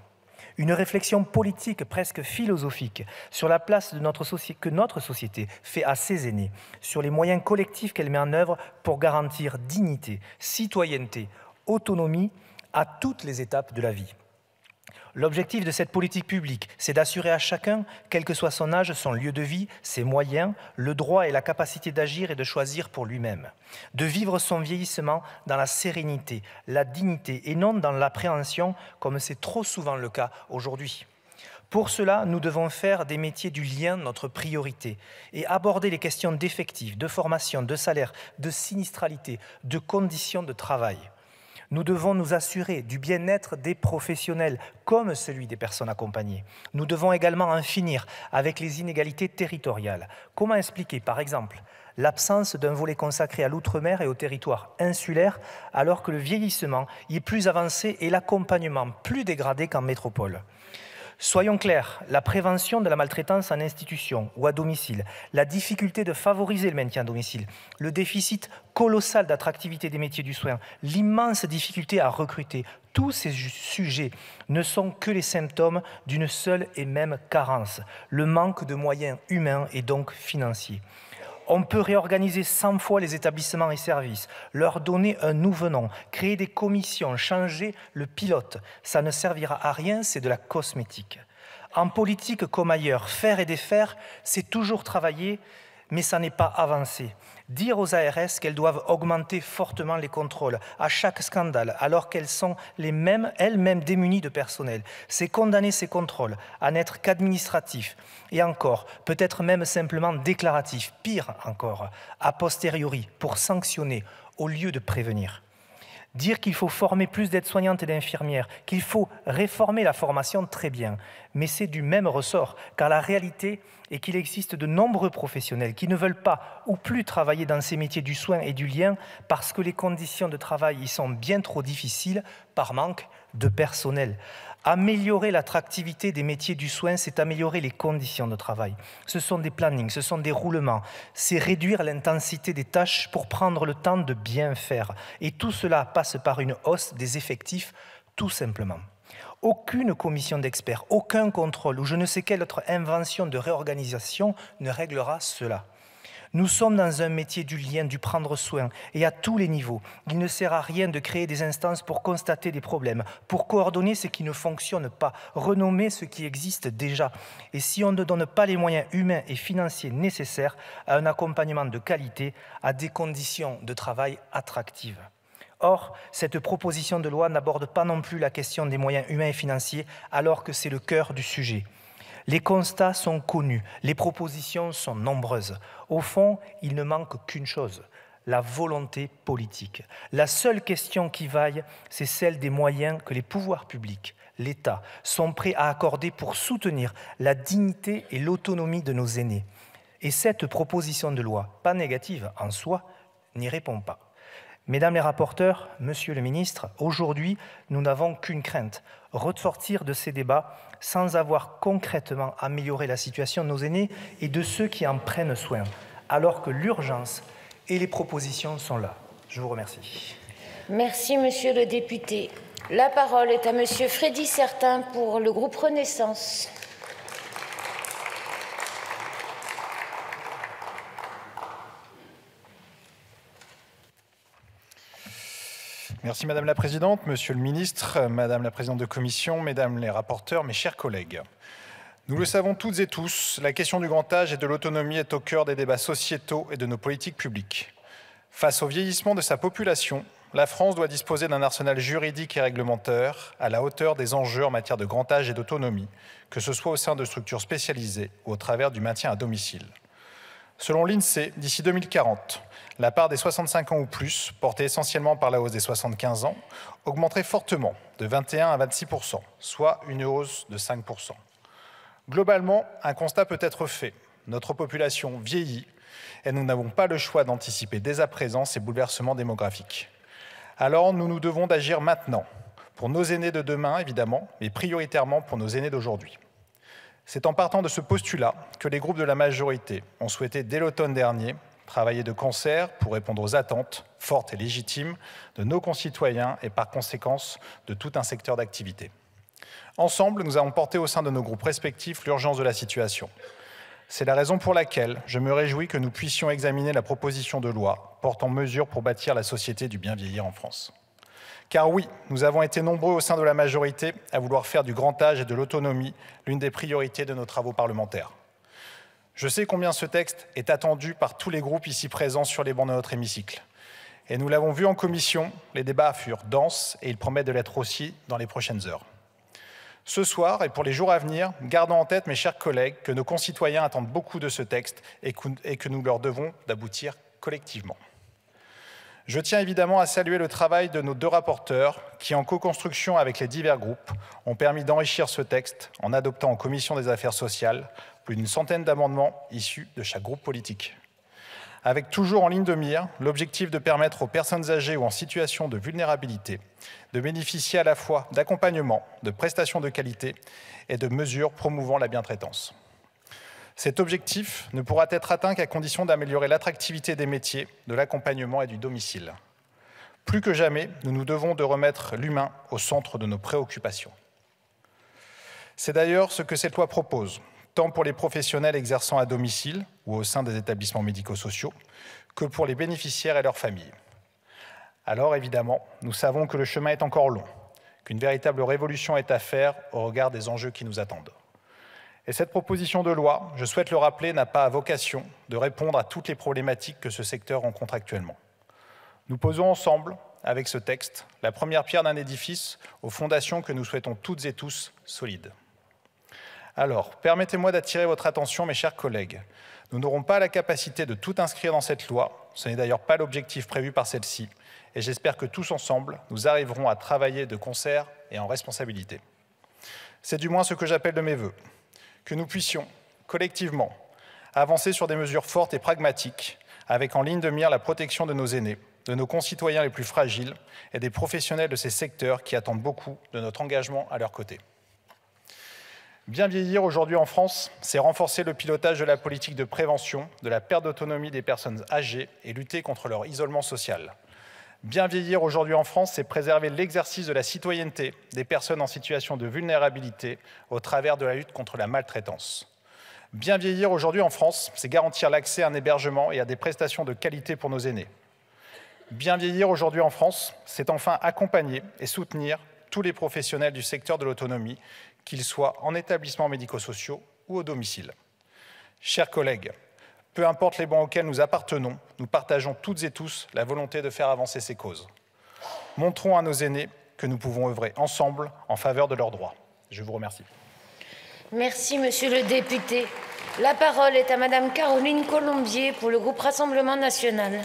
Une réflexion politique, presque philosophique, sur la place que notre société fait à ses aînés, sur les moyens collectifs qu'elle met en œuvre pour garantir dignité, citoyenneté, autonomie à toutes les étapes de la vie. L'objectif de cette politique publique, c'est d'assurer à chacun, quel que soit son âge, son lieu de vie, ses moyens, le droit et la capacité d'agir et de choisir pour lui-même, de vivre son vieillissement dans la sérénité, la dignité et non dans l'appréhension comme c'est trop souvent le cas aujourd'hui. Pour cela, nous devons faire des métiers du lien notre priorité et aborder les questions d'effectifs, de formation, de salaire, de sinistralité, de conditions de travail. Nous devons nous assurer du bien-être des professionnels comme celui des personnes accompagnées. Nous devons également en finir avec les inégalités territoriales. Comment expliquer, par exemple, l'absence d'un volet consacré à l'outre-mer et aux territoires insulaires alors que le vieillissement y est plus avancé et l'accompagnement plus dégradé qu'en métropole ? Soyons clairs, la prévention de la maltraitance en institution ou à domicile, la difficulté de favoriser le maintien à domicile, le déficit colossal d'attractivité des métiers du soin, l'immense difficulté à recruter, tous ces sujets ne sont que les symptômes d'une seule et même carence, le manque de moyens humains et donc financiers. On peut réorganiser 100 fois les établissements et services, leur donner un nouveau nom, créer des commissions, changer le pilote. Ça ne servira à rien, c'est de la cosmétique. En politique comme ailleurs, faire et défaire, c'est toujours travailler, mais ça n'est pas avancé. Dire aux ARS qu'elles doivent augmenter fortement les contrôles à chaque scandale, alors qu'elles sont elles-mêmes démunies de personnel, c'est condamner ces contrôles à n'être qu'administratifs et encore, peut-être même simplement déclaratifs, pire encore, a posteriori, pour sanctionner au lieu de prévenir. Dire qu'il faut former plus d'aides-soignantes et d'infirmières, qu'il faut réformer la formation, très bien. Mais c'est du même ressort, car la réalité est qu'il existe de nombreux professionnels qui ne veulent pas ou plus travailler dans ces métiers du soin et du lien parce que les conditions de travail y sont bien trop difficiles par manque de personnel. Améliorer l'attractivité des métiers du soin, c'est améliorer les conditions de travail. Ce sont des plannings, ce sont des roulements, c'est réduire l'intensité des tâches pour prendre le temps de bien faire. Et tout cela passe par une hausse des effectifs, tout simplement. Aucune commission d'experts, aucun contrôle ou je ne sais quelle autre invention de réorganisation ne réglera cela. Nous sommes dans un métier du lien, du prendre soin, et à tous les niveaux. Il ne sert à rien de créer des instances pour constater des problèmes, pour coordonner ce qui ne fonctionne pas, renommer ce qui existe déjà. Et si on ne donne pas les moyens humains et financiers nécessaires à un accompagnement de qualité, à des conditions de travail attractives. Or, cette proposition de loi n'aborde pas non plus la question des moyens humains et financiers, alors que c'est le cœur du sujet. Les constats sont connus, les propositions sont nombreuses. Au fond, il ne manque qu'une chose, la volonté politique. La seule question qui vaille, c'est celle des moyens que les pouvoirs publics, l'État, sont prêts à accorder pour soutenir la dignité et l'autonomie de nos aînés. Et cette proposition de loi, pas négative en soi, n'y répond pas. Mesdames les rapporteurs, Monsieur le ministre, aujourd'hui, nous n'avons qu'une crainte, ressortir de ces débats sans avoir concrètement amélioré la situation de nos aînés et de ceux qui en prennent soin, alors que l'urgence et les propositions sont là. Je vous remercie. Merci, Monsieur le député. La parole est à Monsieur Freddy Certain pour le groupe Renaissance. Merci Madame la Présidente, Monsieur le Ministre, Madame la Présidente de Commission, Mesdames les rapporteurs, mes chers collègues. Nous le savons toutes et tous, la question du grand âge et de l'autonomie est au cœur des débats sociétaux et de nos politiques publiques. Face au vieillissement de sa population, la France doit disposer d'un arsenal juridique et réglementaire à la hauteur des enjeux en matière de grand âge et d'autonomie, que ce soit au sein de structures spécialisées ou au travers du maintien à domicile. Selon l'INSEE, d'ici 2040, la part des 65 ans ou plus, portée essentiellement par la hausse des 75 ans, augmenterait fortement, de 21 à 26%, soit une hausse de 5%. Globalement, un constat peut être fait. Notre population vieillit et nous n'avons pas le choix d'anticiper dès à présent ces bouleversements démographiques. Alors nous nous devons d'agir maintenant, pour nos aînés de demain évidemment, mais prioritairement pour nos aînés d'aujourd'hui. C'est en partant de ce postulat que les groupes de la majorité ont souhaité dès l'automne dernier travailler de concert pour répondre aux attentes fortes et légitimes de nos concitoyens et par conséquence de tout un secteur d'activité. Ensemble, nous avons porté au sein de nos groupes respectifs l'urgence de la situation. C'est la raison pour laquelle je me réjouis que nous puissions examiner la proposition de loi portant mesures pour bâtir la société du bien vieillir en France. Car oui, nous avons été nombreux au sein de la majorité à vouloir faire du grand âge et de l'autonomie l'une des priorités de nos travaux parlementaires. Je sais combien ce texte est attendu par tous les groupes ici présents sur les bancs de notre hémicycle. Et nous l'avons vu en commission, les débats furent denses et ils promettent de l'être aussi dans les prochaines heures. Ce soir et pour les jours à venir, gardons en tête, mes chers collègues, que nos concitoyens attendent beaucoup de ce texte et que nous leur devons d'aboutir collectivement. Je tiens évidemment à saluer le travail de nos deux rapporteurs qui, en co-construction avec les divers groupes, ont permis d'enrichir ce texte en adoptant en commission des affaires sociales plus d'une centaine d'amendements issus de chaque groupe politique. Avec toujours en ligne de mire l'objectif de permettre aux personnes âgées ou en situation de vulnérabilité de bénéficier à la fois d'accompagnement, de prestations de qualité et de mesures promouvant la bientraitance. Cet objectif ne pourra être atteint qu'à condition d'améliorer l'attractivité des métiers, de l'accompagnement et du domicile. Plus que jamais, nous nous devons de remettre l'humain au centre de nos préoccupations. C'est d'ailleurs ce que cette loi propose, tant pour les professionnels exerçant à domicile ou au sein des établissements médico-sociaux, que pour les bénéficiaires et leurs familles. Alors évidemment, nous savons que le chemin est encore long, qu'une véritable révolution est à faire au regard des enjeux qui nous attendent. Et cette proposition de loi, je souhaite le rappeler, n'a pas à vocation de répondre à toutes les problématiques que ce secteur rencontre actuellement. Nous posons ensemble, avec ce texte, la première pierre d'un édifice aux fondations que nous souhaitons toutes et tous solides. Alors, permettez-moi d'attirer votre attention, mes chers collègues. Nous n'aurons pas la capacité de tout inscrire dans cette loi, ce n'est d'ailleurs pas l'objectif prévu par celle-ci, et j'espère que tous ensemble, nous arriverons à travailler de concert et en responsabilité. C'est du moins ce que j'appelle de mes vœux, que nous puissions, collectivement, avancer sur des mesures fortes et pragmatiques, avec en ligne de mire la protection de nos aînés, de nos concitoyens les plus fragiles et des professionnels de ces secteurs qui attendent beaucoup de notre engagement à leur côté. Bien vieillir aujourd'hui en France, c'est renforcer le pilotage de la politique de prévention de la perte d'autonomie des personnes âgées et lutter contre leur isolement social. Bien vieillir aujourd'hui en France, c'est préserver l'exercice de la citoyenneté des personnes en situation de vulnérabilité au travers de la lutte contre la maltraitance. Bien vieillir aujourd'hui en France, c'est garantir l'accès à un hébergement et à des prestations de qualité pour nos aînés. Bien vieillir aujourd'hui en France, c'est enfin accompagner et soutenir tous les professionnels du secteur de l'autonomie, qu'ils soient en établissements médico-sociaux ou au domicile. Chers collègues, peu importe les bancs auxquels nous appartenons, nous partageons toutes et tous la volonté de faire avancer ces causes. Montrons à nos aînés que nous pouvons œuvrer ensemble en faveur de leurs droits. Je vous remercie. Merci, monsieur le député. La parole est à madame Caroline Colombier pour le groupe Rassemblement national.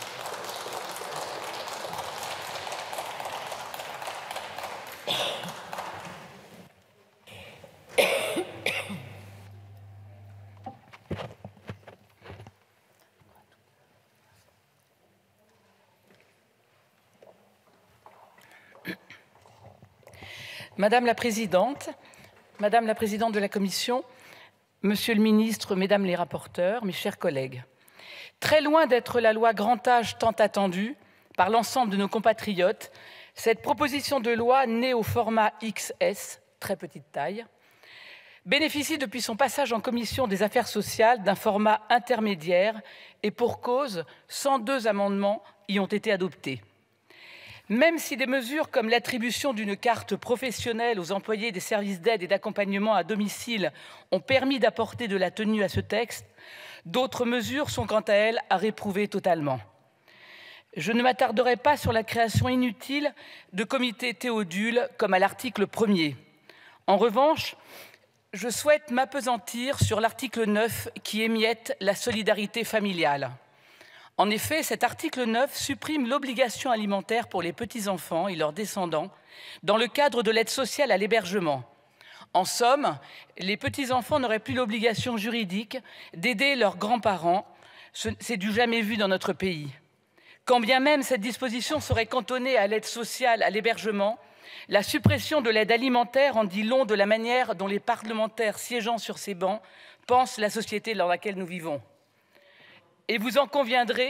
Madame la Présidente de la Commission, Monsieur le Ministre, Mesdames les rapporteurs, mes chers collègues, très loin d'être la loi grand âge tant attendue par l'ensemble de nos compatriotes, cette proposition de loi née au format XS, très petite taille, bénéficie depuis son passage en commission des affaires sociales d'un format intermédiaire et pour cause, 102 amendements y ont été adoptés. Même si des mesures comme l'attribution d'une carte professionnelle aux employés des services d'aide et d'accompagnement à domicile ont permis d'apporter de la tenue à ce texte, d'autres mesures sont quant à elles à réprouver totalement. Je ne m'attarderai pas sur la création inutile de comités Théodule comme à l'article 1er. En revanche, je souhaite m'appesantir sur l'article 9 qui émiette la solidarité familiale. En effet, cet article 9 supprime l'obligation alimentaire pour les petits-enfants et leurs descendants dans le cadre de l'aide sociale à l'hébergement. En somme, les petits-enfants n'auraient plus l'obligation juridique d'aider leurs grands-parents. C'est du jamais vu dans notre pays. Quand bien même cette disposition serait cantonnée à l'aide sociale à l'hébergement, la suppression de l'aide alimentaire en dit long de la manière dont les parlementaires siégeant sur ces bancs pensent la société dans laquelle nous vivons. Et vous en conviendrez,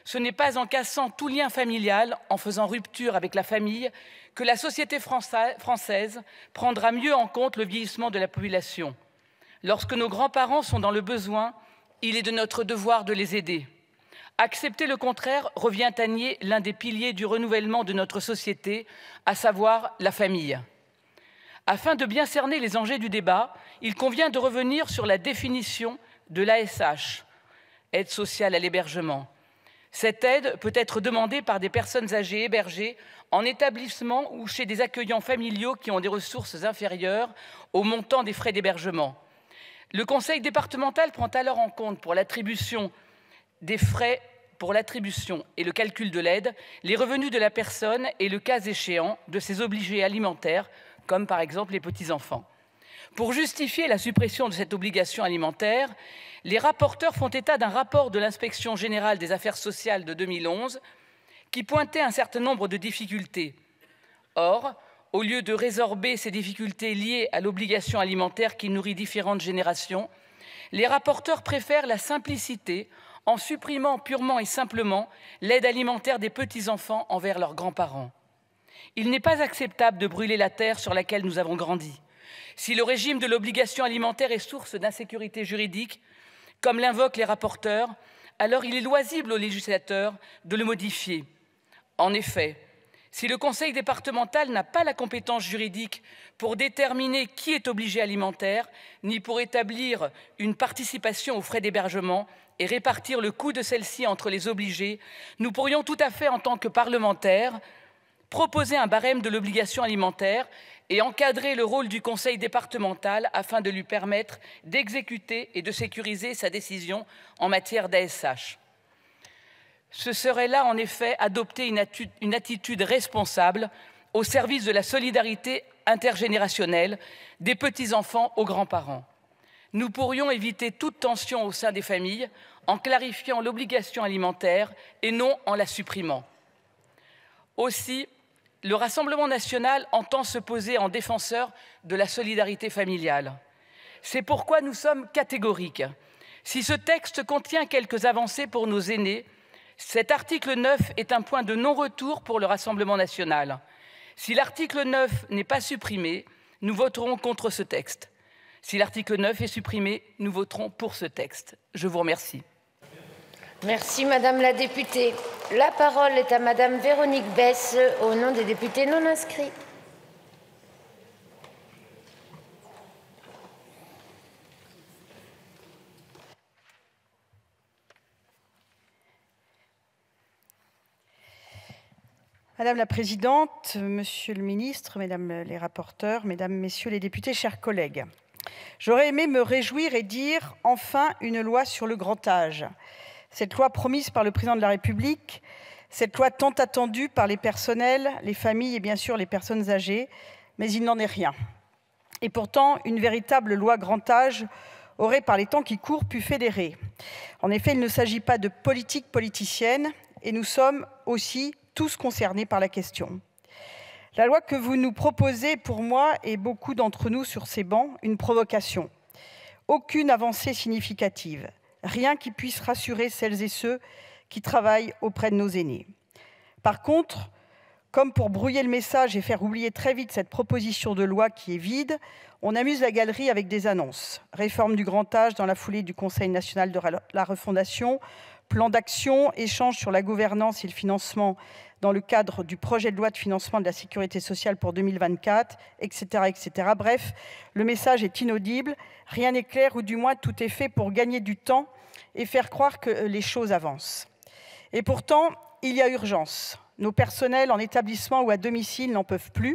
Ce n'est pas en cassant tout lien familial, en faisant rupture avec la famille, que la société française prendra mieux en compte le vieillissement de la population. Lorsque nos grands-parents sont dans le besoin, il est de notre devoir de les aider. Accepter le contraire revient à nier l'un des piliers du renouvellement de notre société, à savoir la famille. Afin de bien cerner les enjeux du débat, il convient de revenir sur la définition de l'ASH, aide sociale à l'hébergement. Cette aide peut être demandée par des personnes âgées hébergées en établissement ou chez des accueillants familiaux qui ont des ressources inférieures au montant des frais d'hébergement. Le conseil départemental prend alors en compte pour l'attribution des frais pour l'attribution et le calcul de l'aide, les revenus de la personne et le cas échéant de ses obligés alimentaires, comme par exemple les petits-enfants. Pour justifier la suppression de cette obligation alimentaire, les rapporteurs font état d'un rapport de l'Inspection générale des affaires sociales de 2011 qui pointait un certain nombre de difficultés. Or, au lieu de résorber ces difficultés liées à l'obligation alimentaire qui nourrit différentes générations, les rapporteurs préfèrent la simplicité en supprimant purement et simplement l'aide alimentaire des petits-enfants envers leurs grands-parents. Il n'est pas acceptable de brûler la terre sur laquelle nous avons grandi. Si le régime de l'obligation alimentaire est source d'insécurité juridique, comme l'invoquent les rapporteurs, alors il est loisible au législateur de le modifier. En effet, si le conseil départemental n'a pas la compétence juridique pour déterminer qui est obligé alimentaire, ni pour établir une participation aux frais d'hébergement et répartir le coût de celle-ci entre les obligés, nous pourrions tout à fait, en tant que parlementaires, proposer un barème de l'obligation alimentaire et encadrer le rôle du conseil départemental afin de lui permettre d'exécuter et de sécuriser sa décision en matière d'ASH. Ce serait là, en effet, adopter une attitude responsable au service de la solidarité intergénérationnelle des petits-enfants aux grands-parents. Nous pourrions éviter toute tension au sein des familles en clarifiant l'obligation alimentaire et non en la supprimant. Aussi, le Rassemblement national entend se poser en défenseur de la solidarité familiale. C'est pourquoi nous sommes catégoriques. Si ce texte contient quelques avancées pour nos aînés, cet article 9 est un point de non-retour pour le Rassemblement national. Si l'article 9 n'est pas supprimé, nous voterons contre ce texte. Si l'article 9 est supprimé, nous voterons pour ce texte. Je vous remercie. Merci Madame la députée. La parole est à Madame Véronique Besse, au nom des députés non inscrits. Madame la Présidente, Monsieur le Ministre, Mesdames les rapporteurs, Mesdames, Messieurs les députés, chers collègues, j'aurais aimé me réjouir et dire « enfin une loi sur le grand âge ». Cette loi promise par le Président de la République, cette loi tant attendue par les personnels, les familles et bien sûr les personnes âgées, mais il n'en est rien. Et pourtant, une véritable loi grand âge aurait, par les temps qui courent, pu fédérer. En effet, il ne s'agit pas de politique politicienne et nous sommes aussi tous concernés par la question. La loi que vous nous proposez, pour moi et beaucoup d'entre nous sur ces bancs, une provocation. Aucune avancée significative. Rien qui puisse rassurer celles et ceux qui travaillent auprès de nos aînés. Par contre, comme pour brouiller le message et faire oublier très vite cette proposition de loi qui est vide, on amuse la galerie avec des annonces. Réforme du grand âge dans la foulée du Conseil national de la refondation, plan d'action, échange sur la gouvernance et le financement dans le cadre du projet de loi de financement de la sécurité sociale pour 2024, etc., etc. Bref, le message est inaudible, rien n'est clair ou du moins tout est fait pour gagner du temps et faire croire que les choses avancent. Et pourtant, il y a urgence. Nos personnels en établissement ou à domicile n'en peuvent plus.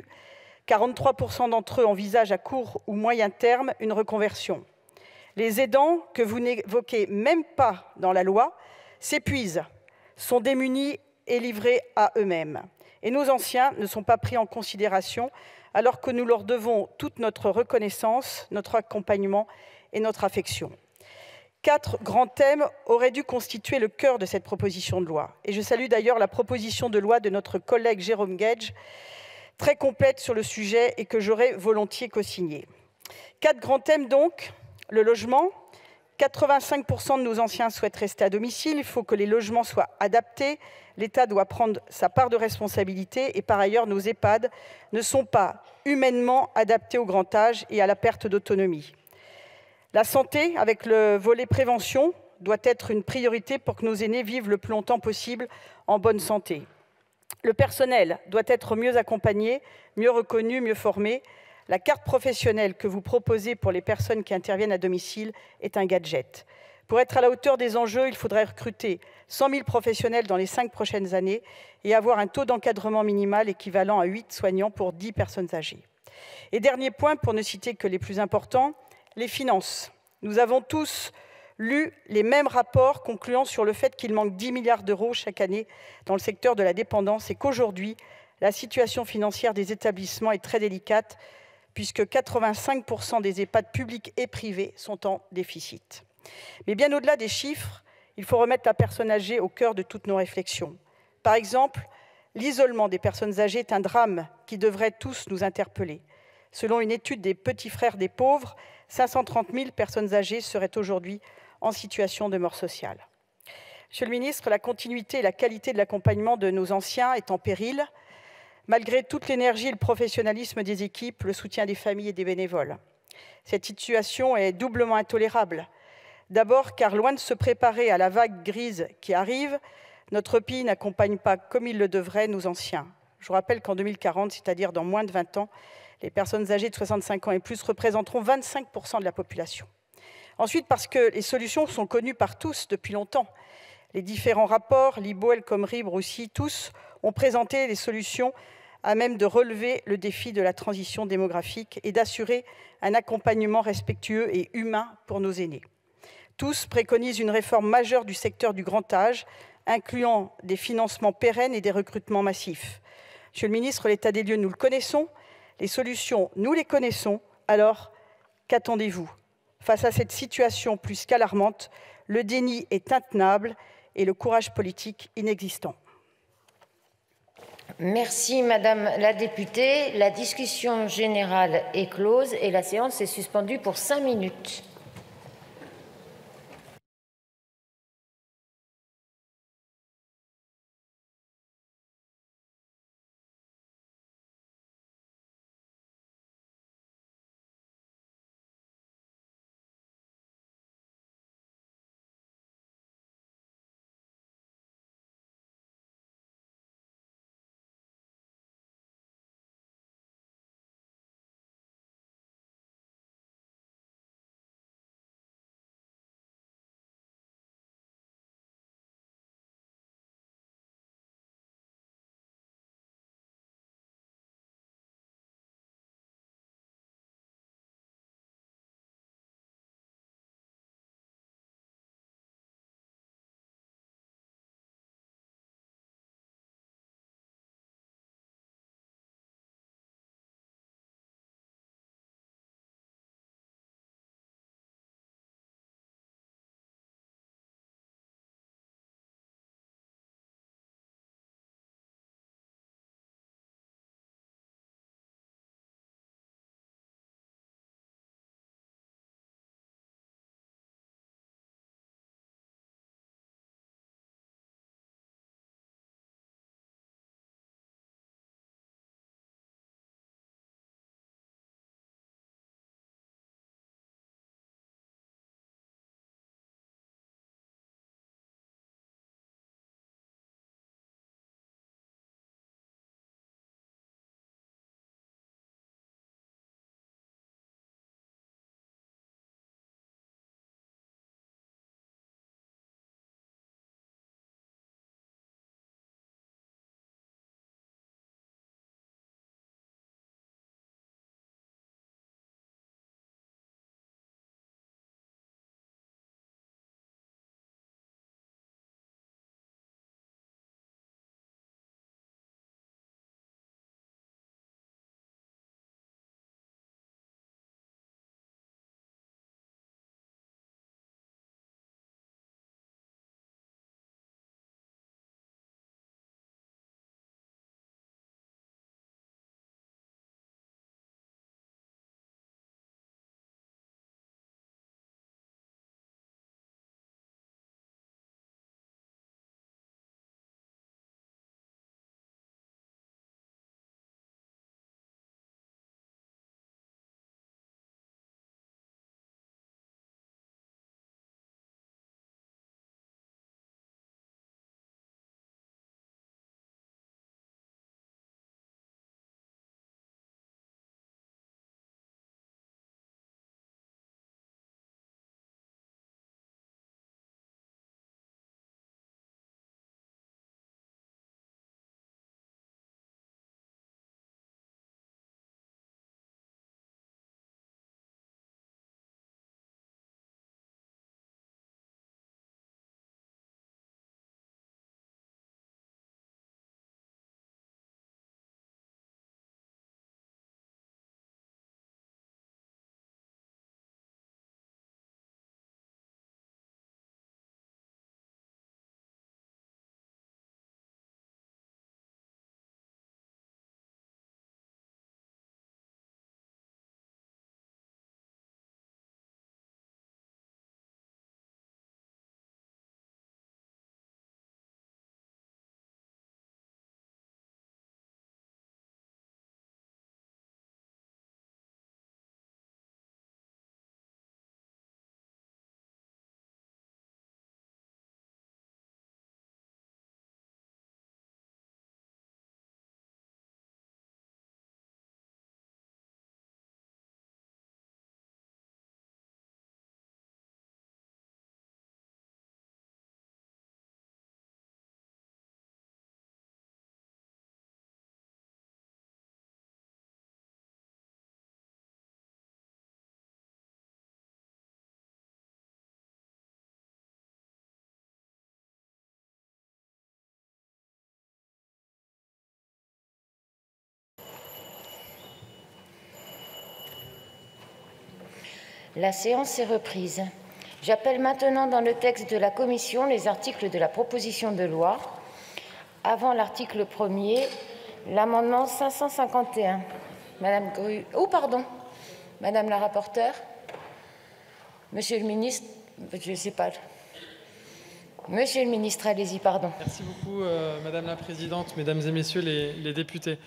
43% d'entre eux envisagent à court ou moyen terme une reconversion. Les aidants, que vous n'évoquez même pas dans la loi, s'épuisent, sont démunis et livrés à eux-mêmes. Et nos anciens ne sont pas pris en considération alors que nous leur devons toute notre reconnaissance, notre accompagnement et notre affection. 4 grands thèmes auraient dû constituer le cœur de cette proposition de loi. Et je salue d'ailleurs la proposition de loi de notre collègue Jérôme Guedj, très complète sur le sujet et que j'aurais volontiers co-signée. 4 grands thèmes donc, le logement, 85% de nos anciens souhaitent rester à domicile. Il faut que les logements soient adaptés. L'État doit prendre sa part de responsabilité. Et par ailleurs, nos EHPAD ne sont pas humainement adaptés au grand âge et à la perte d'autonomie. La santé, avec le volet prévention, doit être une priorité pour que nos aînés vivent le plus longtemps possible en bonne santé. Le personnel doit être mieux accompagné, mieux reconnu, mieux formé. La carte professionnelle que vous proposez pour les personnes qui interviennent à domicile est un gadget. Pour être à la hauteur des enjeux, il faudrait recruter 100 000 professionnels dans les 5 prochaines années et avoir un taux d'encadrement minimal équivalent à 8 soignants pour 10 personnes âgées. Et dernier point, pour ne citer que les plus importants, les finances. Nous avons tous lu les mêmes rapports concluant sur le fait qu'il manque 10 milliards d'euros chaque année dans le secteur de la dépendance et qu'aujourd'hui, la situation financière des établissements est très délicate puisque 85% des EHPAD publics et privés sont en déficit. Mais bien au-delà des chiffres, il faut remettre la personne âgée au cœur de toutes nos réflexions. Par exemple, l'isolement des personnes âgées est un drame qui devrait tous nous interpeller. Selon une étude des Petits Frères des Pauvres, 530 000 personnes âgées seraient aujourd'hui en situation de mort sociale. Monsieur le ministre, la continuité et la qualité de l'accompagnement de nos anciens est en péril. Malgré toute l'énergie et le professionnalisme des équipes, le soutien des familles et des bénévoles. Cette situation est doublement intolérable. D'abord, car loin de se préparer à la vague grise qui arrive, notre pays n'accompagne pas comme il le devrait nos anciens. Je vous rappelle qu'en 2040, c'est-à-dire dans moins de 20 ans, les personnes âgées de 65 ans et plus représenteront 25% de la population. Ensuite, parce que les solutions sont connues par tous depuis longtemps. Les différents rapports, l'IBO, El Khomri, Broussy, tous ont présenté les solutions à même de relever le défi de la transition démographique et d'assurer un accompagnement respectueux et humain pour nos aînés. Tous préconisent une réforme majeure du secteur du grand âge, incluant des financements pérennes et des recrutements massifs. Monsieur le ministre, l'état des lieux, nous le connaissons, les solutions, nous les connaissons, alors qu'attendez-vous? Face à cette situation plus qu'alarmante, le déni est intenable et le courage politique inexistant. Merci Madame la députée. La discussion générale est close et la séance est suspendue pour 5 minutes. La séance est reprise. J'appelle maintenant dans le texte de la commission les articles de la proposition de loi. Avant l'article 1er, l'amendement 551. Madame Gru... Oh, pardon. Madame la rapporteure. Monsieur le ministre, je ne sais pas. Monsieur le ministre, allez-y, pardon. Merci beaucoup, Madame la Présidente, Mesdames et Messieurs les députés.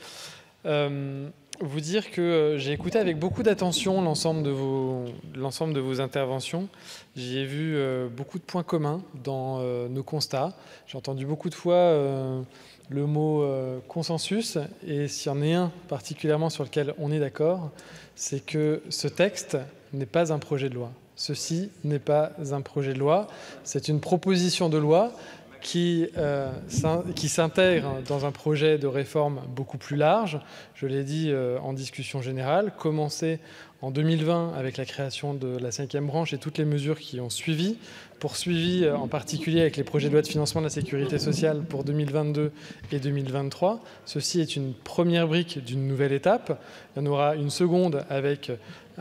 Vous dire que j'ai écouté avec beaucoup d'attention l'ensemble de vos interventions. J'y ai vu beaucoup de points communs dans nos constats. J'ai entendu beaucoup de fois le mot consensus, et s'il y en est un particulièrement sur lequel on est d'accord, c'est que ce texte n'est pas un projet de loi. Ceci n'est pas un projet de loi, c'est une proposition de loi qui s'intègre dans un projet de réforme beaucoup plus large. Je l'ai dit en discussion générale, commencé en 2020 avec la création de la 5e branche et toutes les mesures qui ont suivi, poursuivi en particulier avec les projets de loi de financement de la sécurité sociale pour 2022 et 2023. Ceci est une première brique d'une nouvelle étape. Il y en aura une seconde avec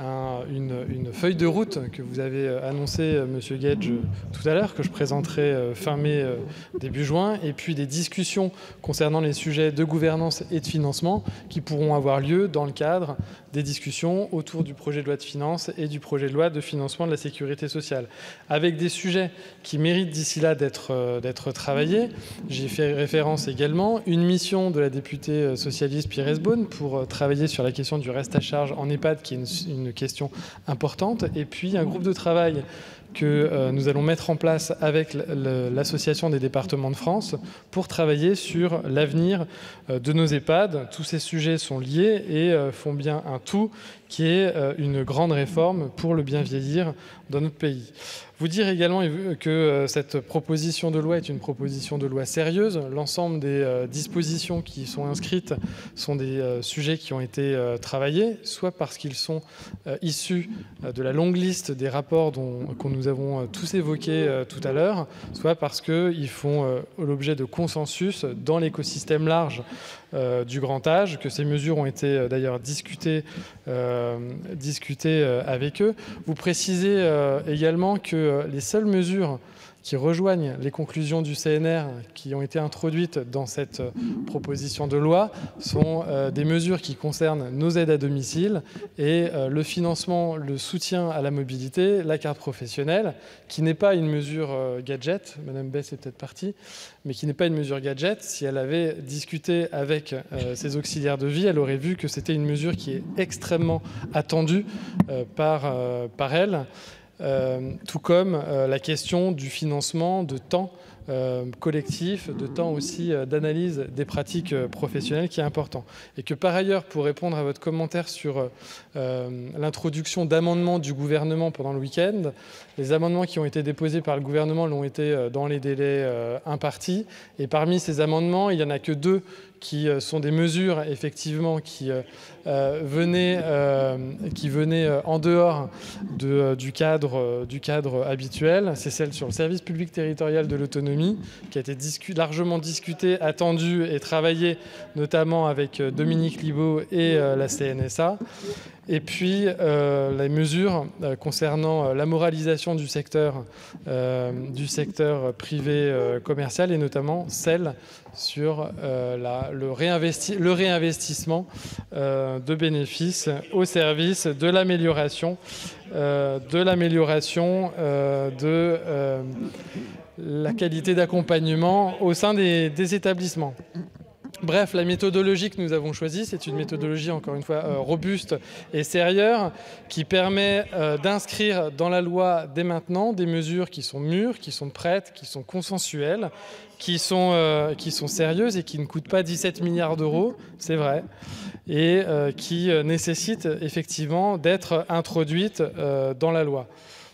une feuille de route que vous avez annoncée, Monsieur Guedj, tout à l'heure, que je présenterai fin mai, début juin, et puis des discussions concernant les sujets de gouvernance et de financement qui pourront avoir lieu dans le cadre des discussions autour du projet de loi de finances et du projet de loi de financement de la sécurité sociale, avec des sujets qui méritent d'ici là d'être travaillés. J'y fait référence également, une mission de la députée socialiste Pierre Hesbaune pour travailler sur la question du reste à charge en EHPAD, qui est une question importante, et puis un groupe de travail que nous allons mettre en place avec l'Association des départements de France pour travailler sur l'avenir de nos EHPAD. Tous ces sujets sont liés et font bien un tout qui est une grande réforme pour le bien vieillir dans notre pays. Vous dire également que cette proposition de loi est une proposition de loi sérieuse. L'ensemble des dispositions qui sont inscrites sont des sujets qui ont été travaillés, soit parce qu'ils sont issus de la longue liste des rapports que nous avons tous évoqués tout à l'heure, soit parce qu'ils font l'objet de consensus dans l'écosystème large du grand âge, que ces mesures ont été d'ailleurs discutées avec eux. Vous précisez également que les seules mesures qui rejoignent les conclusions du CNR qui ont été introduites dans cette proposition de loi sont des mesures qui concernent nos aides à domicile et le financement, le soutien à la mobilité, la carte professionnelle, qui n'est pas une mesure gadget, Madame Bess est peut-être partie, mais qui n'est pas une mesure gadget. Si elle avait discuté avec ses auxiliaires de vie, elle aurait vu que c'était une mesure qui est extrêmement attendue par elle. Tout comme la question du financement de temps collectif, de temps aussi d'analyse des pratiques professionnelles qui est important. Et que par ailleurs, pour répondre à votre commentaire sur l'introduction d'amendements du gouvernement pendant le week-end, les amendements qui ont été déposés par le gouvernement l'ont été dans les délais impartis. Et parmi ces amendements, il n'y en a que 2 qui sont des mesures effectivement qui venaient en dehors du cadre habituel. C'est celle sur le service public territorial de l'autonomie qui a été largement discutée, attendue et travaillée notamment avec Dominique Libault et la CNSA. Et puis les mesures concernant la moralisation du secteur privé commercial et notamment celle sur le réinvestissement de bénéfices au service de l'amélioration de la qualité d'accompagnement au sein des établissements. Bref, la méthodologie que nous avons choisie, c'est une méthodologie, encore une fois, robuste et sérieuse, qui permet d'inscrire dans la loi dès maintenant des mesures qui sont mûres, qui sont prêtes, qui sont consensuelles, qui sont sérieuses et qui ne coûtent pas 17 milliards d'euros, c'est vrai, et qui nécessitent effectivement d'être introduites dans la loi.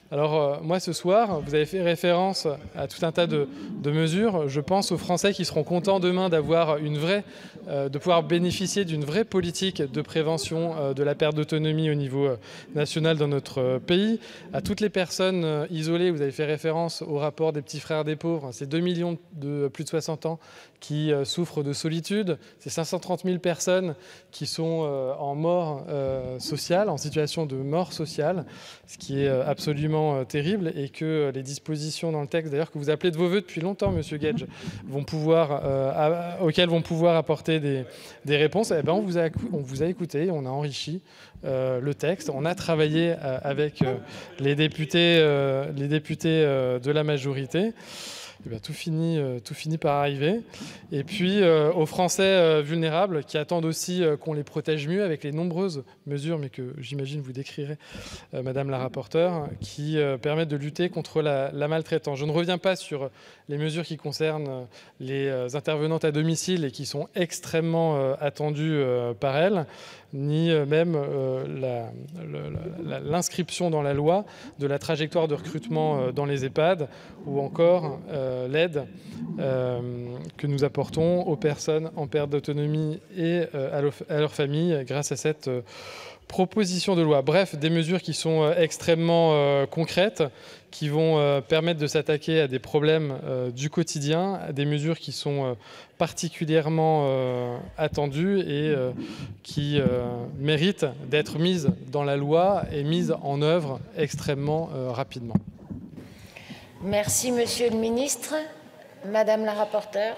Alors moi ce soir, vous avez fait référence à tout un tas de mesures. Je pense aux Français qui seront contents demain d'avoir de pouvoir bénéficier d'une vraie politique de prévention de la perte d'autonomie au niveau national dans notre pays. À toutes les personnes isolées, vous avez fait référence au rapport des petits frères des pauvres. C'est 2 millions de plus de 60 ans qui souffrent de solitude. C'est 530 000 personnes qui sont en mort sociale, en situation de mort sociale, ce qui est absolument terrible, et que les dispositions dans le texte, d'ailleurs, que vous appelez de vos voeux depuis longtemps, Monsieur Gage, auxquelles vont pouvoir apporter des réponses. Eh ben, on vous a écouté, on a enrichi le texte, on a travaillé avec les députés de la majorité. Eh bien, tout finit par arriver. Et puis aux Français vulnérables qui attendent aussi qu'on les protège mieux avec les nombreuses mesures, mais que j'imagine vous décrirez, Madame la rapporteure, qui permettent de lutter contre la maltraitance. Je ne reviens pas sur les mesures qui concernent les intervenantes à domicile et qui sont extrêmement attendues par elles, ni même l'inscription dans la loi de la trajectoire de recrutement dans les EHPAD, ou encore l'aide que nous apportons aux personnes en perte d'autonomie et à leurs familles grâce à cette proposition de loi. Bref, des mesures qui sont extrêmement concrètes, qui vont permettre de s'attaquer à des problèmes du quotidien, des mesures qui sont particulièrement attendues et qui méritent d'être mises dans la loi et mises en œuvre extrêmement rapidement. Merci, Monsieur le Ministre. Madame la rapporteure.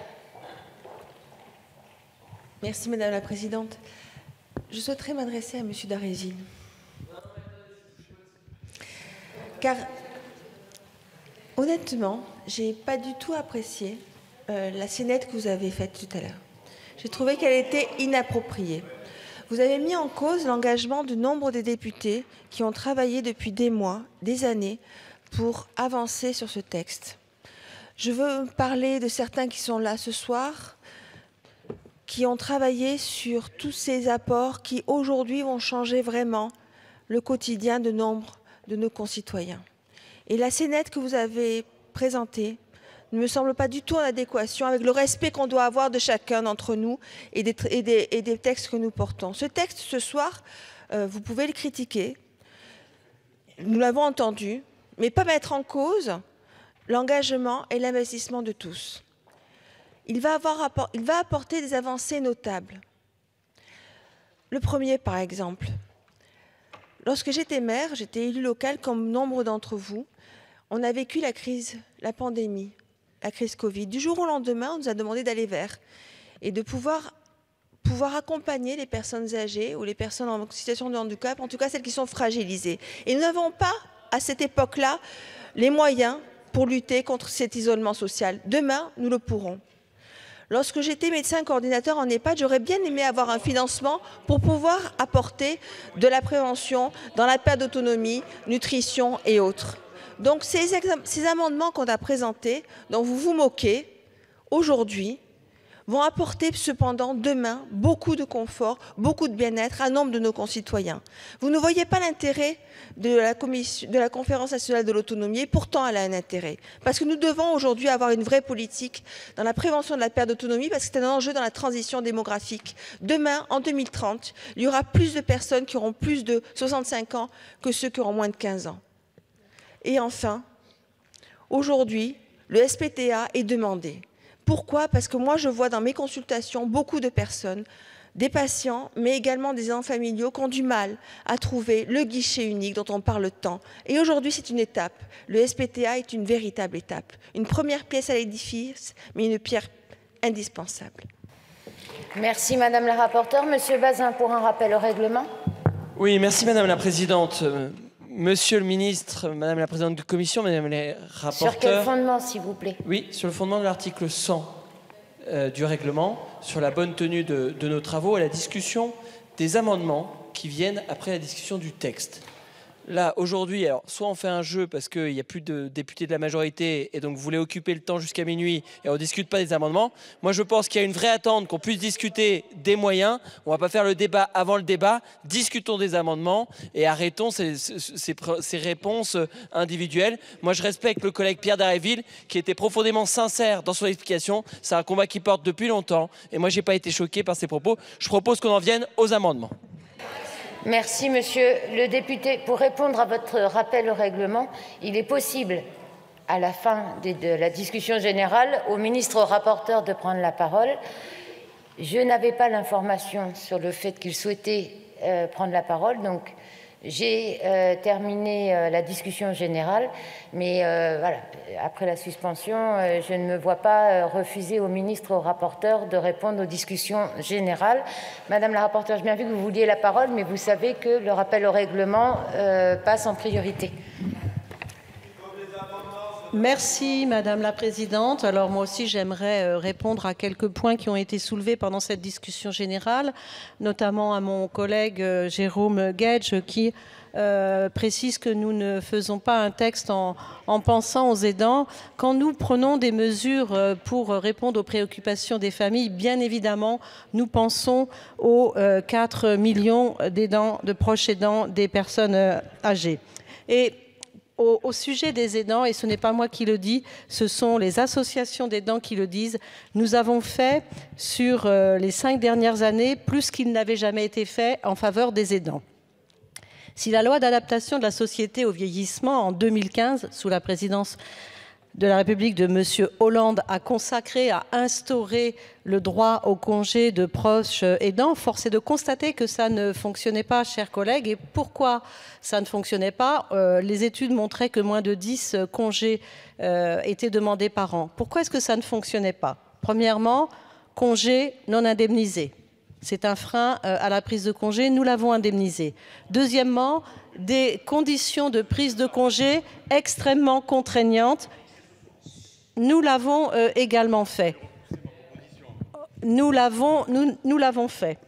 Merci, Madame la Présidente. Je souhaiterais m'adresser à Monsieur Darrézy. Car, honnêtement, je n'ai pas du tout apprécié la scénette que vous avez faite tout à l'heure. J'ai trouvé qu'elle était inappropriée. Vous avez mis en cause l'engagement de nombre de députés qui ont travaillé depuis des mois, des années, pour avancer sur ce texte. Je veux parler de certains qui sont là ce soir, qui ont travaillé sur tous ces apports qui aujourd'hui vont changer vraiment le quotidien de nombre de nos concitoyens. Et la scénette que vous avez présentée ne me semble pas du tout en adéquation avec le respect qu'on doit avoir de chacun d'entre nous et des textes que nous portons. Ce texte, ce soir, vous pouvez le critiquer, nous l'avons entendu, mais pas mettre en cause l'engagement et l'investissement de tous. Il va apporter des avancées notables. Le premier, par exemple, lorsque j'étais maire, j'étais élue locale comme nombre d'entre vous, on a vécu la pandémie, la crise Covid. Du jour au lendemain, on nous a demandé d'aller vers et de pouvoir accompagner les personnes âgées ou les personnes en situation de handicap, en tout cas celles qui sont fragilisées. Et nous n'avons pas, à cette époque-là, les moyens pour lutter contre cet isolement social. Demain, nous le pourrons. Lorsque j'étais médecin coordinateur en EHPAD, j'aurais bien aimé avoir un financement pour pouvoir apporter de la prévention dans la perte d'autonomie, nutrition et autres. Donc ces amendements qu'on a présentés, dont vous vous moquez, aujourd'hui, vont apporter cependant demain beaucoup de confort, beaucoup de bien-être à nombre de nos concitoyens. Vous ne voyez pas l'intérêt de la Conférence nationale de l'autonomie, et pourtant elle a un intérêt. Parce que nous devons aujourd'hui avoir une vraie politique dans la prévention de la perte d'autonomie, parce que c'est un enjeu dans la transition démographique. Demain, en 2030, il y aura plus de personnes qui auront plus de 65 ans que ceux qui auront moins de 15 ans. Et enfin, aujourd'hui, le SPTA est demandé. Pourquoi? Parce que moi, je vois dans mes consultations beaucoup de personnes, des patients, mais également des aidants familiaux qui ont du mal à trouver le guichet unique dont on parle tant. Et aujourd'hui, c'est une étape. Le SPTA est une véritable étape. Une première pièce à l'édifice, mais une pierre indispensable. Merci, Madame la rapporteure. Monsieur Bazin, pour un rappel au règlement. Oui, merci, Madame la Présidente. Monsieur le ministre, Madame la présidente de commission, Madame les rapporteurs... Sur quel fondement, s'il vous plaît? Oui, sur le fondement de l'article 100 du règlement, sur la bonne tenue de nos travaux et la discussion des amendements qui viennent après la discussion du texte. là, aujourd'hui, alors soit on fait un jeu parce qu'il n'y a plus de députés de la majorité et donc vous voulez occuper le temps jusqu'à minuit et on ne discute pas des amendements. Moi, je pense qu'il y a une vraie attente qu'on puisse discuter des moyens. On ne va pas faire le débat avant le débat. Discutons des amendements et arrêtons ces réponses individuelles. Moi, je respecte le collègue Pierre Dharréville qui était profondément sincère dans son explication. C'est un combat qu'il porte depuis longtemps et moi, je n'ai pas été choqué par ses propos. Je propose qu'on en vienne aux amendements. Merci, monsieur le député. Pour répondre à votre rappel au règlement, il est possible, à la fin de la discussion générale, au ministre rapporteur de prendre la parole. Je n'avais pas l'information sur le fait qu'il souhaitait prendre la parole, donc j'ai terminé la discussion générale, mais voilà, après la suspension, je ne me vois pas refuser au ministre, au rapporteur, de répondre aux discussions générales. Madame la rapporteure, j'ai bien vu que vous vouliez la parole, mais vous savez que le rappel au règlement passe en priorité. Merci Madame la Présidente. Alors moi aussi j'aimerais répondre à quelques points qui ont été soulevés pendant cette discussion générale, notamment à mon collègue Jérôme Guedj qui précise que nous ne faisons pas un texte en pensant aux aidants. Quand nous prenons des mesures pour répondre aux préoccupations des familles, bien évidemment, nous pensons aux 4 millions d'aidants, de proches aidants des personnes âgées. Et au sujet des aidants, et ce n'est pas moi qui le dis, ce sont les associations d'aidants qui le disent, nous avons fait sur les 5 dernières années plus qu'il n'avait jamais été fait en faveur des aidants. Si la loi d'adaptation de la société au vieillissement en 2015, sous la présidence de la République de M. Hollande, a consacré, a instauré le droit au congé de proches aidants, force est de constater que ça ne fonctionnait pas, chers collègues. Et pourquoi ça ne fonctionnait pas? Les études montraient que moins de 10 congés étaient demandés par an. Pourquoi est-ce que ça ne fonctionnait pas? Premièrement, congés non indemnisés. C'est un frein à la prise de congé, nous l'avons indemnisé. Deuxièmement, des conditions de prise de congé extrêmement contraignantes. Nous l'avons également fait. Nous l'avons fait.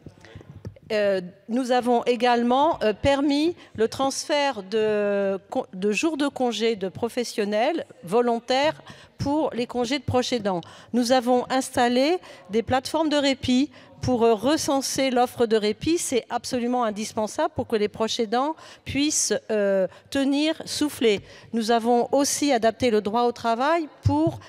Nous avons également permis le transfert de jours de congés de professionnels volontaires pour les congés de proches aidants. Nous avons installé des plateformes de répit pour recenser l'offre de répit. C'est absolument indispensable pour que les proches aidants puissent tenir, souffler. Nous avons aussi adapté le droit au travail pour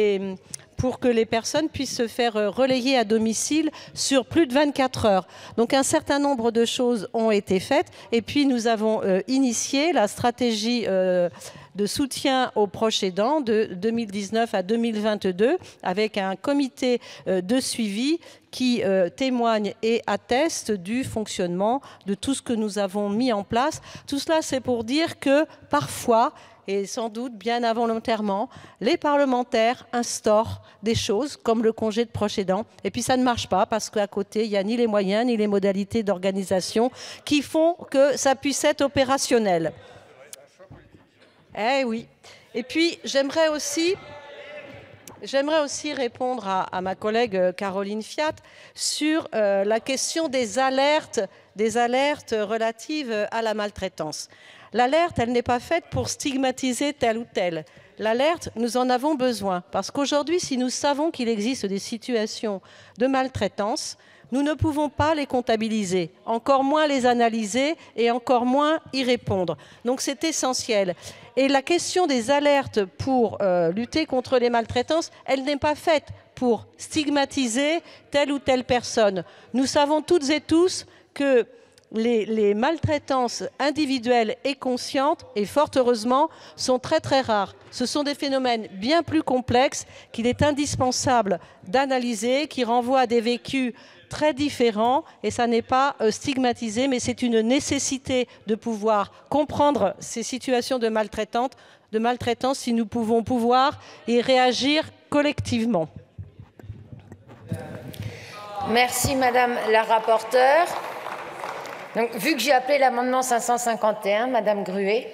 que les personnes puissent se faire relayer à domicile sur plus de 24 heures. Donc un certain nombre de choses ont été faites. Et puis nous avons initié la stratégie de soutien aux proches aidants de 2019 à 2022 avec un comité de suivi qui témoigne et atteste du fonctionnement de tout ce que nous avons mis en place. Tout cela, c'est pour dire que parfois, et sans doute bien involontairement, les parlementaires instaurent des choses comme le congé de proche aidant. Et puis ça ne marche pas parce qu'à côté, il n'y a ni les moyens ni les modalités d'organisation qui font que ça puisse être opérationnel. Eh oui. Et puis j'aimerais aussi répondre à ma collègue Caroline Fiat sur la question des alertes relatives à la maltraitance. L'alerte, elle n'est pas faite pour stigmatiser tel ou tel. L'alerte, nous en avons besoin parce qu'aujourd'hui, si nous savons qu'il existe des situations de maltraitance, nous ne pouvons pas les comptabiliser, encore moins les analyser et encore moins y répondre. Donc c'est essentiel. Et la question des alertes pour lutter contre les maltraitances, elle n'est pas faite pour stigmatiser telle ou telle personne. Nous savons toutes et tous que les maltraitances individuelles et conscientes, et fort heureusement, sont très très rares. Ce sont des phénomènes bien plus complexes qu'il est indispensable d'analyser, qui renvoient à des vécus très différents, et ça n'est pas stigmatisé, mais c'est une nécessité de pouvoir comprendre ces situations de maltraitance si nous pouvons y réagir collectivement. Merci Madame la rapporteure. Donc, vu que j'ai appelé l'amendement 551, Madame Gruet.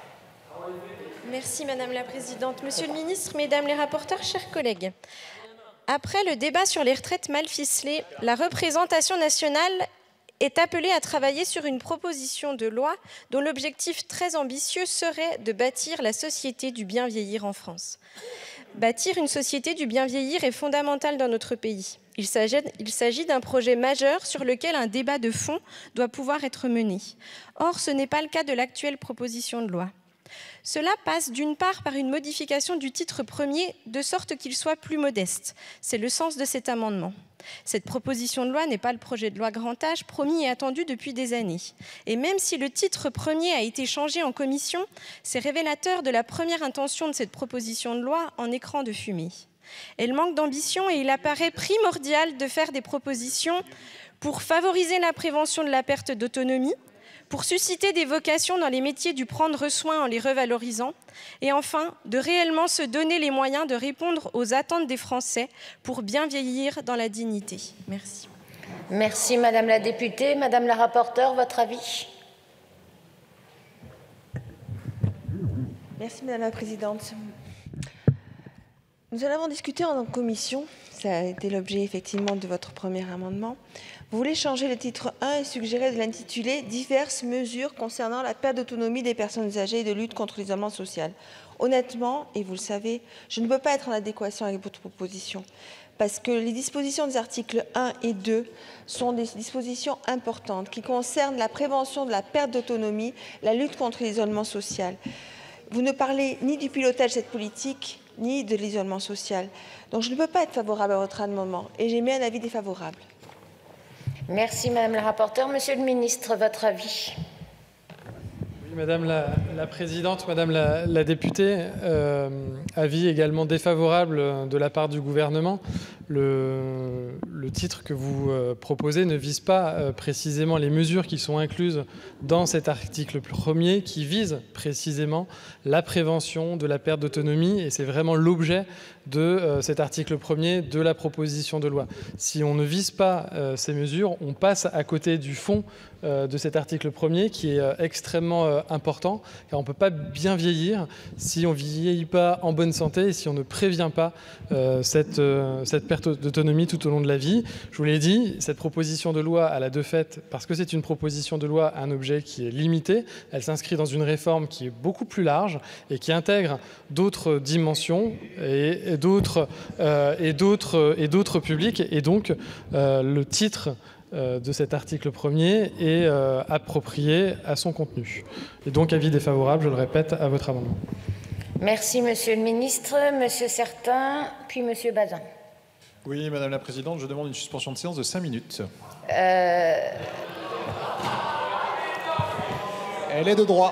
Merci Madame la Présidente. Monsieur le Ministre, Mesdames les rapporteurs, chers collègues. Après le débat sur les retraites mal ficelées, la représentation nationale est appelée à travailler sur une proposition de loi dont l'objectif très ambitieux serait de bâtir la société du bien vieillir en France. Bâtir une société du bien vieillir est fondamental dans notre pays. Il s'agit d'un projet majeur sur lequel un débat de fond doit pouvoir être mené. Or, ce n'est pas le cas de l'actuelle proposition de loi. Cela passe d'une part par une modification du titre premier de sorte qu'il soit plus modeste. C'est le sens de cet amendement. Cette proposition de loi n'est pas le projet de loi grand âge promis et attendu depuis des années. Et même si le titre premier a été changé en commission, c'est révélateur de la première intention de cette proposition de loi en écran de fumée. Elle manque d'ambition et il apparaît primordial de faire des propositions pour favoriser la prévention de la perte d'autonomie, pour susciter des vocations dans les métiers du prendre soin en les revalorisant, et enfin, de réellement se donner les moyens de répondre aux attentes des Français pour bien vieillir dans la dignité. Merci. Merci, Madame la députée. Madame la rapporteure, votre avis? Merci, Madame la Présidente. Nous en avons discuté en commission. Ça a été l'objet, effectivement, de votre premier amendement. Vous voulez changer le titre 1 et suggérer de l'intituler « Diverses mesures concernant la perte d'autonomie des personnes âgées et de lutte contre l'isolement social ». Honnêtement, et vous le savez, je ne peux pas être en adéquation avec votre proposition parce que les dispositions des articles 1 et 2 sont des dispositions importantes qui concernent la prévention de la perte d'autonomie, la lutte contre l'isolement social. Vous ne parlez ni du pilotage de cette politique, ni de l'isolement social. Donc je ne peux pas être favorable à votre amendement et j'ai émis un avis défavorable. Merci Madame la rapporteure. Monsieur le ministre, votre avis? Oui, Madame la Présidente, Madame la députée, avis également défavorable de la part du gouvernement. Le titre que vous proposez ne vise pas précisément les mesures qui sont incluses dans cet article premier qui vise précisément la prévention de la perte d'autonomie et c'est vraiment l'objet de cet article premier de la proposition de loi. Si on ne vise pas ces mesures, on passe à côté du fond de cet article premier qui est extrêmement important car on ne peut pas bien vieillir si on ne vieillit pas en bonne santé et si on ne prévient pas cette perte d'autonomie tout au long de la vie. Je vous l'ai dit, cette proposition de loi, elle a de fait, parce que c'est une proposition de loi, un objet qui est limité. Elle s'inscrit dans une réforme qui est beaucoup plus large et qui intègre d'autres dimensions et d'autres publics. Et donc, le titre de cet article premier est approprié à son contenu. Et donc, avis défavorable, je le répète, à votre amendement. Merci, Monsieur le ministre. Monsieur Certain, puis Monsieur Bazin. Oui, Madame la Présidente, je demande une suspension de séance de 5 minutes. Elle est de droit.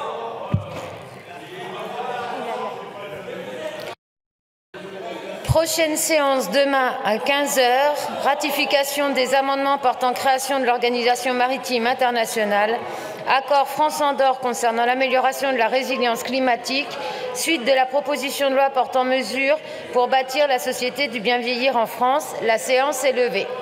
Prochaine séance demain à 15h. Ratification des amendements portant création de l'Organisation maritime internationale. Accord France-Andorre concernant l'amélioration de la résilience climatique. Suite de la proposition de loi portant mesures pour bâtir la société du bien vieillir en France. La séance est levée.